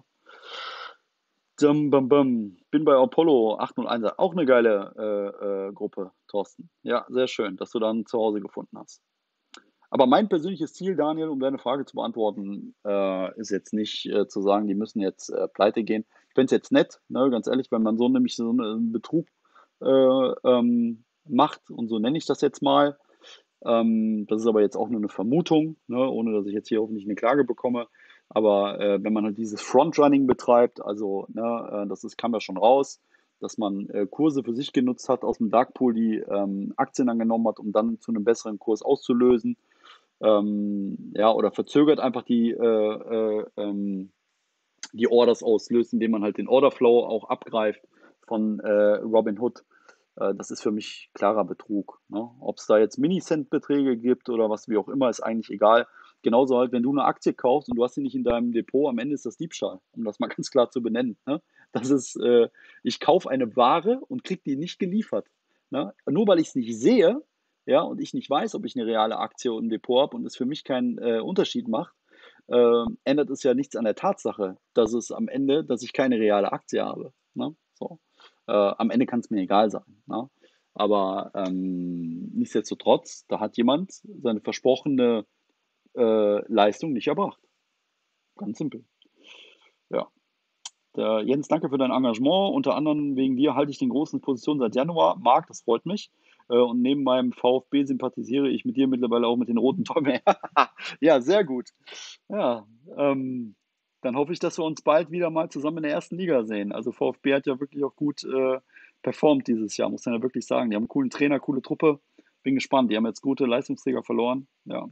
Dum, bum, bum. Bin bei Apollo acht null eins. Auch eine geile äh, äh, Gruppe, Thorsten. Ja, sehr schön, dass du dann zu Hause gefunden hast. Aber mein persönliches Ziel, Daniel, um deine Frage zu beantworten, äh, ist jetzt nicht äh, zu sagen, die müssen jetzt äh, pleite gehen. Ich finde es jetzt nett, ne, ganz ehrlich, wenn man so nämlich so einen Betrug äh, ähm, macht, und so nenne ich das jetzt mal. Ähm, das ist aber jetzt auch nur eine Vermutung, ne, ohne dass ich jetzt hier hoffentlich eine Klage bekomme. Aber äh, wenn man halt dieses Frontrunning betreibt, also ne, äh, das ist, kam ja schon raus, dass man äh, Kurse für sich genutzt hat aus dem Darkpool, die ähm, Aktien angenommen hat, um dann zu einem besseren Kurs auszulösen, ähm, ja, oder verzögert einfach die, äh, äh, ähm, die Orders auslöst, indem man halt den Orderflow auch abgreift von äh, Robinhood. Äh, das ist für mich klarer Betrug. Ne? Ob es da jetzt Minicent-Beträge gibt oder was wie auch immer, ist eigentlich egal. Genauso halt, wenn du eine Aktie kaufst und du hast sie nicht in deinem Depot, am Ende ist das Diebstahl, um das mal ganz klar zu benennen. Ne? Das ist, äh, ich kaufe eine Ware und kriege die nicht geliefert. Ne? Nur weil ich es nicht sehe, ja, und ich nicht weiß, ob ich eine reale Aktie im Depot habe und es für mich keinen äh, Unterschied macht, äh, ändert es ja nichts an der Tatsache, dass es am Ende, dass ich keine reale Aktie habe. Ne? So. Äh, am Ende kann es mir egal sein. Ne? Aber ähm, nichtsdestotrotz, da hat jemand seine versprochene äh, Leistung nicht erbracht. Ganz simpel. Ja. Der Jens, danke für dein Engagement. Unter anderem wegen dir halte ich den großen Position seit Januar. Marc, das freut mich. Äh, Und neben meinem VfB sympathisiere ich mit dir mittlerweile auch mit den roten Teufeln. Ja, sehr gut. Ja, ähm, dann hoffe ich, dass wir uns bald wieder mal zusammen in der ersten Liga sehen. Also VfB hat ja wirklich auch gut äh, performt dieses Jahr, muss man ja wirklich sagen. Die haben einen coolen Trainer, coole Truppe. Bin gespannt. Die haben jetzt gute Leistungsträger verloren. Ja.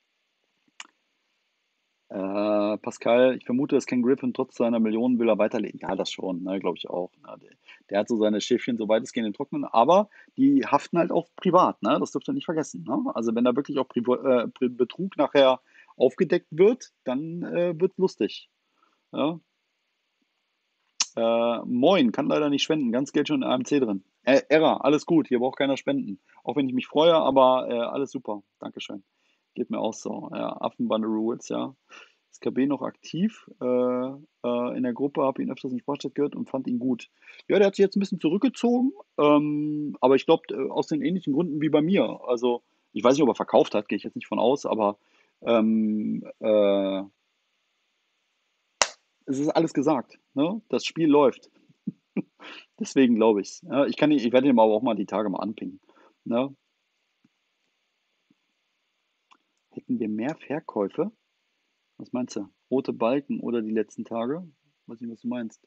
Äh, Pascal, ich vermute, dass Ken Griffin trotz seiner Millionen will er weiterleben. Ja, das schon, ne, glaube ich auch. Ne. Der, der hat so seine Schäfchen so weitestgehend in Trocknen, aber die haften halt auch privat, ne? Das dürft ihr nicht vergessen. Ne? Also wenn da wirklich auch Priva äh, Pri- Betrug nachher aufgedeckt wird, dann äh, wird lustig. Ja? Äh, moin, kann leider nicht spenden, ganz Geld schon in A M C drin. Äh, Error, alles gut, hier braucht keiner spenden. Auch wenn ich mich freue, aber äh, alles super. Dankeschön. Geht mir auch so. Ja, Affenbande Rules, ja. Ist K B noch aktiv äh, äh, in der Gruppe, habe ihn öfters in Sportstadt gehört und fand ihn gut. Ja, der hat sich jetzt ein bisschen zurückgezogen, ähm, aber ich glaube, äh, aus den ähnlichen Gründen wie bei mir. Also, ich weiß nicht, ob er verkauft hat, gehe ich jetzt nicht von aus, aber ähm, äh, es ist alles gesagt. Ne? Das Spiel läuft. Deswegen glaube ich's. Ja, ich kann ihn, ich werde ihn aber auch mal die Tage mal anpingen. Ne? Hätten wir mehr Verkäufe? Was meinst du? Rote Balken oder die letzten Tage? Weiß nicht, was du meinst.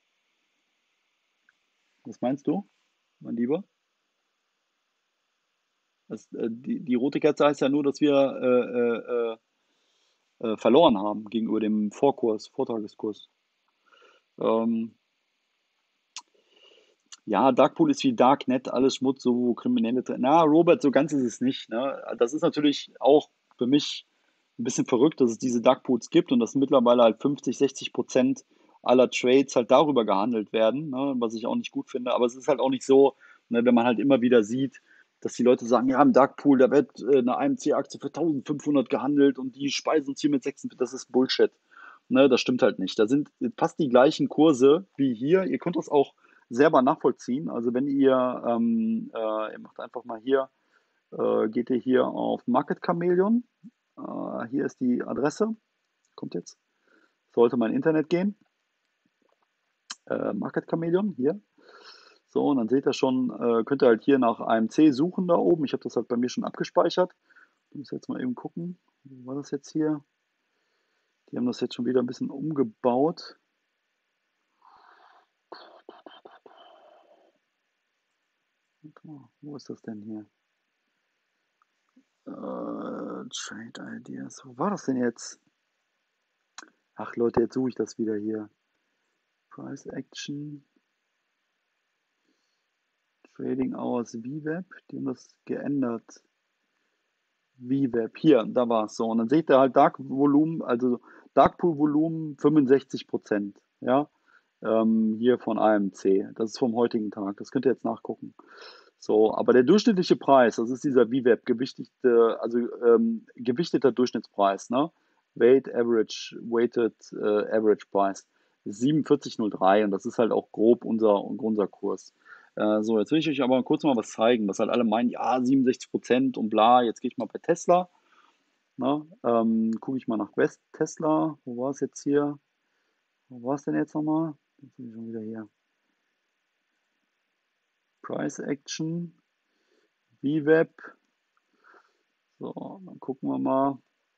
Was meinst du, mein Lieber? Das, äh, die, die rote Kerze heißt ja nur, dass wir äh, äh, äh, verloren haben gegenüber dem Vorkurs, Vortageskurs. Ähm, ja, Darkpool ist wie Darknet, alles Schmutz, so wo Kriminelle drin. Na, Robert, so ganz ist es nicht. Ne? Das ist natürlich auch für mich ein bisschen verrückt, dass es diese Darkpools gibt und dass mittlerweile halt fünfzig, sechzig Prozent aller Trades halt darüber gehandelt werden, ne? Was ich auch nicht gut finde. Aber es ist halt auch nicht so, ne, wenn man halt immer wieder sieht, dass die Leute sagen, ja, im Darkpool, da wird äh, eine A M C-Aktie für eintausendfünfhundert gehandelt und die speisen uns hier mit sechsundvierzig, das ist Bullshit. Ne, das stimmt halt nicht. Da sind fast die gleichen Kurse wie hier. Ihr könnt das auch selber nachvollziehen. Also wenn ihr, ähm, äh, ihr macht einfach mal hier, äh, geht ihr hier auf Market Chameleon. Äh, hier ist die Adresse. Kommt jetzt. Sollte mein Internet gehen. Äh, Market Chameleon, hier. So, und dann seht ihr schon, äh, könnt ihr halt hier nach A M C suchen da oben. Ich habe das halt bei mir schon abgespeichert. Ich muss jetzt mal eben gucken. Wo war das jetzt hier? Die haben das jetzt schon wieder ein bisschen umgebaut. Wo ist das denn hier? Äh, Trade Ideas. Wo war das denn jetzt? Ach Leute, jetzt suche ich das wieder hier. Price Action, Trading Hours V WAP. Die haben das geändert. V WAP. Hier, da war es so. Und dann seht ihr halt Dark Volumen, also Dark Pool Volumen fünfundsechzig Prozent. Ja, ähm, hier von A M C. Das ist vom heutigen Tag. Das könnt ihr jetzt nachgucken. So, aber der durchschnittliche Preis, das ist dieser V WAP, gewichtete, also ähm, gewichteter Durchschnittspreis, ne? Weight Average, Weighted äh, Average Price, siebenundvierzig Komma null drei und das ist halt auch grob unser, unser Kurs. Äh, so, jetzt will ich euch aber kurz mal was zeigen, was halt alle meinen, ja, siebenundsechzig Prozent und bla, jetzt gehe ich mal bei Tesla, ne? Ähm, gucke ich mal nach West Tesla, wo war es jetzt hier? Wo war es denn jetzt nochmal? Jetzt bin ich schon wieder hier. Price Action, V WAP. So, dann gucken wir mal.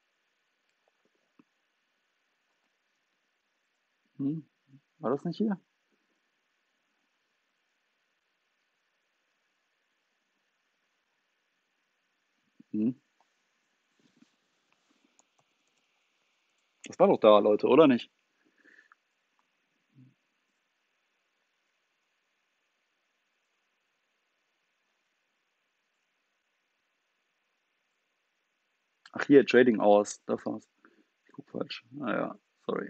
Hm, war das nicht hier? Hm, das war doch da, Leute, oder nicht? Ach hier, Trading Hours, das war's. Ich guck falsch. Naja, sorry.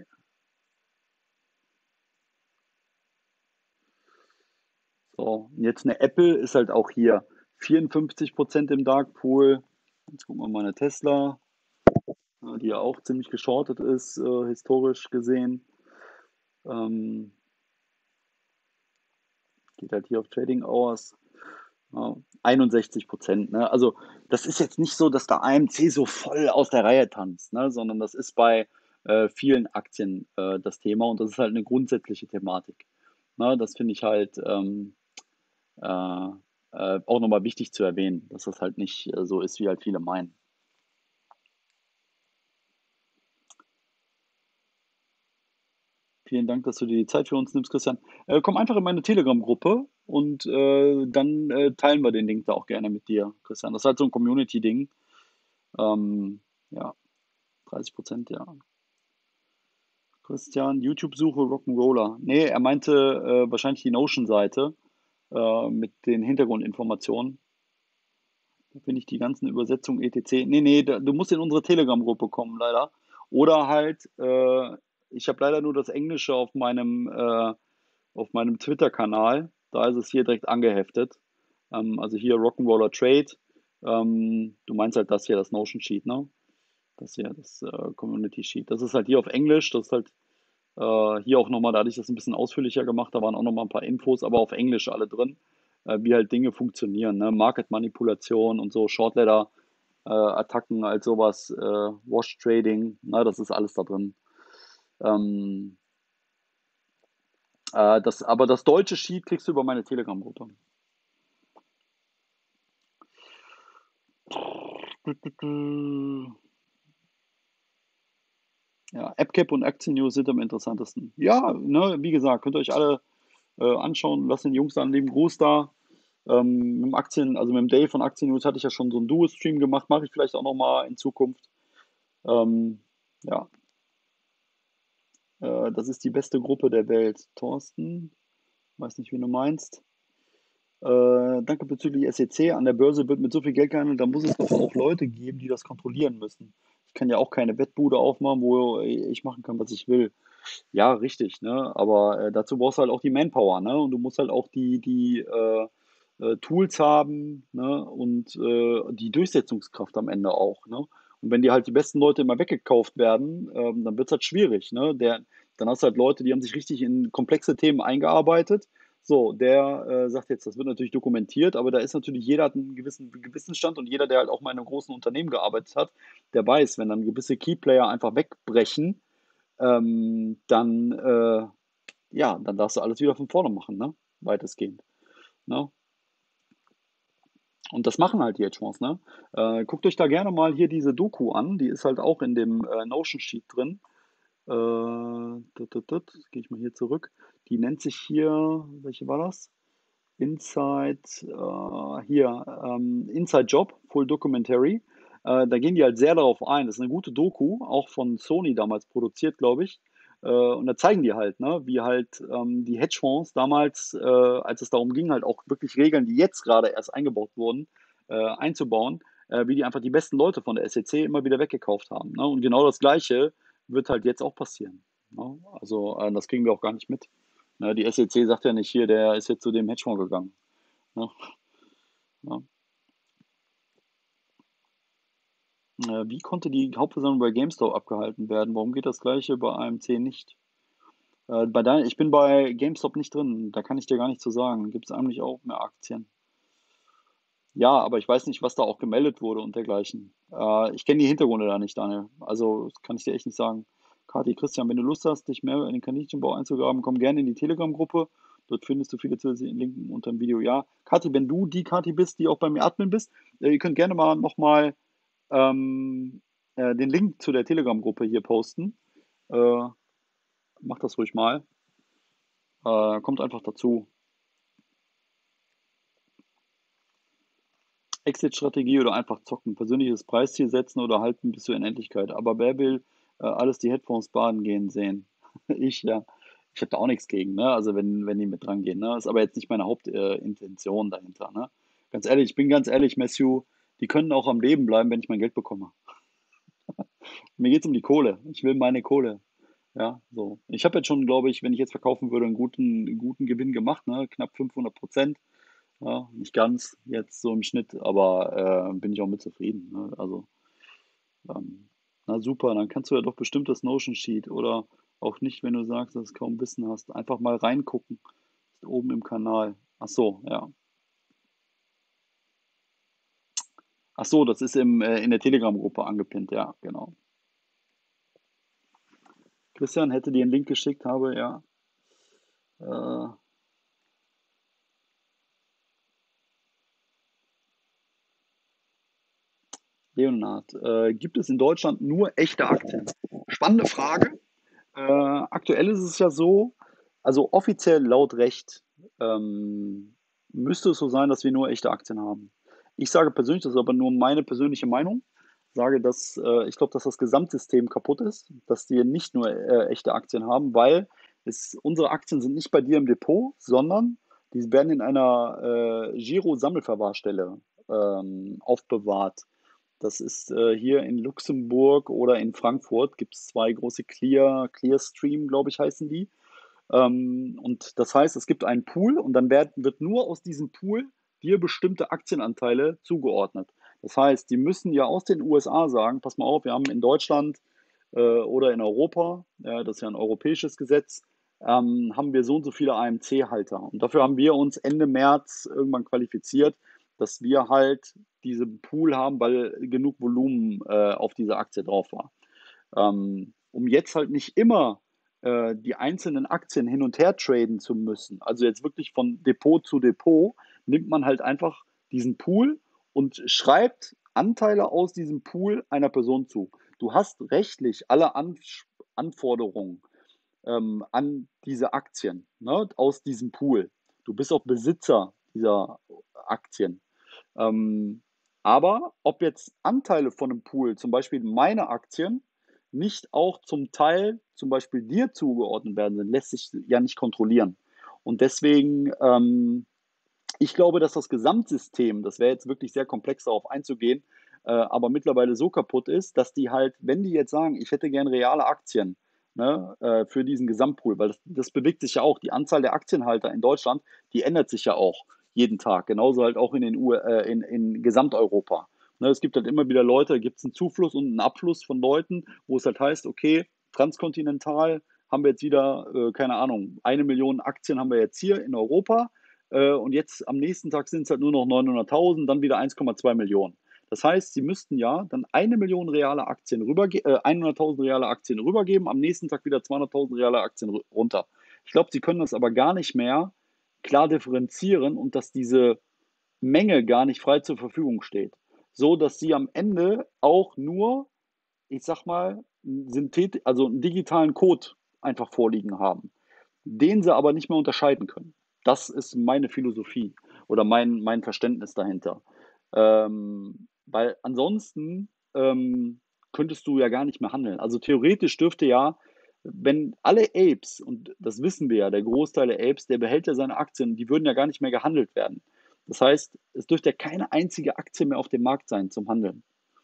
So, und jetzt eine Apple ist halt auch hier. vierundfünfzig Prozent im Dark Pool. Jetzt gucken wir mal eine Tesla, äh, die ja auch ziemlich geschortet ist, äh, historisch gesehen. Ähm, geht halt hier auf Trading Hours. Ja, einundsechzig Prozent. Ne? Also das ist jetzt nicht so, dass der A M C so voll aus der Reihe tanzt, ne? Sondern das ist bei äh, vielen Aktien äh, das Thema und das ist halt eine grundsätzliche Thematik. Ne? Das finde ich halt ähm, äh, äh, auch nochmal wichtig zu erwähnen, dass das halt nicht äh, so ist, wie halt viele meinen. Vielen Dank, dass du dir die Zeit für uns nimmst, Christian. Äh, komm einfach in meine Telegram-Gruppe und äh, dann äh, teilen wir den Link da auch gerne mit dir, Christian. Das ist halt so ein Community-Ding. Ähm, ja, dreißig Prozent, ja. Christian, YouTube-Suche Rock'n'Roller. Nee, er meinte äh, wahrscheinlich die Notion-Seite äh, mit den Hintergrundinformationen. Da finde ich die ganzen Übersetzungen et cetera. Nee, nee, da, du musst in unsere Telegram-Gruppe kommen, leider. Oder halt, äh, ich habe leider nur das Englische auf meinem, äh, auf meinem Twitter-Kanal. Da ist es hier direkt angeheftet. Ähm, also hier Rock'n'Roller Trade. Ähm, du meinst halt das hier, das Notion Sheet, ne? Das hier, das äh, Community Sheet. Das ist halt hier auf Englisch. Das ist halt äh, hier auch nochmal, da hatte ich das ein bisschen ausführlicher gemacht, da waren auch nochmal ein paar Infos, aber auf Englisch alle drin, äh, wie halt Dinge funktionieren, ne? Market-Manipulation und so, Shortletter-Attacken als sowas, äh, Wash-Trading, ne? Das ist alles da drin. Ähm, äh, das, aber das deutsche Sheet kriegst du über meine Telegram-Gruppe. Ja, AppCap und Aktien-News sind am interessantesten. Ja, ne, wie gesagt, könnt ihr euch alle äh, anschauen. Lasst den Jungs da einen lieben Gruß da. Ähm, mit dem Aktien, also mit dem Dave von Aktien News hatte ich ja schon so einen Duo-Stream gemacht, mache ich vielleicht auch nochmal in Zukunft. Ähm, ja, äh, das ist die beste Gruppe der Welt. Thorsten, weiß nicht, wen du meinst. Äh, danke bezüglich S E C. An der Börse wird mit so viel Geld gehandelt, da muss es doch auch Leute geben, die das kontrollieren müssen. Ich kann ja auch keine Wettbude aufmachen, wo ich machen kann, was ich will. Ja, richtig, ne? Aber äh, dazu brauchst du halt auch die Manpower, ne? Und du musst halt auch die, die äh, äh, Tools haben, ne? Und äh, die Durchsetzungskraft am Ende auch, ne? Und wenn dir halt die besten Leute immer weggekauft werden, ähm, dann wird es halt schwierig, ne? Der, dann hast du halt Leute, die haben sich richtig in komplexe Themen eingearbeitet. So, der äh, sagt jetzt, das wird natürlich dokumentiert, aber da ist natürlich, jeder hat einen gewissen Gewissensstand und jeder, der halt auch mal in einem großen Unternehmen gearbeitet hat, der weiß, wenn dann gewisse Keyplayer einfach wegbrechen, ähm, dann, äh, ja, dann darfst du alles wieder von vorne machen, ne? Weitestgehend. Ne? Und das machen halt die Hedgefonds, ne? Äh, guckt euch da gerne mal hier diese Doku an, die ist halt auch in dem äh, Notion Sheet drin. Äh, tut, tut, tut, gehe ich mal hier zurück. Die nennt sich hier, welche war das? Inside, äh, hier, ähm, Inside Job, Full Documentary. Äh, da gehen die halt sehr darauf ein. Das ist eine gute Doku, auch von Sony damals produziert, glaube ich. Äh, und da zeigen die halt, ne, wie halt ähm, die Hedgefonds damals, äh, als es darum ging, halt auch wirklich Regeln, die jetzt gerade erst eingebaut wurden, äh, einzubauen, äh, wie die einfach die besten Leute von der S E C immer wieder weggekauft haben. Ne? Und genau das Gleiche wird halt jetzt auch passieren. Ne? Also, äh, das kriegen wir auch gar nicht mit. Ne, die S E C sagt ja nicht hier, der ist jetzt zu dem Hedgefonds gegangen. Ne? Ja. Äh, Wie konnte die Hauptversammlung bei GameStop abgehalten werden? Warum geht das gleiche bei A M C nicht? Äh, bei dein, ich bin bei GameStop nicht drin, da kann ich dir gar nicht zu sagen. Gibt es eigentlich auch mehr Aktien? Ja, aber ich weiß nicht, was da auch gemeldet wurde und dergleichen. Äh, ich kenne die Hintergründe da nicht, Daniel. Also das kann ich dir echt nicht sagen. Kathi, Christian, wenn du Lust hast, dich mehr in den Kaninchenbau einzugraben, komm gerne in die Telegram-Gruppe. Dort findest du viele zusätzliche Linken unter dem Video. Ja, Kathi, wenn du die Kathi bist, die auch bei mir Admin bist, äh, ihr könnt gerne mal nochmal ähm, äh, den Link zu der Telegram-Gruppe hier posten. Äh, Macht das ruhig mal. Äh, kommt einfach dazu. Exit-Strategie oder einfach zocken, persönliches Preisziel setzen oder halten bis zur Unendlichkeit. Aber wer will äh, alles die Headphones baden gehen sehen? Ich, ja. Ich habe da auch nichts gegen, ne? Also wenn, wenn die mit dran gehen, ne? Ist aber jetzt nicht meine Hauptintention äh, Intention dahinter, ne? Ganz ehrlich, ich bin ganz ehrlich, Matthew, die können auch am Leben bleiben, wenn ich mein Geld bekomme. Mir geht es um die Kohle. Ich will meine Kohle. Ja, so. Ich habe jetzt schon, glaube ich, wenn ich jetzt verkaufen würde, einen guten, einen guten Gewinn gemacht, ne? Knapp fünfhundert Prozent. Ja, nicht ganz jetzt so im Schnitt, aber äh, bin ich auch mit zufrieden. Ne? Also, ähm, na super, dann kannst du ja doch bestimmt das Notion Sheet oder auch nicht, wenn du sagst, dass du kaum Wissen hast. Einfach mal reingucken. Ist oben im Kanal. Ach so, ja. Ach so, das ist im, äh, in der Telegram-Gruppe angepinnt, ja, genau. Christian hätte dir einen Link geschickt, habe, ja. Äh, Leonhard, äh, gibt es in Deutschland nur echte Aktien? Spannende Frage. Äh, aktuell ist es ja so, also offiziell laut Recht ähm, müsste es so sein, dass wir nur echte Aktien haben. Ich sage persönlich, das ist aber nur meine persönliche Meinung, sage, dass äh, ich glaube, dass das Gesamtsystem kaputt ist, dass wir nicht nur äh, echte Aktien haben, weil es, unsere Aktien sind nicht bei dir im Depot, sondern die werden in einer äh, Giro-Sammelverwahrstelle ähm, aufbewahrt. Das ist äh, hier in Luxemburg oder in Frankfurt gibt es zwei große Clear, Clearstream, glaube ich, heißen die. Ähm, und das heißt, es gibt einen Pool und dann wird, wird nur aus diesem Pool dir bestimmte Aktienanteile zugeordnet. Das heißt, die müssen ja aus den U S A sagen, pass mal auf, wir haben in Deutschland äh, oder in Europa, ja, das ist ja ein europäisches Gesetz, ähm, haben wir so und so viele A M C-Halter. Und dafür haben wir uns Ende März irgendwann qualifiziert, dass wir halt diesen Pool haben, weil genug Volumen äh, auf dieser Aktie drauf war. Ähm, um jetzt halt nicht immer äh, die einzelnen Aktien hin und her traden zu müssen, also jetzt wirklich von Depot zu Depot, nimmt man halt einfach diesen Pool und schreibt Anteile aus diesem Pool einer Person zu. Du hast rechtlich alle Anf Anforderungen ähm, an diese Aktien, ne, aus diesem Pool. Du bist auch Besitzer dieser Aktien. Ähm, aber ob jetzt Anteile von einem Pool, zum Beispiel meine Aktien, nicht auch zum Teil zum Beispiel dir zugeordnet werden sind, lässt sich ja nicht kontrollieren. Und deswegen, ähm, ich glaube, dass das Gesamtsystem, das wäre jetzt wirklich sehr komplex darauf einzugehen, äh, aber mittlerweile so kaputt ist, dass die halt, wenn die jetzt sagen, ich hätte gern reale Aktien, ne, äh, für diesen Gesamtpool, weil das, das bewegt sich ja auch, die Anzahl der Aktienhalter in Deutschland, die ändert sich ja auch jeden Tag, genauso halt auch in, den U äh, in, in Gesamteuropa. Ne, es gibt halt immer wieder Leute, da gibt es einen Zufluss und einen Abfluss von Leuten, wo es halt heißt, okay, transkontinental haben wir jetzt wieder, äh, keine Ahnung, eine Million Aktien haben wir jetzt hier in Europa, äh, und jetzt am nächsten Tag sind es halt nur noch neunhunderttausend, dann wieder eins Komma zwei Millionen. Das heißt, sie müssten ja dann eine Million reale Aktien rüberge äh, hunderttausend reale Aktien rübergeben, am nächsten Tag wieder zweihunderttausend reale Aktien runter. Ich glaube, sie können das aber gar nicht mehr klar differenzieren und dass diese Menge gar nicht frei zur Verfügung steht. So dass sie am Ende auch nur, ich sag mal, Synthet also einen digitalen Code einfach vorliegen haben, den sie aber nicht mehr unterscheiden können. Das ist meine Philosophie oder mein, mein Verständnis dahinter. Ähm, weil ansonsten ähm, könntest du ja gar nicht mehr handeln. Also theoretisch dürfte ja, wenn alle Apes, und das wissen wir ja, der Großteil der Apes, der behält ja seine Aktien, die würden ja gar nicht mehr gehandelt werden. Das heißt, es dürfte ja keine einzige Aktie mehr auf dem Markt sein zum Handeln.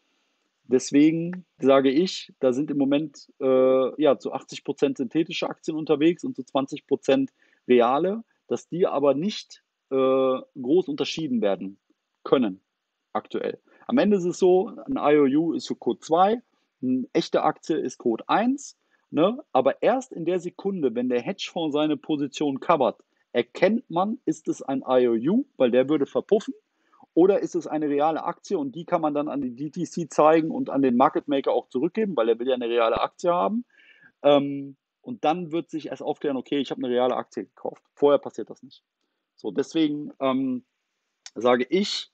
Deswegen sage ich, da sind im Moment äh, ja, zu achtzig Prozent synthetische Aktien unterwegs und zu zwanzig Prozent reale, dass die aber nicht äh, groß unterschieden werden können aktuell. Am Ende ist es so, ein I O U ist so Code zwei, eine echte Aktie ist Code eins, ne? Aber erst in der Sekunde, wenn der Hedgefonds seine Position covert, erkennt man, ist es ein I O U, weil der würde verpuffen, oder ist es eine reale Aktie und die kann man dann an die D T C zeigen und an den Market Maker auch zurückgeben, weil er will ja eine reale Aktie haben. Ähm, und dann wird sich erst aufklären, okay, ich habe eine reale Aktie gekauft. Vorher passiert das nicht. So, deswegen ähm, sage ich,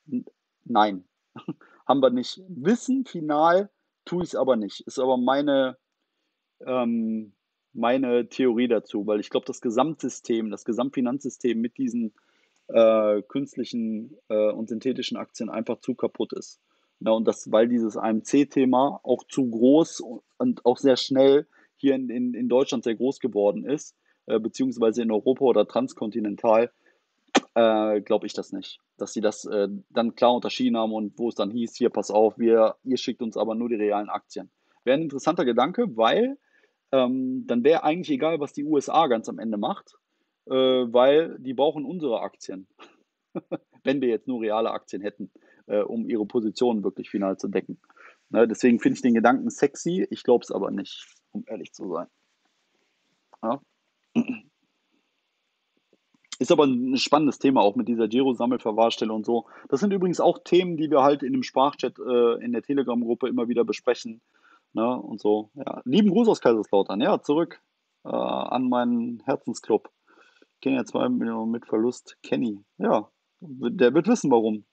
nein, haben wir nicht. Wissen final tue ich es aber nicht. Ist aber meine, ähm, meine Theorie dazu, weil ich glaube, das Gesamtsystem, das Gesamtfinanzsystem mit diesen äh, künstlichen äh, und synthetischen Aktien einfach zu kaputt ist. Ja, und das, weil dieses A M C-Thema auch zu groß und auch sehr schnell hier in, in, in Deutschland sehr groß geworden ist, äh, beziehungsweise in Europa oder transkontinental, äh, glaube ich das nicht. Dass sie das äh, dann klar unterschieden haben und wo es dann hieß, hier, pass auf, wir, ihr schickt uns aber nur die realen Aktien. Wäre ein interessanter Gedanke, weil ähm, dann wäre eigentlich egal, was die U S A ganz am Ende macht, äh, weil die brauchen unsere Aktien, wenn wir jetzt nur reale Aktien hätten, äh, um ihre Positionen wirklich final zu decken. Ne, deswegen finde ich den Gedanken sexy, ich glaube es aber nicht, um ehrlich zu sein. Ja. Ist aber ein spannendes Thema, auch mit dieser Giro-Sammelverwahrstelle und so. Das sind übrigens auch Themen, die wir halt in dem Sprachchat äh, in der Telegram-Gruppe immer wieder besprechen. Ne, und so. Ja. Lieben Gruß aus Kaiserslautern. Ja, zurück äh, an meinen Herzensclub. Kenia zwei Millionen mit Verlust. Kenny. Ja, der wird wissen, warum.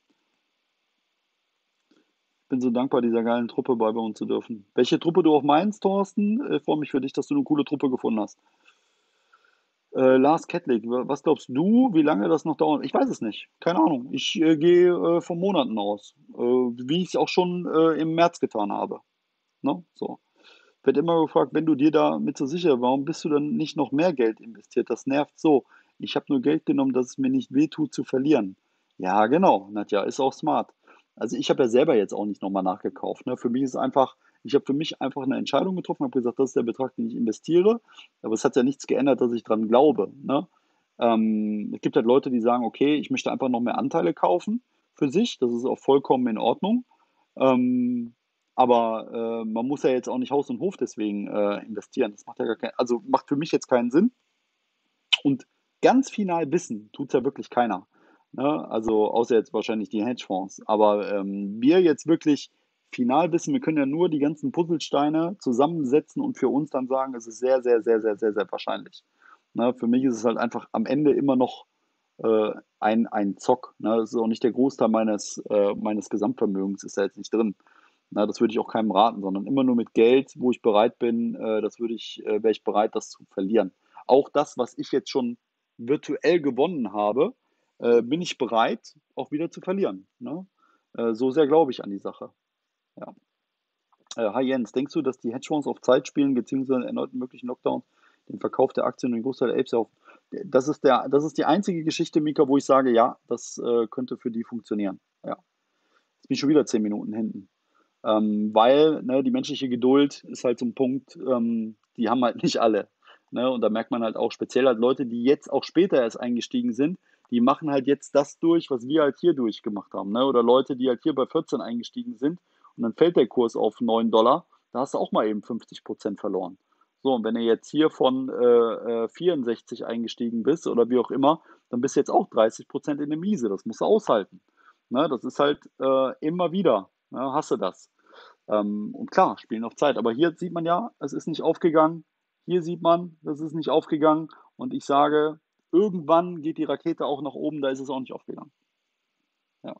Bin so dankbar, dieser geilen Truppe beiwohnen zu dürfen. Welche Truppe du auch meinst, Thorsten? Ich freue mich für dich, dass du eine coole Truppe gefunden hast. Äh, Lars Kettlik, was glaubst du, wie lange das noch dauert? Ich weiß es nicht. Keine Ahnung. Ich äh, gehe äh, von Monaten aus. Äh, wie ich es auch schon äh, im März getan habe. Ne? So. Wird immer gefragt, wenn du dir damit so sicher, warum bist du dann nicht noch mehr Geld investiert? Das nervt so. Ich habe nur Geld genommen, dass es mir nicht wehtut zu verlieren. Ja, genau, Nadja, ist auch smart. Also ich habe ja selber jetzt auch nicht nochmal nachgekauft. Ne? Für mich ist einfach, ich habe für mich einfach eine Entscheidung getroffen, habe gesagt, das ist der Betrag, den ich investiere. Aber es hat ja nichts geändert, dass ich dran glaube. Ne? Ähm, es gibt halt Leute, die sagen, okay, ich möchte einfach noch mehr Anteile kaufen für sich. Das ist auch vollkommen in Ordnung. Ähm, aber äh, man muss ja jetzt auch nicht Haus und Hof deswegen äh, investieren. Das macht ja gar kein, also macht für mich jetzt keinen Sinn. Und ganz final wissen tut es ja wirklich keiner. Ne? Also außer jetzt wahrscheinlich die Hedgefonds. Aber ähm, wir jetzt wirklich final wissen, wir können ja nur die ganzen Puzzlesteine zusammensetzen und für uns dann sagen, es ist sehr, sehr, sehr, sehr, sehr, sehr wahrscheinlich. Ne? Für mich ist es halt einfach am Ende immer noch äh, ein, ein Zock. Ne? Das ist auch nicht der Großteil meines, äh, meines Gesamtvermögens, ist da jetzt nicht drin. Na, das würde ich auch keinem raten, sondern immer nur mit Geld, wo ich bereit bin, äh, das würde ich, äh, wäre ich bereit, das zu verlieren. Auch das, was ich jetzt schon virtuell gewonnen habe, äh, bin ich bereit, auch wieder zu verlieren. Ne? Äh, so sehr glaube ich an die Sache. Ja. Äh, hi Jens, denkst du, dass die Hedgefonds auf Zeit spielen, beziehungsweise erneuten möglichen Lockdowns den Verkauf der Aktien und den Großteil der Apes auf? Das ist, der, das ist die einzige Geschichte, Mika, wo ich sage, ja, das äh, könnte für die funktionieren. Ja. Jetzt bin ich schon wieder zehn Minuten hinten. Ähm, weil ne, die menschliche Geduld ist halt so ein Punkt, ähm, die haben halt nicht alle. Ne? Und da merkt man halt auch speziell halt Leute, die jetzt auch später erst eingestiegen sind, die machen halt jetzt das durch, was wir halt hier durchgemacht haben. Ne? Oder Leute, die halt hier bei vierzehn eingestiegen sind und dann fällt der Kurs auf neun Dollar, da hast du auch mal eben fünfzig Prozent verloren. So, und wenn du jetzt hier von äh, äh, vierundsechzig eingestiegen bist oder wie auch immer, dann bist du jetzt auch dreißig Prozent in der Miese. Das musst du aushalten. Ne? Das ist halt äh, immer wieder. Ne? Hast du das? Ähm, und klar, spielen auf Zeit. Aber hier sieht man ja, es ist nicht aufgegangen. Hier sieht man, es ist nicht aufgegangen. Und ich sage, irgendwann geht die Rakete auch nach oben, da ist es auch nicht aufgegangen. Ja.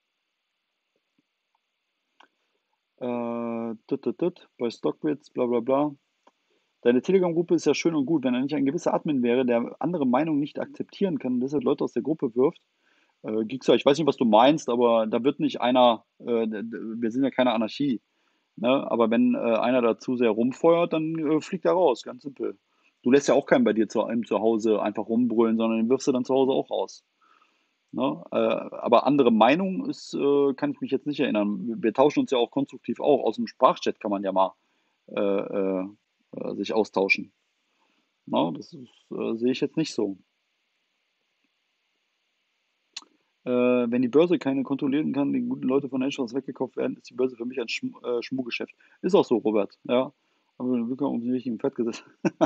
Äh, tut, tut, tut, bei Stockwitz, bla bla bla. Deine Telegram-Gruppe ist ja schön und gut. Wenn da nicht ein gewisser Admin wäre, der andere Meinungen nicht akzeptieren kann und deshalb Leute aus der Gruppe wirft, äh, Gixer, ich weiß nicht, was du meinst, aber da wird nicht einer, äh, d- d- wir sind ja keine Anarchie. Ne? Aber wenn äh, einer da zu sehr rumfeuert, dann äh, fliegt er raus, ganz simpel. Du lässt ja auch keinen bei dir zu, im Zuhause einfach rumbrüllen, sondern den wirfst du dann zu Hause auch raus. Ne? Äh, aber andere Meinung ist, äh, kann ich mich jetzt nicht erinnern. Wir, wir tauschen uns ja auch konstruktiv auch. Aus dem Sprachchat kann man ja mal äh, äh, äh, sich austauschen. Ne? Das ist, äh, sehe ich jetzt nicht so. Äh, wenn die Börse keine kontrollieren kann, die guten Leute von Hedgefonds weggekauft werden, ist die Börse für mich ein Schm äh, Schmuhgeschäft. Ist auch so, Robert. Ja. Aber wir kommen um den richtigen Pferd gesetzt.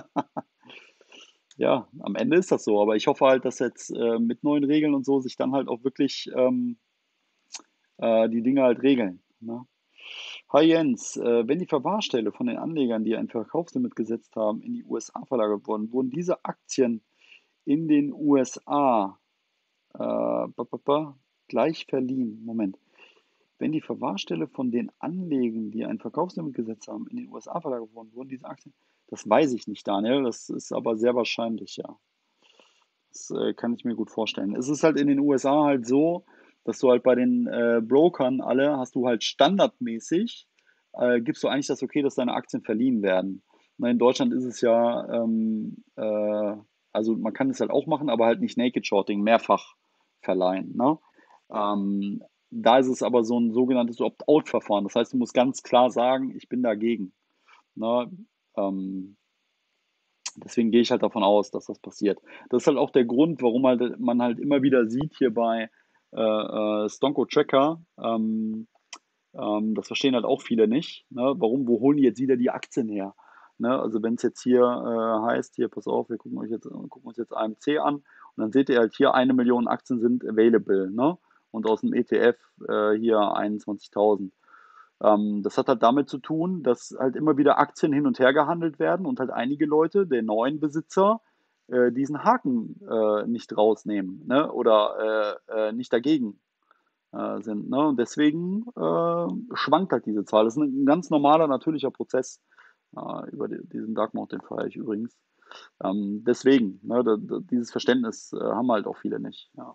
Ja, am Ende ist das so. Aber ich hoffe halt, dass jetzt äh, mit neuen Regeln und so sich dann halt auch wirklich ähm, äh, die Dinge halt regeln. Ne? Hi Jens, äh, wenn die Verwahrstelle von den Anlegern, die ein Verkaufslimit gesetzt haben, in die U S A verlagert wurden, wurden diese Aktien in den U S A äh, ba, ba, ba, gleich verliehen. Moment. Wenn die Verwahrstelle von den Anlegern, die ein Verkaufslimit gesetzt haben, in den U S A verlagert wurden, wurden diese Aktien. Das weiß ich nicht, Daniel. Das ist aber sehr wahrscheinlich, ja. Das äh, kann ich mir gut vorstellen. Es ist halt in den U S A halt so, dass du halt bei den äh, Brokern alle hast du halt standardmäßig, äh, gibst du eigentlich das okay, dass deine Aktien verliehen werden. Na, in Deutschland ist es ja, ähm, äh, also man kann es halt auch machen, aber halt nicht Naked Shorting, mehrfach verleihen. Ne? Ähm, Da ist es aber so ein sogenanntes Opt-out-Verfahren. Das heißt, du musst ganz klar sagen, ich bin dagegen. Ne? Ähm, Deswegen gehe ich halt davon aus, dass das passiert. Das ist halt auch der Grund, warum halt man halt immer wieder sieht hier bei äh, äh, Stonko Tracker, ähm, ähm, das verstehen halt auch viele nicht. Ne? Warum, wo holen die jetzt wieder die Aktien her? Ne? Also wenn es jetzt hier äh, heißt, hier, pass auf, wir gucken, euch jetzt, gucken uns jetzt A M C an und dann seht ihr halt hier, eine Million Aktien sind available. Ne? Und aus dem E T F äh, hier einundzwanzigtausend. Ähm, das hat halt damit zu tun, dass halt immer wieder Aktien hin und her gehandelt werden und halt einige Leute, der neuen Besitzer, äh, diesen Haken äh, nicht rausnehmen, ne? Oder äh, äh, nicht dagegen äh, sind. Ne? Und deswegen äh, schwankt halt diese Zahl. Das ist ein ganz normaler, natürlicher Prozess. Äh, über die, diesen Dark Mode, den feiere ich übrigens. Ähm, deswegen, ne, da, da, dieses Verständnis äh, haben halt auch viele nicht. Ja.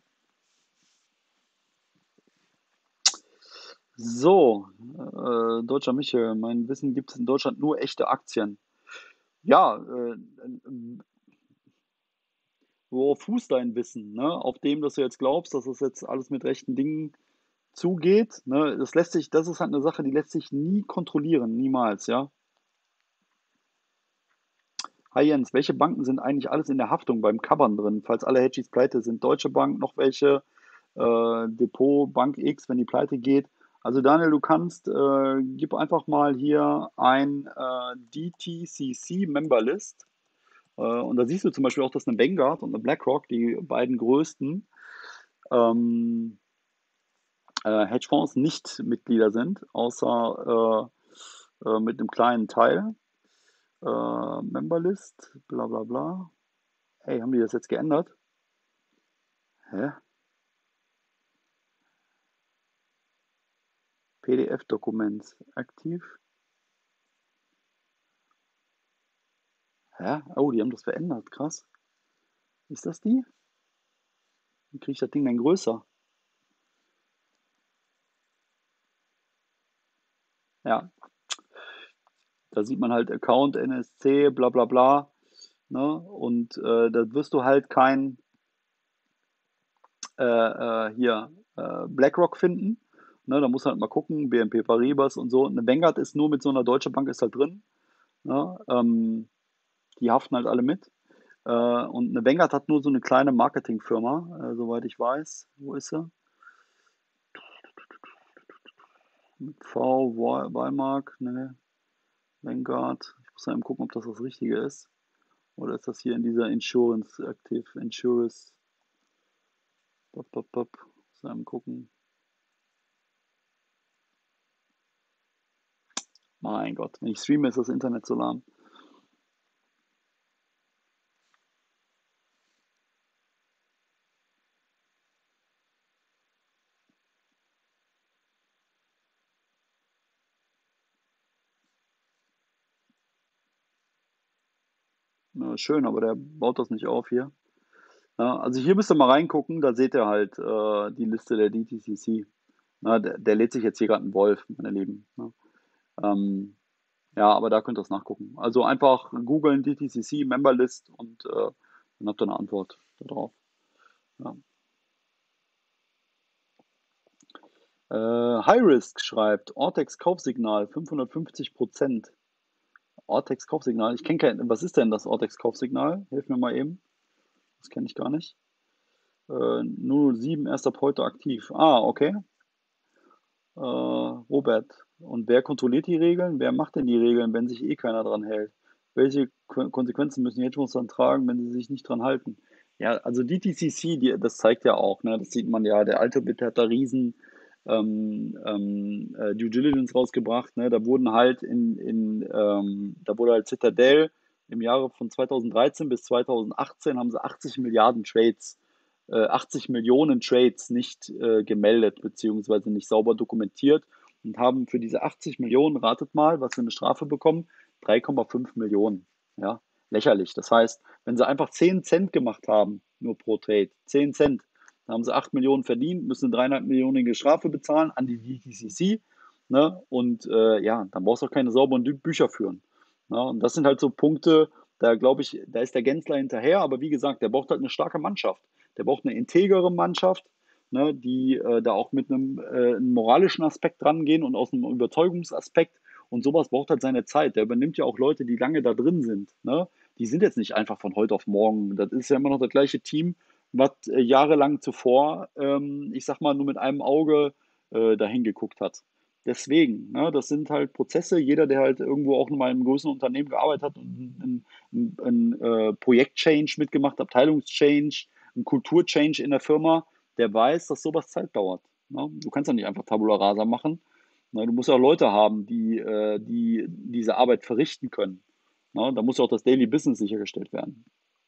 So, äh, deutscher Michael, mein Wissen gibt es in Deutschland nur echte Aktien. Ja, äh, worauf fußt dein Wissen? Ne? Auf dem, dass du jetzt glaubst, dass das jetzt alles mit rechten Dingen zugeht. Ne? Das lässt sich, das ist halt eine Sache, die lässt sich nie kontrollieren, niemals, ja. Hi Jens, welche Banken sind eigentlich alles in der Haftung beim Covern drin? Falls alle Hedgies pleite sind, Deutsche Bank, noch welche, äh, Depot, Bank X, wenn die pleite geht. Also Daniel, du kannst, äh, gib einfach mal hier ein äh, D T C C Memberlist. Äh, und da siehst du zum Beispiel auch, dass eine Vanguard und eine BlackRock, die beiden größten ähm, äh, Hedgefonds, nicht Mitglieder sind, außer äh, äh, mit einem kleinen Teil. Äh, Memberlist, bla bla bla. Hey, haben die das jetzt geändert? Hä? P D F-Dokument aktiv. Hä? Oh, die haben das verändert. Krass. Ist das die? Wie kriege ich das Ding denn größer? Ja, da sieht man halt Account, N S C, bla bla bla. Ne? Und äh, da wirst du halt kein äh, äh, hier äh, BlackRock finden. Ne? Da musst du halt mal gucken, B N P Paribas und so. Eine Vanguard ist nur mit so einer Deutsche Bank ist halt drin. Ne? Ähm, die haften halt alle mit. Äh, und eine Vanguard hat nur so eine kleine Marketingfirma, äh, soweit ich weiß. Wo ist sie? Mit V, Wa- Wallmark, ne, Vanguard. Ich muss mal eben gucken, ob das das Richtige ist. Oder ist das hier in dieser Insurance aktiv? Insurance. Bop, bop, bop. Muss mal eben gucken. Mein Gott, wenn ich streame, ist das Internet so lahm. Ja, schön, aber der baut das nicht auf hier. Ja, also hier müsst ihr mal reingucken, da seht ihr halt äh, die Liste der D T C C. Na, der, der lädt sich jetzt hier gerade ein Wolf, meine Lieben. Ne? Ähm, ja, aber da könnt ihr es nachgucken. Also einfach googeln D T C C Member List und äh, dann habt ihr eine Antwort darauf. Ja. Äh, High Risk schreibt, Ortex Kaufsignal fünfhundertfünfzig Prozent. Ortex Kaufsignal, ich kenne kein, was ist denn das Ortex Kaufsignal? Hilf mir mal eben. Das kenne ich gar nicht. Äh, null sieben erst ab heute aktiv. Ah, okay. Äh, Robert, und wer kontrolliert die Regeln? Wer macht denn die Regeln, wenn sich eh keiner dran hält? Welche Ko- Konsequenzen müssen Hedgefonds dann tragen, wenn sie sich nicht dran halten? Ja, also D T C C, die, das zeigt ja auch, ne, das sieht man ja, der alte Bit hat da riesen ähm, ähm, äh, Due Diligence rausgebracht, ne, da wurden halt in, in ähm, da wurde halt Citadel im Jahre von zweitausenddreizehn bis zweitausendachtzehn haben sie achtzig Milliarden Trades äh, achtzig Millionen Trades nicht äh, gemeldet beziehungsweise nicht sauber dokumentiert und haben für diese achtzig Millionen, ratet mal, was sie eine Strafe bekommen, drei Komma fünf Millionen. Ja, lächerlich. Das heißt, wenn sie einfach zehn Cent gemacht haben, nur pro Trade, zehn Cent, dann haben sie acht Millionen verdient, müssen eine dreieinhalb Millionen Strafe bezahlen an die D T C C. Ne? Und äh, ja, dann brauchst du auch keine sauberen Bücher führen. Ne? Und das sind halt so Punkte, da glaube ich, da ist der Gensler hinterher, aber wie gesagt, der braucht halt eine starke Mannschaft. Der braucht eine integere Mannschaft, ne, die äh, da auch mit einem, äh, einem moralischen Aspekt rangehen und aus einem Überzeugungsaspekt. Und sowas braucht halt seine Zeit. Der übernimmt ja auch Leute, die lange da drin sind. Ne? Die sind jetzt nicht einfach von heute auf morgen. Das ist ja immer noch das gleiche Team, was äh, jahrelang zuvor, ähm, ich sag mal, nur mit einem Auge äh, dahin geguckt hat. Deswegen, ne, das sind halt Prozesse. Jeder, der halt irgendwo auch mal in einem größeren Unternehmen gearbeitet hat und ein, ein, ein äh, Projektchange mitgemacht, Abteilungschange, ein Kulturchange in der Firma, der weiß, dass sowas Zeit dauert. Ne? Du kannst ja nicht einfach Tabula Rasa machen. Ne? Du musst ja auch Leute haben, die, äh, die diese Arbeit verrichten können. Ne? Da muss ja auch das Daily Business sichergestellt werden.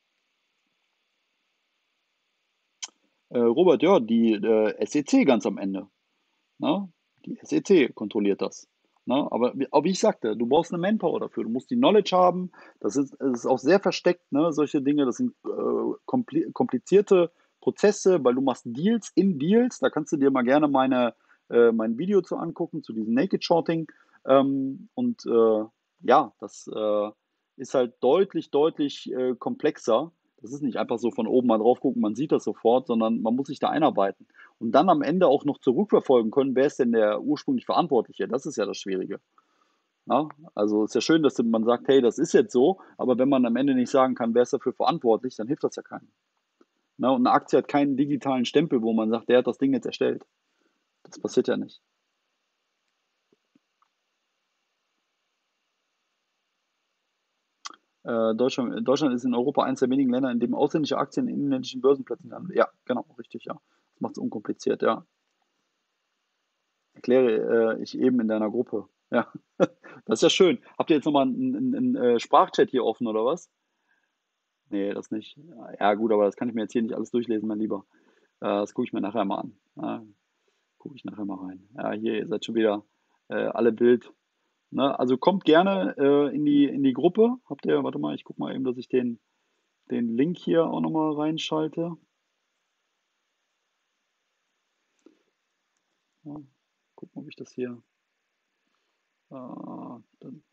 Äh, Robert, ja, die äh, S E C ganz am Ende. Ne? Die S E C kontrolliert das. Ne? Aber wie, aber wie ich sagte, du brauchst eine Manpower dafür. Du musst die Knowledge haben. Das ist, das ist auch sehr versteckt, ne? Solche Dinge. Das sind äh, kompli komplizierte Prozesse, weil du machst Deals in Deals. Da kannst du dir mal gerne meine, äh, mein Video zu angucken, zu diesem Naked Shorting. Ähm, und äh, ja, das äh, ist halt deutlich, deutlich äh, komplexer. Das ist nicht einfach so von oben mal drauf gucken, man sieht das sofort, sondern man muss sich da einarbeiten und dann am Ende auch noch zurückverfolgen können, wer ist denn der ursprünglich Verantwortliche. Das ist ja das Schwierige. Ja? Also ist ja schön, dass man sagt, hey, das ist jetzt so, aber wenn man am Ende nicht sagen kann, wer ist dafür verantwortlich, dann hilft das ja keinem. Ja? Und eine Aktie hat keinen digitalen Stempel, wo man sagt, der hat das Ding jetzt erstellt. Das passiert ja nicht. Äh, Deutschland, Deutschland ist in Europa eines der wenigen Länder, in dem ausländische Aktien in inländischen Börsenplätzen handeln. Ja, genau, richtig, ja. Das macht es unkompliziert, ja. Erkläre äh, ich eben in deiner Gruppe. Ja, das ist ja schön. Habt ihr jetzt nochmal einen, einen, einen äh, Sprachchat hier offen oder was? Nee, das nicht. Ja, gut, aber das kann ich mir jetzt hier nicht alles durchlesen, mein Lieber. das gucke ich mir nachher mal an. Ja, gucke ich nachher mal rein. Ja, hier, ihr seid schon wieder äh, alle wild. Ne? Also kommt gerne äh, in die, in die Gruppe. Habt ihr, warte mal, ich gucke mal eben, dass ich den, den Link hier auch nochmal reinschalte. Ja, gucken, ob ich das hier. Äh, dann,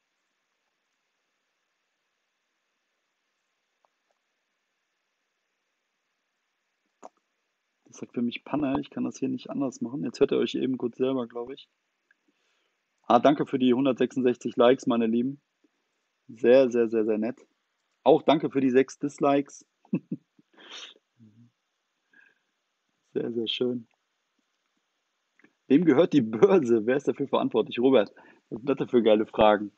das sagt für mich Panne, ich kann das hier nicht anders machen. Jetzt hört ihr euch eben kurz selber, glaube ich. Ah, danke für die hundertsechsundsechzig Likes, meine Lieben. Sehr, sehr, sehr, sehr nett. Auch danke für die sechs Dislikes. Sehr, sehr schön. Wem gehört die Börse? Wer ist dafür verantwortlich? Robert, was sind das denn für geile Fragen?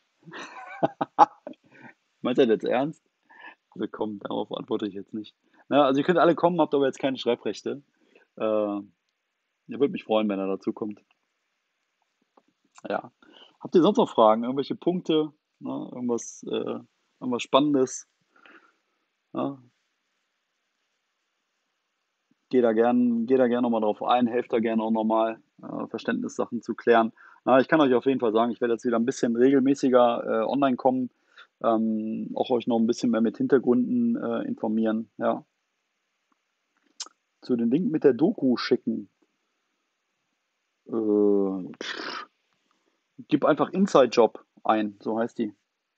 Meint ihr das jetzt ernst? Also komm, darauf antworte ich jetzt nicht. Na, also ihr könnt alle kommen, habt aber jetzt keine Schreibrechte. Äh, ihr würdet mich freuen, wenn er dazu kommt. Ja. Habt ihr sonst noch Fragen? Irgendwelche Punkte? Ne? Irgendwas, äh, irgendwas Spannendes? Ja? Geh da gern, geh da gern nochmal drauf ein, helft da gerne auch nochmal, äh, Verständnissachen zu klären. Na, ich kann euch auf jeden Fall sagen, ich werde jetzt wieder ein bisschen regelmäßiger äh, online kommen, ähm, auch euch noch ein bisschen mehr mit Hintergründen äh, informieren. Ja. Zu den Link mit der Doku schicken. Äh, gib einfach Inside Job ein, so heißt die.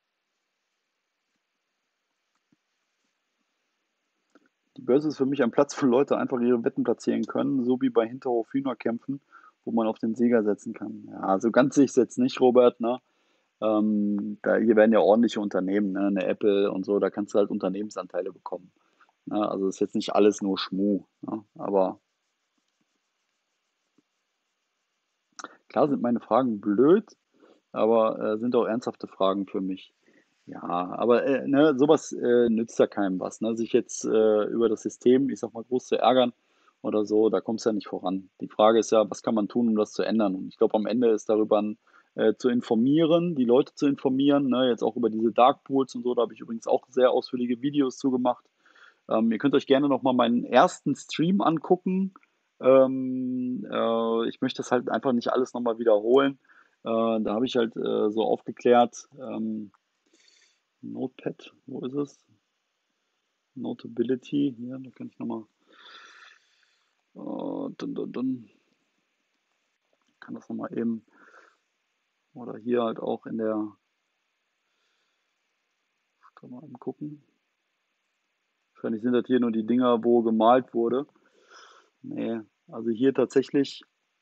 Die Börse ist für mich ein Platz, wo Leute einfach ihre Wetten platzieren können, so wie bei Hinterhof Hühnerkämpfen, wo man auf den Sieger setzen kann. Ja, so ganz sehe ich es jetzt nicht, Robert, ne? Ähm, da, hier werden ja ordentliche Unternehmen, ne? Eine Apple und so, da kannst du halt Unternehmensanteile bekommen. Ne? Also ist jetzt nicht alles nur Schmuh. Ne? Aber klar sind meine Fragen blöd, aber äh, sind auch ernsthafte Fragen für mich. Ja, aber äh, ne, sowas äh, nützt ja keinem was. Ne? Sich jetzt äh, über das System, ich sag mal, groß zu ärgern oder so, da kommst du ja nicht voran. Die Frage ist ja, was kann man tun, um das zu ändern? Und ich glaube, am Ende ist darüber äh, zu informieren, die Leute zu informieren, ne? Jetzt auch über diese Dark Pools und so, da habe ich übrigens auch sehr ausführliche Videos zu gemacht. Ähm, ihr könnt euch gerne nochmal meinen ersten Stream angucken. Ähm, äh, ich möchte das halt einfach nicht alles nochmal wiederholen. Äh, da habe ich halt äh, so aufgeklärt. Ähm, Notepad, wo ist es? Notability, hier, da kann ich nochmal, äh, dann, dann, dann kann das nochmal eben, oder hier halt auch in der, kann man eben gucken. Wahrscheinlich sind das hier nur die Dinger, wo gemalt wurde. Nee, also hier tatsächlich,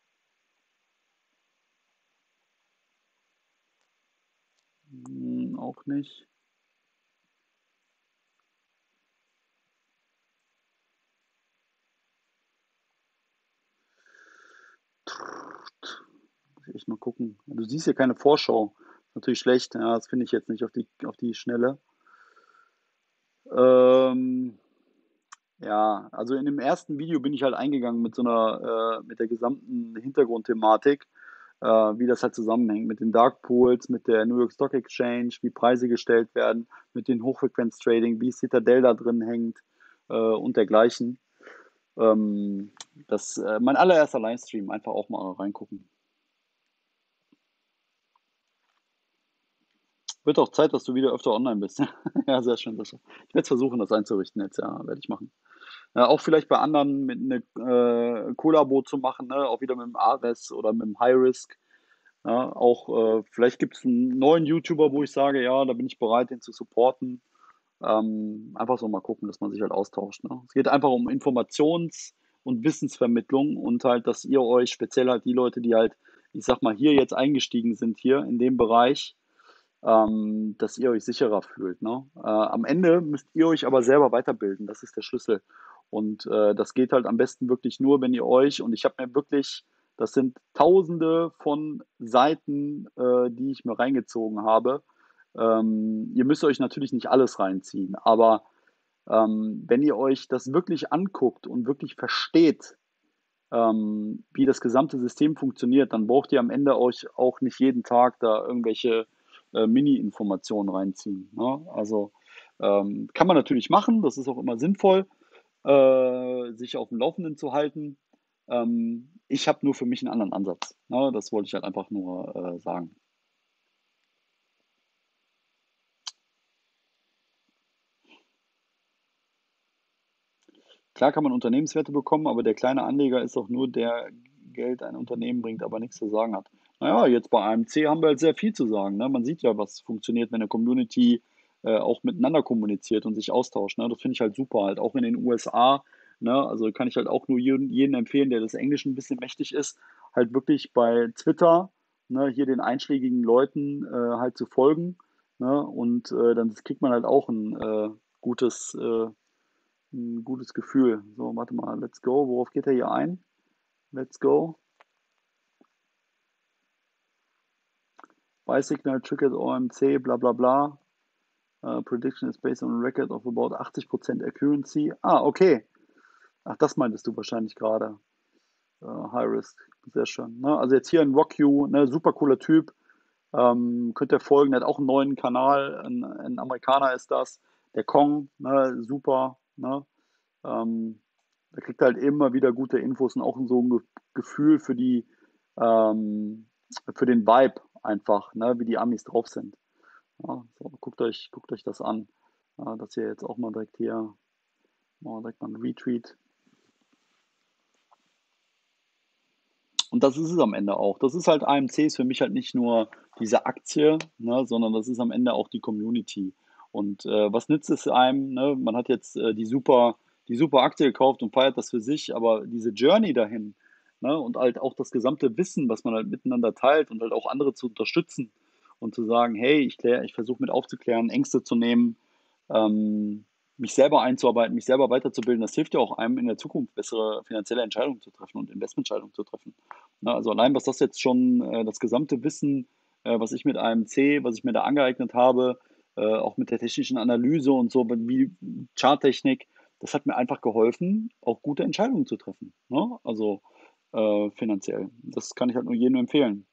hm, auch nicht. Muss ich echt mal gucken. Du siehst hier keine Vorschau. Natürlich schlecht, ja, das finde ich jetzt nicht auf die, auf die Schnelle. Ähm, Ja, also in dem ersten Video bin ich halt eingegangen mit so einer, äh, mit der gesamten Hintergrundthematik, äh, wie das halt zusammenhängt mit den Dark Pools, mit der New York Stock Exchange, wie Preise gestellt werden, mit den Hochfrequenz-Trading, wie Citadel da drin hängt äh, und dergleichen. Ähm, das, äh, mein allererster Livestream, einfach auch mal reingucken. Wird auch Zeit, dass du wieder öfter online bist. Ja, sehr schön, Sascha. Ich werde versuchen, das einzurichten jetzt, ja, werde ich machen. Ja, auch vielleicht bei anderen mit eine äh, Kollabo zu machen, ne? Auch wieder mit dem Ares oder mit dem High Risk. Ja, auch äh, vielleicht gibt es einen neuen YouTuber, wo ich sage, ja, da bin ich bereit, den zu supporten. Ähm, einfach so mal gucken, dass man sich halt austauscht. Ne? Es geht einfach um Informations- und Wissensvermittlung und halt, dass ihr euch, speziell halt die Leute, die halt, ich sag mal, hier jetzt eingestiegen sind, hier in dem Bereich, ähm, dass ihr euch sicherer fühlt. Ne? Äh, am Ende müsst ihr euch aber selber weiterbilden, das ist der Schlüssel. Und äh, das geht halt am besten wirklich nur, wenn ihr euch, und ich habe mir wirklich, das sind tausende von Seiten, äh, die ich mir reingezogen habe. Ähm, ihr müsst euch natürlich nicht alles reinziehen, aber ähm, wenn ihr euch das wirklich anguckt und wirklich versteht, ähm, wie das gesamte System funktioniert, dann braucht ihr am Ende euch auch nicht jeden Tag da irgendwelche äh, Mini-Informationen reinziehen. Ne? Also ähm, kann man natürlich machen, das ist auch immer sinnvoll, äh, sich auf dem Laufenden zu halten. Ähm, ich habe nur für mich einen anderen Ansatz. Ne? Das wollte ich halt einfach nur äh, sagen. Klar kann man Unternehmenswerte bekommen, aber der kleine Anleger ist auch nur der Geld ein Unternehmen bringt, aber nichts zu sagen hat. Naja, jetzt bei A M C haben wir halt sehr viel zu sagen. Ne? Man sieht ja, was funktioniert, wenn eine Community äh, auch miteinander kommuniziert und sich austauscht. Ne? Das finde ich halt super, halt auch in den U S A. Ne? Also kann ich halt auch nur jeden, jeden empfehlen, der das Englisch ein bisschen mächtig ist, halt wirklich bei Twitter, ne, hier den einschlägigen Leuten äh, halt zu folgen. Ne? Und äh, dann kriegt man halt auch ein äh, gutes äh, ein gutes Gefühl. So, warte mal, let's go. Worauf geht er hier ein? Let's go. Bicycle, Ticket, O M C, bla bla bla. Uh, prediction is based on a record of about achtzig Prozent accuracy. Ah, okay. Ach, das meintest du wahrscheinlich gerade. Uh, High Risk. Sehr schön. Ne? Also jetzt hier ein Rock You, ne? Super cooler Typ. Ähm, könnt ihr folgen, der hat auch einen neuen Kanal. Ein, ein Amerikaner ist das. Der Kong, ne? Super. Ne? Ähm, Da kriegt er halt immer wieder gute Infos und auch so ein Ge Gefühl für die, ähm, für den Vibe einfach, ne, wie die Amis drauf sind. Ja, so, guckt euch, guckt euch das an. Ja, dass ihr jetzt auch mal direkt hier, mal direkt mal einen Retweet. Und das ist es am Ende auch. Das ist halt A M C ist für mich halt nicht nur diese Aktie, ne, sondern das ist am Ende auch die Community. Und äh, was nützt es einem? Ne? Man hat jetzt äh, die super, die super Aktie gekauft und feiert das für sich, aber diese Journey dahin, ne, und halt auch das gesamte Wissen, was man halt miteinander teilt und halt auch andere zu unterstützen und zu sagen, hey, ich klär, ich versuche mit aufzuklären, Ängste zu nehmen, ähm, mich selber einzuarbeiten, mich selber weiterzubilden, das hilft ja auch einem in der Zukunft bessere finanzielle Entscheidungen zu treffen und Investmententscheidungen zu treffen. Na, also allein was das jetzt schon, äh, das gesamte Wissen, äh, was ich mit A M C, was ich mir da angeeignet habe, äh, auch mit der technischen Analyse und so, wie Charttechnik, das hat mir einfach geholfen, auch gute Entscheidungen zu treffen. Ne? Also äh, finanziell. Das kann ich halt nur jedem empfehlen.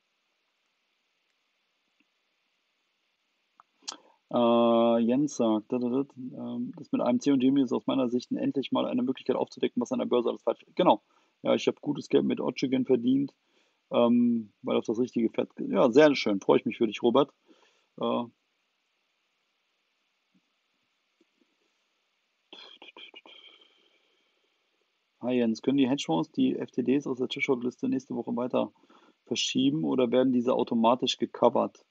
Äh, Jens sagt, da, da, da, ähm, das mit A M C und Jimmy ist aus meiner Sicht endlich mal eine Möglichkeit aufzudecken, was an der Börse alles falsch ist. Genau. Ja, ich habe gutes Geld mit Otschigen verdient, ähm, weil auf das richtige Pferd. Ja, sehr schön. Freue ich mich für dich, Robert. Äh, Hi Jens, können die Hedgefonds die F T Ds aus der Tischhockliste nächste Woche weiter verschieben oder werden diese automatisch gecovert?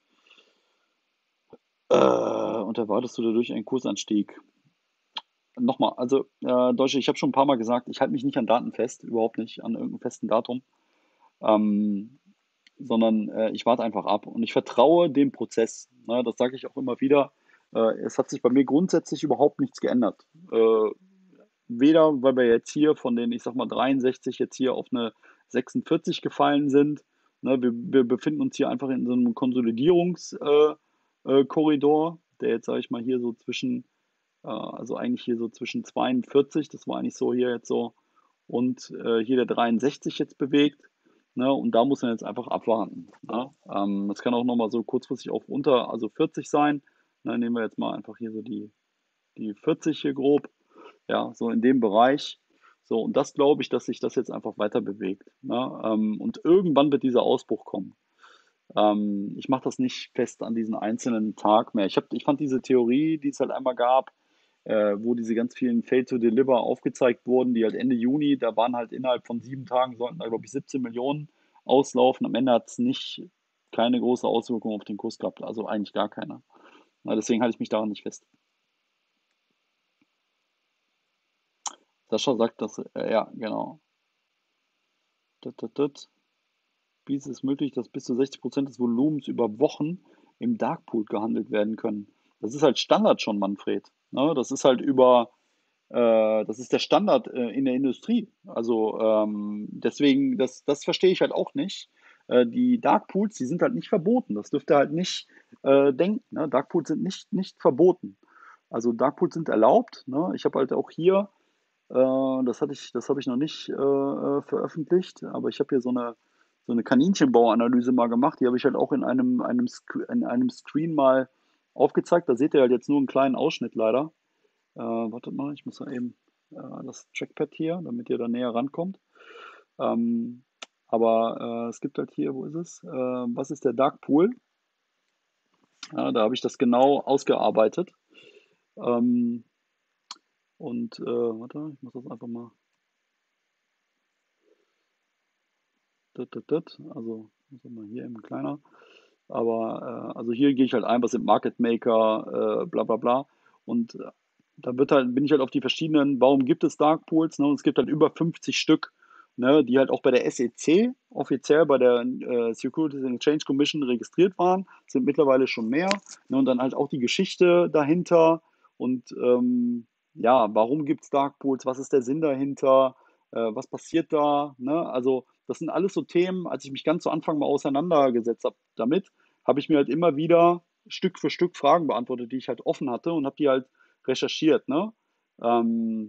Äh, und erwartest du dadurch einen Kursanstieg? Nochmal, also äh, Deutsche, ich habe schon ein paar Mal gesagt, ich halte mich nicht an Daten fest, überhaupt nicht, an irgendeinem festen Datum, ähm, sondern äh, ich warte einfach ab und ich vertraue dem Prozess. Ne, das sage ich auch immer wieder. Äh, es hat sich bei mir grundsätzlich überhaupt nichts geändert. Äh, Weder, weil wir jetzt hier von den, ich sag mal, dreiundsechzig jetzt hier auf eine sechsundvierzig gefallen sind. Ne, wir, wir befinden uns hier einfach in so einem Konsolidierungskorridor, äh, äh, Korridor, der jetzt, sage ich mal, hier so zwischen, äh, also eigentlich hier so zwischen zweiundvierzig, das war eigentlich so hier jetzt so, und äh, hier der dreiundsechzig jetzt bewegt. Ne, und da muss man jetzt einfach abwarten. Ne? Ähm, das kann auch nochmal so kurzfristig auf unter, also vierzig sein. Ne, nehmen wir jetzt mal einfach hier so die, die vierzig hier grob. Ja, so in dem Bereich. So, und das glaube ich, dass sich das jetzt einfach weiter bewegt. Ne? Ähm, und irgendwann wird dieser Ausbruch kommen. Ähm, ich mache das nicht fest an diesen einzelnen Tag mehr. Ich, hab, ich fand diese Theorie, die es halt einmal gab, äh, wo diese ganz vielen Fail to Deliver aufgezeigt wurden, die halt Ende Juni, da waren halt innerhalb von sieben Tagen, sollten da, glaube ich, siebzehn Millionen auslaufen. Am Ende hat es nicht keine große Auswirkung auf den Kurs gehabt, also eigentlich gar keine. Na, deswegen halte ich mich daran nicht fest. Sascha sagt das, äh, ja, genau. Dat, dat, dat. Wie ist es möglich, dass bis zu sechzig Prozent des Volumens über Wochen im Darkpool gehandelt werden können? Das ist halt Standard schon, Manfred. Ne? Das ist halt über, äh, das ist der Standard äh, in der Industrie. Also ähm, deswegen, das, das verstehe ich halt auch nicht. Äh, die Darkpools, die sind halt nicht verboten. Das dürft ihr halt nicht äh, denken. Ne? Darkpools sind nicht, nicht verboten. Also Darkpools sind erlaubt. Ne? Ich habe halt auch hier äh, das hatte ich, das habe ich noch nicht äh, äh, veröffentlicht, aber ich habe hier so eine, so eine Kaninchenbauanalyse mal gemacht. Die habe ich halt auch in einem, einem, Sc- in einem Screen mal aufgezeigt. Da seht ihr halt jetzt nur einen kleinen Ausschnitt leider. Äh, wartet mal, ich muss mal eben. äh, das Trackpad hier, damit ihr da näher rankommt. Ähm, aber äh, es gibt halt hier, wo ist es? Äh, was ist der Dark Pool? Ja, da habe ich das genau ausgearbeitet. Ähm, und äh, warte, ich muss das einfach mal. Dat, dat, dat. Also, muss ich mal hier eben kleiner. Aber äh, also hier gehe ich halt ein, was sind Market Maker, äh, bla bla bla. Und äh, da wird halt, bin ich halt auf die verschiedenen, warum gibt es Dark Pools? Ne? Und es gibt halt über fünfzig Stück, ne, die halt auch bei der S E C offiziell bei der äh, Securities and Exchange Commission registriert waren, sind mittlerweile schon mehr. Ne? Und dann halt auch die Geschichte dahinter und ähm, ja, warum gibt es Dark Pools? Was ist der Sinn dahinter? Äh, was passiert da? Ne? Also das sind alles so Themen, als ich mich ganz zu Anfang mal auseinandergesetzt habe damit, habe ich mir halt immer wieder Stück für Stück Fragen beantwortet, die ich halt offen hatte und habe die halt recherchiert, ne? Ähm,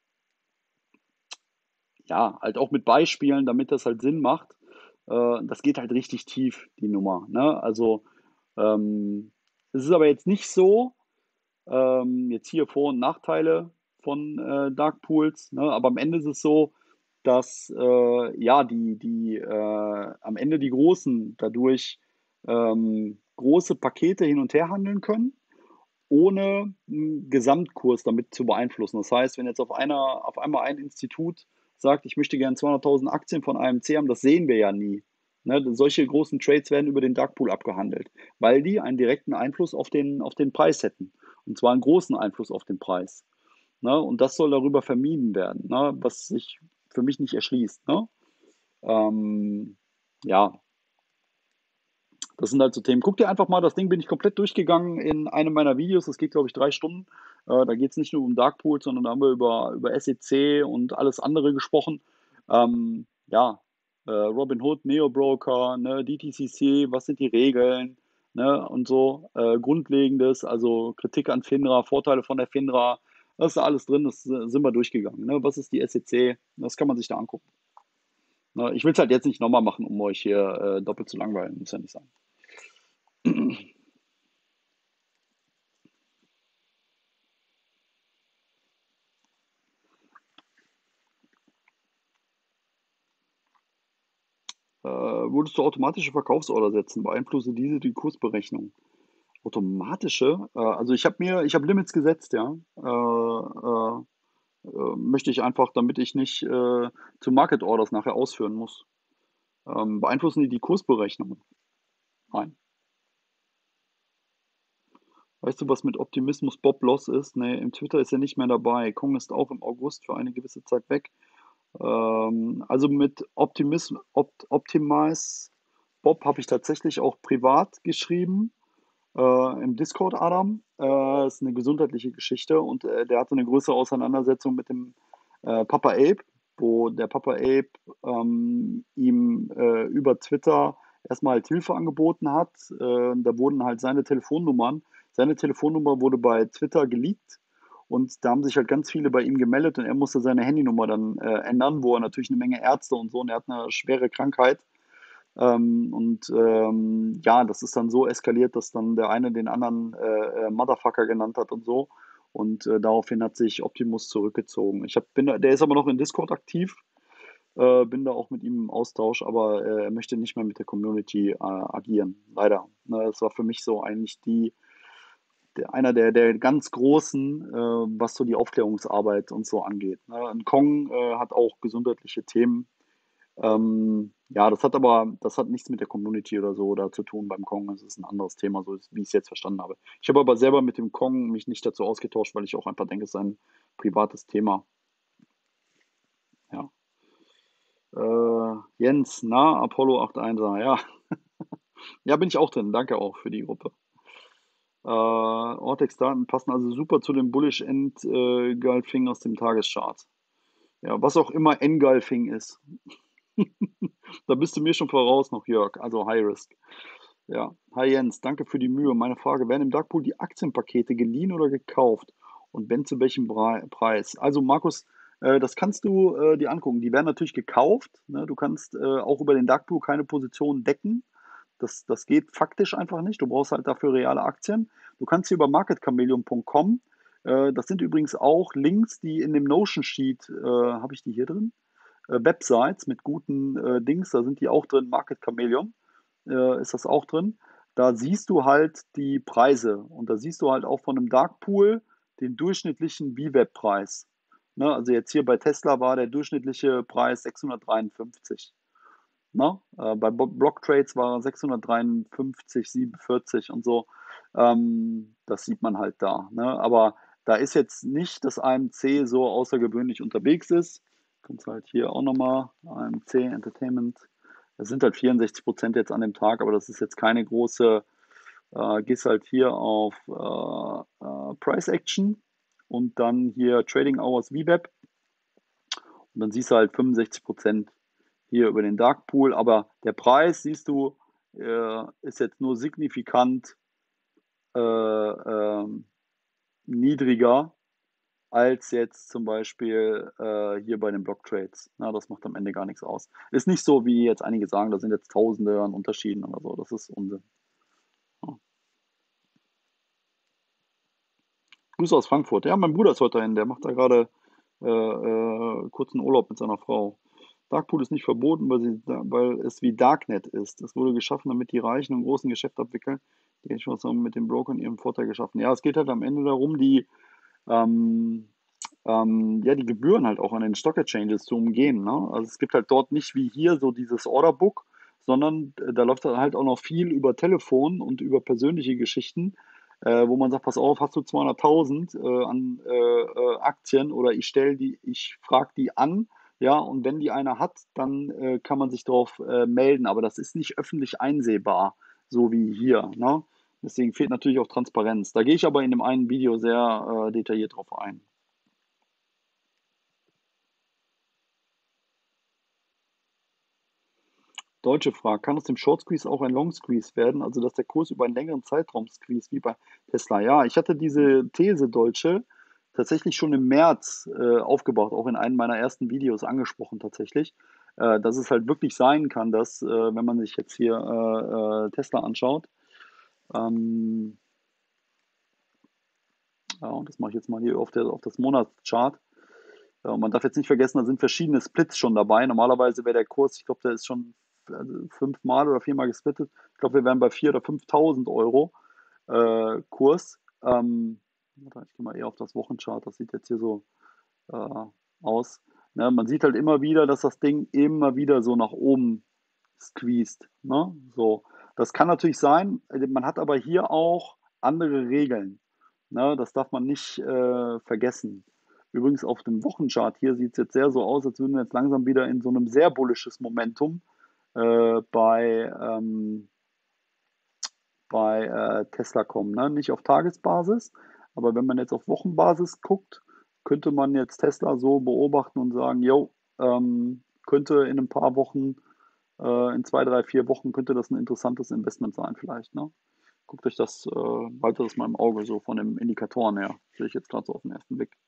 ja, halt auch mit Beispielen, damit das halt Sinn macht. Äh, das geht halt richtig tief, die Nummer, ne? Also ähm, es ist aber jetzt nicht so, ähm, jetzt hier Vor- und Nachteile von äh, Dark Pools, ne? Aber am Ende ist es so, dass äh, ja die, die äh, am Ende die Großen dadurch ähm, große Pakete hin und her handeln können, ohne einen Gesamtkurs damit zu beeinflussen. Das heißt, wenn jetzt auf einer, auf einmal ein Institut sagt, ich möchte gerne zweihunderttausend Aktien von A M C haben, das sehen wir ja nie. Ne, solche großen Trades werden über den Dark Pool abgehandelt, weil die einen direkten Einfluss auf den, auf den Preis hätten. Und zwar einen großen Einfluss auf den Preis. Ne, und das soll darüber vermieden werden, ne, was sich für mich nicht erschließt. Ne? Ähm, ja, das sind halt so Themen. Guck dir einfach mal, das Ding bin ich komplett durchgegangen in einem meiner Videos. Das geht, glaube ich, drei Stunden. Äh, da geht es nicht nur um Dark Pools, sondern da haben wir über, über S E C und alles andere gesprochen. Ähm, ja, äh, Robinhood, Neo Broker, ne, D T C C, was sind die Regeln, ne, und so. Äh, Grundlegendes, also Kritik an FINRA, Vorteile von der FINRA. Das ist da alles drin, das äh, sind wir durchgegangen. Ne? Was ist die S E C? Das kann man sich da angucken. Ne? Ich will es halt jetzt nicht nochmal machen, um euch hier äh, doppelt zu langweilen, muss ja nicht sein. Äh, würdest du automatische Verkaufsorder setzen? Beeinflusse diese die Kursberechnung? Automatische? Äh, also ich habe mir, ich habe Limits gesetzt, ja. Äh, äh, äh, möchte ich einfach, damit ich nicht äh, zu Market Orders nachher ausführen muss. Ähm, beeinflussen die die Kursberechnung? Nein. Weißt du, was mit Optimismus Bob Loss ist? Nee, im Twitter ist er nicht mehr dabei. Kong ist auch im August für eine gewisse Zeit weg. Ähm, also mit Optimism, Opt, Optimize Bob habe ich tatsächlich auch privat geschrieben. Äh, im Discord Adam. Äh, ist eine gesundheitliche Geschichte und äh, der hatte eine größere Auseinandersetzung mit dem äh, Papa Ape, wo der Papa Ape ähm, ihm äh, über Twitter erstmal halt Hilfe angeboten hat. Äh, da wurden halt seine Telefonnummern, seine Telefonnummer wurde bei Twitter geleakt und da haben sich halt ganz viele bei ihm gemeldet und er musste seine Handynummer dann äh, ändern, wo er natürlich eine Menge Ärzte und so und er hat eine schwere Krankheit ähm, und ähm, ja, das ist dann so eskaliert, dass dann der eine den anderen äh, äh, Motherfucker genannt hat und so. Und äh, daraufhin hat sich Optimus zurückgezogen. Ich hab, bin da, der ist aber noch in Discord aktiv, äh, bin da auch mit ihm im Austausch, aber äh, er möchte nicht mehr mit der Community äh, agieren. Leider. Ne, das war für mich so eigentlich die, der, einer der, der ganz großen, äh, was so die Aufklärungsarbeit und so angeht. Ne? Und Kong äh, hat auch gesundheitliche Themen, ähm, ja, das hat aber, das hat nichts mit der Community oder so da zu tun beim Kong. Das ist ein anderes Thema, so wie ich es jetzt verstanden habe. Ich habe aber selber mit dem Kong mich nicht dazu ausgetauscht, weil ich auch einfach denke, es ist ein privates Thema. Ja. Äh, Jens, na, Apollo acht eins, ja. Ja, bin ich auch drin. Danke auch für die Gruppe. Äh, Ortex-Daten passen also super zu dem Bullish Engulfing aus dem Tageschart. Ja, was auch immer Engulfing ist. Da bist du mir schon voraus noch, Jörg. Also High Risk. Ja, hi Jens, danke für die Mühe. Meine Frage, werden im Darkpool die Aktienpakete geliehen oder gekauft? Und wenn zu welchem Brei- Preis? Also Markus, äh, das kannst du äh, dir angucken. Die werden natürlich gekauft. Ne? Du kannst äh, auch über den Darkpool keine Position decken. Das, das geht faktisch einfach nicht. Du brauchst halt dafür reale Aktien. Du kannst hier über market chameleon punkt com Äh, das sind übrigens auch Links, die in dem Notion-Sheet, äh, habe ich die hier drin? Äh, Websites mit guten äh, Dings, da sind die auch drin, Market Chameleon äh, ist das auch drin. Da siehst du halt die Preise und da siehst du halt auch von einem Dark Pool den durchschnittlichen B WAP-Preis. Ne? Also jetzt hier bei Tesla war der durchschnittliche Preis sechshundertdreiundfünfzig. Ne? Äh, bei Bo- Block Trades war er sechshundertdreiundfünfzig, siebenundvierzig und so. Ähm, das sieht man halt da. Ne? Aber da ist jetzt nicht, dass A M C so außergewöhnlich unterwegs ist. Kannst halt hier auch nochmal A M C Entertainment. Das sind halt vierundsechzig Prozent jetzt an dem Tag, aber das ist jetzt keine große. Äh, gehst halt hier auf äh, äh, Price Action und dann hier Trading Hours V WAP und dann siehst du halt fünfundsechzig Prozent hier über den Dark Pool, aber der Preis, siehst du, äh, ist jetzt nur signifikant äh, ähm, niedriger als jetzt zum Beispiel äh, hier bei den Block Trades. Na, das macht am Ende gar nichts aus. Ist nicht so, wie jetzt einige sagen, da sind jetzt Tausende an Unterschieden oder so. Das ist Unsinn. Ja. Grüße aus Frankfurt. Ja, mein Bruder ist heute dahin, der macht da gerade äh, äh, kurzen Urlaub mit seiner Frau. Darkpool ist nicht verboten, weil, sie, weil es wie Darknet ist. Es wurde geschaffen, damit die Reichen und großen Geschäft abwickeln. Die Hedgefonds haben mit den Brokern ihren Vorteil geschaffen. Ja, es geht halt am Ende darum, die, ähm, ähm, ja, die Gebühren halt auch an den Stock Exchanges zu umgehen. Ne? Also es gibt halt dort nicht wie hier so dieses Orderbook, sondern äh, da läuft halt auch noch viel über Telefon und über persönliche Geschichten, äh, wo man sagt, pass auf, hast du zweihunderttausend äh, an äh, äh, Aktien oder ich stelle die, ich frage die an, ja, und wenn die einer hat, dann äh, kann man sich darauf äh, melden, aber das ist nicht öffentlich einsehbar, so wie hier, ne? Deswegen fehlt natürlich auch Transparenz. Da gehe ich aber in dem einen Video sehr äh, detailliert drauf ein. Deutsche fragt, kann aus dem Short Squeeze auch ein Long Squeeze werden, also dass der Kurs über einen längeren Zeitraum squeeze, wie bei Tesla? Ja, ich hatte diese These, Deutsche, tatsächlich schon im März äh, aufgebaut, auch in einem meiner ersten Videos angesprochen tatsächlich, äh, dass es halt wirklich sein kann, dass, äh, wenn man sich jetzt hier äh, äh, Tesla anschaut, ähm, ja, und das mache ich jetzt mal hier auf, der, auf das Monatschart. Ja, und man darf jetzt nicht vergessen, da sind verschiedene Splits schon dabei. Normalerweise wäre der Kurs, ich glaube, der ist schon also fünfmal oder viermal gesplittet. Ich glaube, wir wären bei viertausend oder fünftausend Euro äh, Kurs. Ähm, ich gehe mal eher auf das Wochenchart, das sieht jetzt hier so äh, aus. Ne, man sieht halt immer wieder, dass das Ding immer wieder so nach oben squeezed. Ne? So, das kann natürlich sein. Man hat aber hier auch andere Regeln. Ne? Das darf man nicht äh, vergessen. Übrigens auf dem Wochenchart hier sieht es jetzt sehr so aus, als würden wir jetzt langsam wieder in so einem sehr bullisches Momentum äh, bei, ähm, bei äh, Tesla kommen. Ne? Nicht auf Tagesbasis, aber wenn man jetzt auf Wochenbasis guckt, könnte man jetzt Tesla so beobachten und sagen, jo, ähm, könnte in ein paar Wochen, äh, in zwei, drei, vier Wochen könnte das ein interessantes Investment sein vielleicht. Ne? Guckt euch das, äh, behaltet das mal im Auge, so von den Indikatoren her. Sehe ich jetzt gerade so auf den ersten Blick.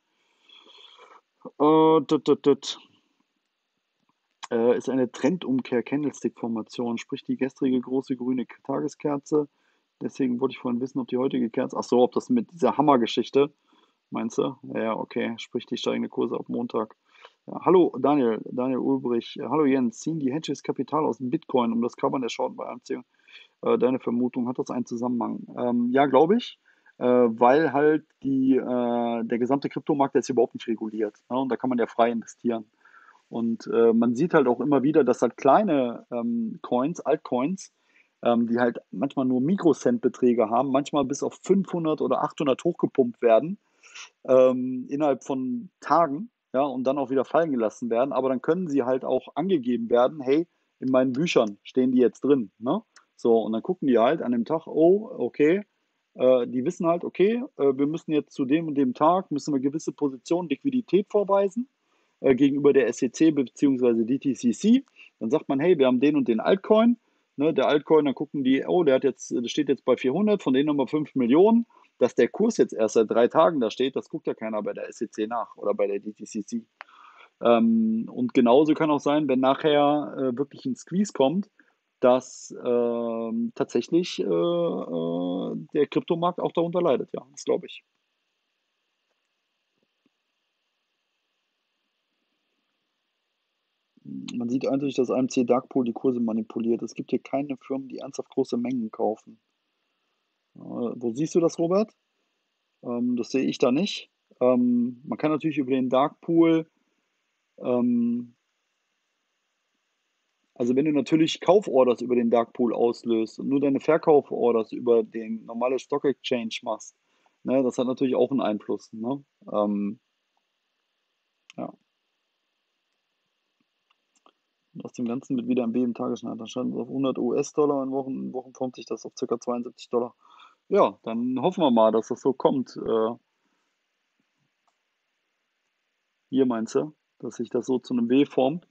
Äh, tut, tut, tut. Äh, ist eine Trendumkehr Candlestick-Formation, sprich die gestrige große grüne Tageskerze. Deswegen wollte ich vorhin wissen, ob die heutige Kerze, ach so, ob das mit dieser Hammergeschichte, meinst du? Ja, okay, sprich die steigende Kurse ab Montag. Ja, hallo Daniel, Daniel Ulbrich. Ja, hallo Jens, ziehen die Hedges Kapital aus dem Bitcoin, um das Covern der Short bei Anziehung? Äh, deine Vermutung, hat das einen Zusammenhang? Ähm, ja, glaube ich, äh, weil halt die, äh, der gesamte Kryptomarkt der ist überhaupt nicht reguliert. Ne? Und da kann man ja frei investieren. Und äh, man sieht halt auch immer wieder, dass halt kleine ähm, Coins, Altcoins, ähm, die halt manchmal nur Mikrocent-Beträge haben, manchmal bis auf fünfhundert oder achthundert hochgepumpt werden, ähm, innerhalb von Tagen, ja, und dann auch wieder fallen gelassen werden. Aber dann können sie halt auch angegeben werden, hey, in meinen Büchern stehen die jetzt drin, ne? So, und dann gucken die halt an dem Tag, oh, okay, äh, die wissen halt, okay, äh, wir müssen jetzt zu dem und dem Tag, müssen wir gewisse Positionen, Liquidität vorweisen äh, gegenüber der S E C bzw. D T C C. Dann sagt man, hey, wir haben den und den Altcoin. Ne, der Altcoin, dann gucken die, oh, der hat jetzt, der steht jetzt bei vierhundert, von denen haben wir fünf Millionen. Dass der Kurs jetzt erst seit drei Tagen da steht, das guckt ja keiner bei der S E C nach oder bei der D T C C. Ähm, und genauso kann auch sein, wenn nachher äh, wirklich ein Squeeze kommt, dass ähm, tatsächlich äh, äh, der Kryptomarkt auch darunter leidet. Ja, das glaube ich. Man sieht eindeutig, dass A M C Darkpool die Kurse manipuliert. Es gibt hier keine Firmen, die ernsthaft große Mengen kaufen. Äh, wo siehst du das, Robert? Ähm, das sehe ich da nicht. Ähm, man kann natürlich über den Darkpool, ähm, also wenn du natürlich Kauforders über den Darkpool auslöst und nur deine Verkauforders über den normale Stock Exchange machst, ne, das hat natürlich auch einen Einfluss. Ne? Ähm, ja. Und aus dem Ganzen wird wieder ein B im Tagesschnitt. Dann stand es auf hundert U S-Dollar, in Wochen, in Wochen formt sich das auf ca. zweiundsiebzig Dollar. Ja, dann hoffen wir mal, dass das so kommt. Äh, hier meinst du, dass sich das so zu einem W formt?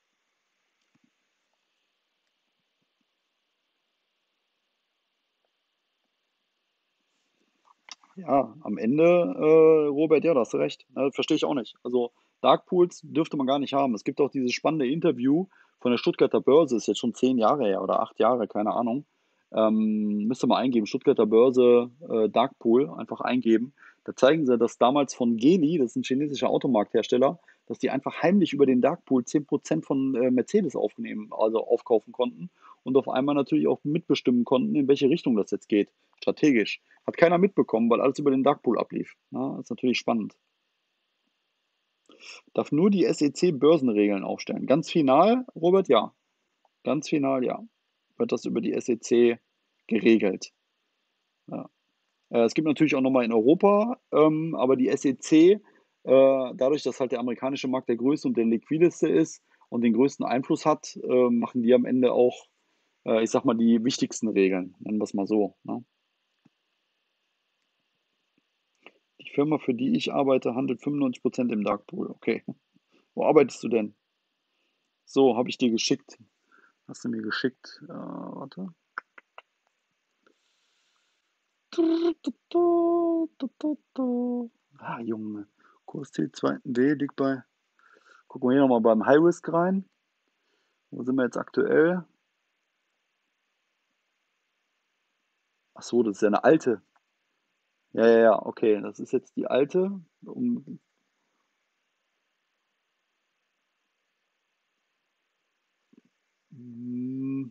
Ja, am Ende, äh, Robert, ja, da hast du recht. Ne, verstehe ich auch nicht. Also Dark Pools dürfte man gar nicht haben. Es gibt auch dieses spannende Interview von der Stuttgarter Börse, ist jetzt schon zehn Jahre her oder acht Jahre, keine Ahnung. Ähm, müsst ihr mal eingeben, Stuttgarter Börse, äh, Dark Pool, einfach eingeben. Da zeigen sie, dass damals von Geely, das ist ein chinesischer Automarkthersteller, dass die einfach heimlich über den Dark Pool zehn Prozent von äh, Mercedes aufnehmen, also aufkaufen konnten und auf einmal natürlich auch mitbestimmen konnten, in welche Richtung das jetzt geht, strategisch. Hat keiner mitbekommen, weil alles über den Darkpool ablief. Ja, ist natürlich spannend. Darf nur die S E C Börsenregeln aufstellen. Ganz final, Robert, ja. Ganz final, ja. Wird das über die S E C geregelt. Ja. Äh, Es gibt natürlich auch nochmal in Europa, ähm, aber die S E C, äh, dadurch, dass halt der amerikanische Markt der größte und der liquideste ist und den größten Einfluss hat, äh, machen die am Ende auch, äh, ich sag mal, die wichtigsten Regeln. Nennen wir es mal so. Ne? Die Firma, für die ich arbeite, handelt fünfundneunzig Prozent im Darkpool. Okay. Wo arbeitest du denn? So, habe ich dir geschickt. Hast du mir geschickt? Äh, warte. Ah, Junge. Kursziel zweiten D liegt bei. Gucken wir hier nochmal beim High Risk rein. Wo sind wir jetzt aktuell? Ach so, das ist ja eine alte. Ja, ja, ja, okay. Das ist jetzt die alte. Um, hm,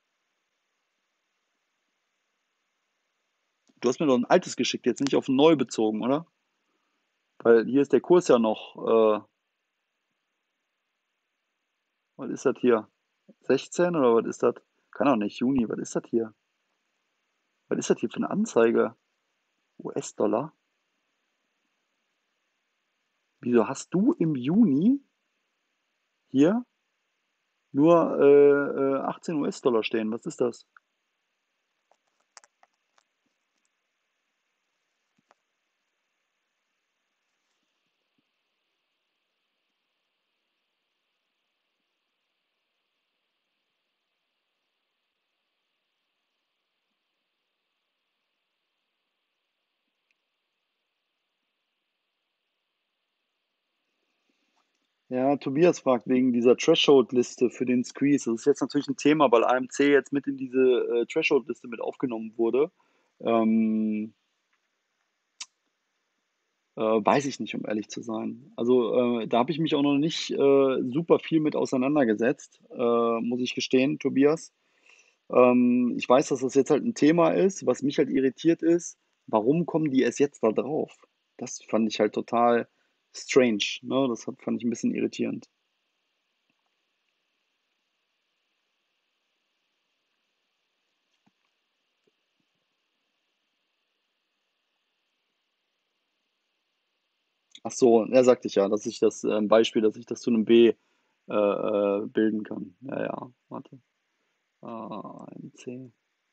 du hast mir doch ein altes geschickt, jetzt nicht auf neu bezogen, oder? Weil hier ist der Kurs ja noch. Äh, was ist das hier? sechzehn oder was ist das? Kann doch nicht, Juni. Was ist das hier? Was ist das hier für eine Anzeige? U S-Dollar? Wieso hast du im Juni hier nur äh, äh, achtzehn U S-Dollar stehen? Was ist das? Ja, Tobias fragt wegen dieser Threshold-Liste für den Squeeze. Das ist jetzt natürlich ein Thema, weil A M C jetzt mit in diese äh, Threshold-Liste mit aufgenommen wurde. Ähm, äh, weiß ich nicht, um ehrlich zu sein. Also äh, da habe ich mich auch noch nicht äh, super viel mit auseinandergesetzt, äh, muss ich gestehen, Tobias. Ähm, ich weiß, dass das jetzt halt ein Thema ist. Was mich halt irritiert ist, warum kommen die erst jetzt da drauf? Das fand ich halt total strange. Ne? Das hat, fand ich ein bisschen irritierend. Ach so, er sagte ich ja, dass ich das äh, ein Beispiel, dass ich das zu einem B äh, äh, bilden kann. Ja, ja, warte. A M C.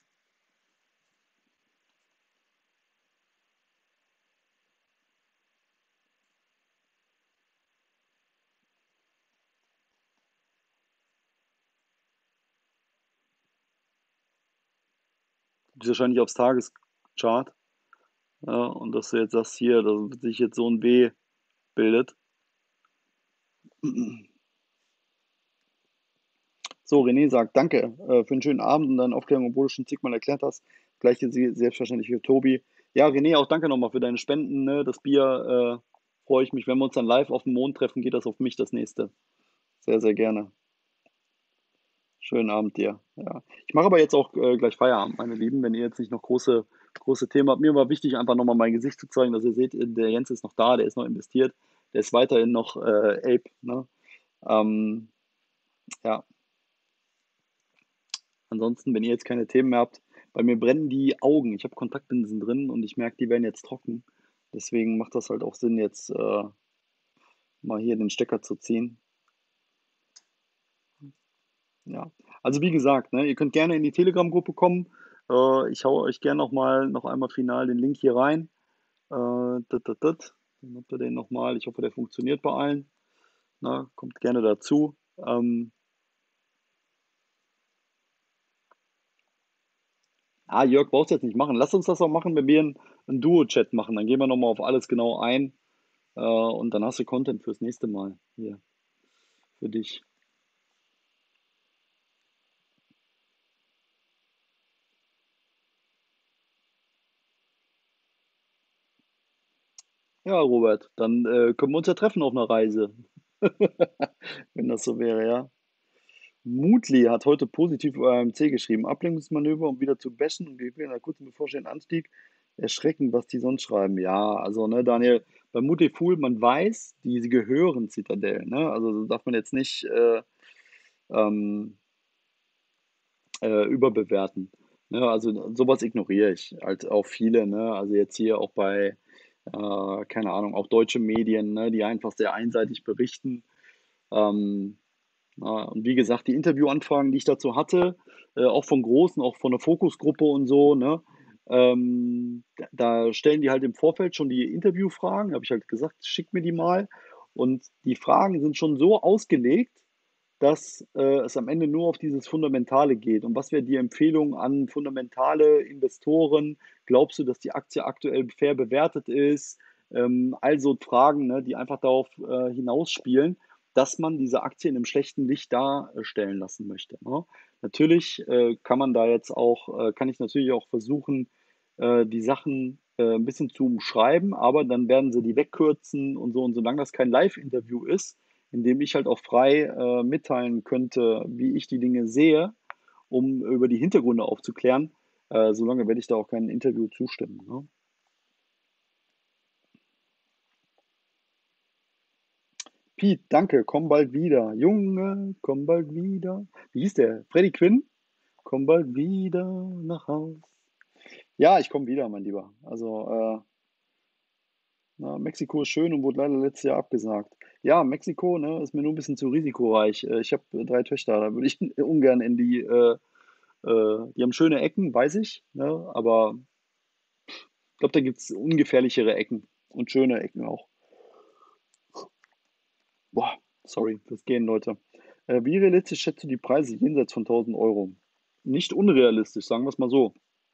Du bist wahrscheinlich aufs Tageschart. Ja, und dass du jetzt sagst, hier, dass sich jetzt so ein B bildet. So, René sagt, danke äh, für einen schönen Abend und deine Aufklärung, obwohl du schon zigmal erklärt hast. Gleiche sie- selbstverständlich für Tobi. Ja, René, auch danke nochmal für deine Spenden. Ne? Das Bier äh, freue ich mich. Wenn wir uns dann live auf dem Mond treffen, geht das auf mich das nächste. Sehr, sehr gerne. Schönen Abend dir. Ja. Ich mache aber jetzt auch äh, gleich Feierabend, meine Lieben, wenn ihr jetzt nicht noch große, große Themen habt. Mir war wichtig, einfach nochmal mein Gesicht zu zeigen, dass ihr seht, der Jens ist noch da, der ist noch investiert, der ist weiterhin noch äh, Ape. Ne? Ähm, ja, ansonsten, wenn ihr jetzt keine Themen mehr habt, bei mir brennen die Augen. Ich habe Kontaktlinsen drin und ich merke, die werden jetzt trocken. Deswegen macht das halt auch Sinn, jetzt äh, mal hier den Stecker zu ziehen. Ja, also wie gesagt, ne, ihr könnt gerne in die Telegram-Gruppe kommen. Äh, ich haue euch gerne noch mal noch einmal final den Link hier rein. Äh, dat, dat, dat. Dann habt ihr den nochmal. Ich hoffe, der funktioniert bei allen. Na, kommt gerne dazu. Ähm, ah, Jörg, brauchst du jetzt nicht machen. Lass uns das auch machen, wenn wir einen, einen Duo-Chat machen. Dann gehen wir nochmal auf alles genau ein. Äh, und dann hast du Content fürs nächste Mal hier für dich. Ja, Robert, dann äh, können wir uns ja treffen auf einer Reise. Wenn das so wäre, ja. Mutli hat heute positiv über A M C geschrieben. Ablenkungsmanöver, um wieder zu bashen und wir einer kurzen bevorstehenden Anstieg. Erschreckend, was die sonst schreiben. Ja, also, ne, Daniel, bei Mutli Fool, man weiß, die sie gehören Zitadelle, ne? Also das darf man jetzt nicht äh, ähm, äh, überbewerten. Ne? Also sowas ignoriere ich, als auch viele, ne? Also jetzt hier auch bei, äh, keine Ahnung, auch deutsche Medien, ne, die einfach sehr einseitig berichten. Ähm, ja, und wie gesagt, die Interviewanfragen, die ich dazu hatte, äh, auch von Großen, auch von der Fokusgruppe und so, ne, ähm, da, da stellen die halt im Vorfeld schon die Interviewfragen, habe ich halt gesagt, schick mir die mal. Und die Fragen sind schon so ausgelegt, dass äh, es am Ende nur auf dieses Fundamentale geht. Und was wäre die Empfehlung an fundamentale Investoren? Glaubst du, dass die Aktie aktuell fair bewertet ist? Ähm, also Fragen, ne, die einfach darauf äh, hinausspielen, dass man diese Aktie in einem schlechten Licht darstellen lassen möchte. Ne? Natürlich äh, kann man da jetzt auch, äh, kann ich natürlich auch versuchen, äh, die Sachen äh, ein bisschen zu umschreiben, aber dann werden sie die wegkürzen und so. Und solange das kein Live-Interview ist, in dem ich halt auch frei äh, mitteilen könnte, wie ich die Dinge sehe, um über die Hintergründe aufzuklären, äh, solange werde ich da auch kein Interview zustimmen. Ne? Piet, danke, komm bald wieder. Junge, komm bald wieder. Wie hieß der? Freddy Quinn? Komm bald wieder nach Haus. Ja, ich komme wieder, mein Lieber. Also, äh, na, Mexiko ist schön und wurde leider letztes Jahr abgesagt. Ja, Mexiko, ne, ist mir nur ein bisschen zu risikoreich. Äh, Ich habe drei Töchter, da würde ich ungern in die, äh, äh, die haben schöne Ecken, weiß ich, ne, aber ich glaube, da gibt es ungefährlichere Ecken und schöne Ecken auch. Boah, sorry fürs Gehen, Leute. Äh, wie realistisch schätzt du die Preise jenseits von tausend Euro? Nicht unrealistisch, sagen wir es mal so.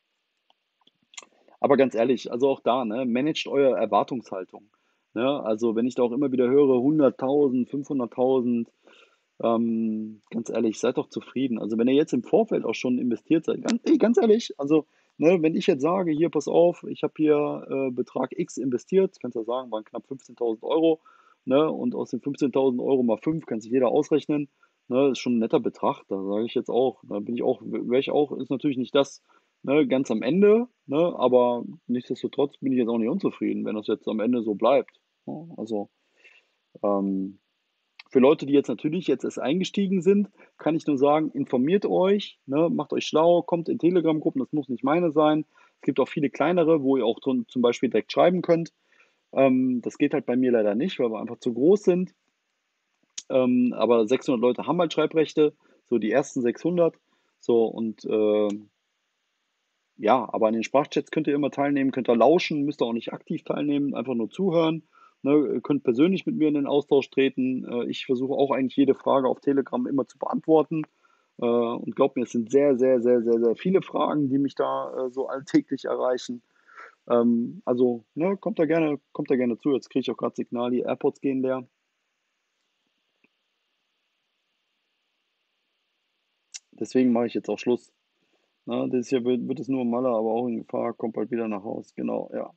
Aber ganz ehrlich, also auch da, ne, managt eure Erwartungshaltung. Ne? Also wenn ich da auch immer wieder höre, hunderttausend, fünfhunderttausend, ähm, ganz ehrlich, seid doch zufrieden. Also wenn ihr jetzt im Vorfeld auch schon investiert seid, ganz, ey, ganz ehrlich, also ne, wenn ich jetzt sage, hier, pass auf, ich habe hier äh, Betrag X investiert, kannst du ja sagen, waren knapp fünfzehntausend Euro, ne, und aus den fünfzehntausend Euro mal fünf kann sich jeder ausrechnen, ne, ist schon ein netter Betrag, da sage ich jetzt auch, da bin ich auch, wäre ich auch, ist natürlich nicht das, ne, ganz am Ende, ne, aber nichtsdestotrotz bin ich jetzt auch nicht unzufrieden, wenn das jetzt am Ende so bleibt. Ne? Also ähm, für Leute, die jetzt natürlich jetzt erst eingestiegen sind, kann ich nur sagen, informiert euch, ne, macht euch schlau, kommt in Telegram-Gruppen, das muss nicht meine sein. Es gibt auch viele kleinere, wo ihr auch zum zum Beispiel direkt schreiben könnt. Ähm, das geht halt bei mir leider nicht, weil wir einfach zu groß sind. Ähm, aber sechshundert Leute haben halt Schreibrechte, so die ersten sechshundert. So und äh, ja, aber an den Sprachchats könnt ihr immer teilnehmen, könnt ihr lauschen, müsst ihr auch nicht aktiv teilnehmen, einfach nur zuhören. Ne, ihr könnt persönlich mit mir in den Austausch treten. Äh, ich versuche auch eigentlich jede Frage auf Telegram immer zu beantworten. Äh, und glaubt mir, es sind sehr, sehr, sehr, sehr, sehr viele Fragen, die mich da äh, so alltäglich erreichen. Ähm, also, ne, kommt da gerne, kommt da gerne zu. Jetzt kriege ich auch gerade Signal, die AirPods gehen leer. Deswegen mache ich jetzt auch Schluss. Ne, das hier wird, wird es nur Maler, aber auch in Gefahr, kommt bald wieder nach Haus. Genau, ja.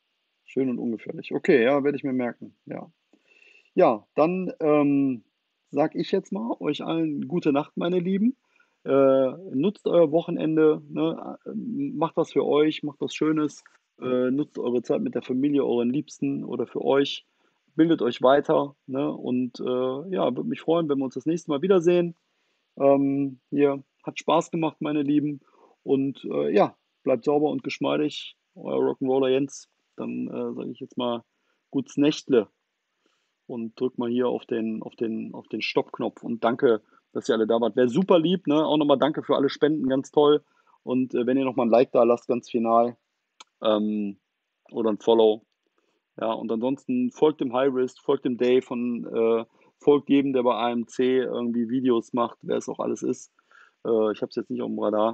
Schön und ungefährlich. Okay, ja, werde ich mir merken. Ja. Ja, dann ähm, sag ich jetzt mal, euch allen gute Nacht, meine Lieben. Äh, nutzt euer Wochenende, ne? äh, Macht was für euch, macht was Schönes, äh, nutzt eure Zeit mit der Familie, euren Liebsten oder für euch, bildet euch weiter, ne? Und äh, ja, würde mich freuen, wenn wir uns das nächste Mal wiedersehen. Ähm, hier hat Spaß gemacht, meine Lieben. Und äh, ja, bleibt sauber und geschmeidig. Euer Rock'n'Roller Jens. Dann äh, sage ich jetzt mal gutes Nächtle und drück mal hier auf den, auf den, auf den Stoppknopf. Und danke, dass ihr alle da wart. Wäre super lieb, ne? Auch nochmal danke für alle Spenden, ganz toll. Und äh, wenn ihr nochmal ein Like da lasst, ganz final. Ähm, oder ein Follow. Ja, und ansonsten folgt dem High Risk, folgt dem Dave von, äh, folgt jedem, der bei A M C irgendwie Videos macht, wer es auch alles ist. Äh, ich habe es jetzt nicht auf dem Radar.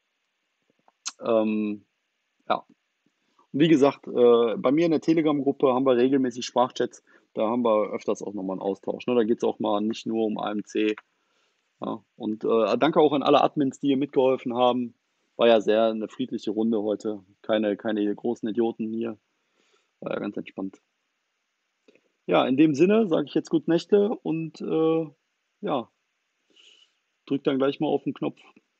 Ähm, ja, und wie gesagt, äh, bei mir in der Telegram-Gruppe haben wir regelmäßig Sprachchats. Da haben wir öfters auch nochmal einen Austausch. Ne? Da geht es auch mal nicht nur um A M C. Ja? Und äh, danke auch an alle Admins, die hier mitgeholfen haben. War ja sehr eine friedliche Runde heute. Keine, keine großen Idioten hier. War ja ganz entspannt. Ja, in dem Sinne sage ich jetzt gute Nächte und äh, ja, drück dann gleich mal auf den Knopf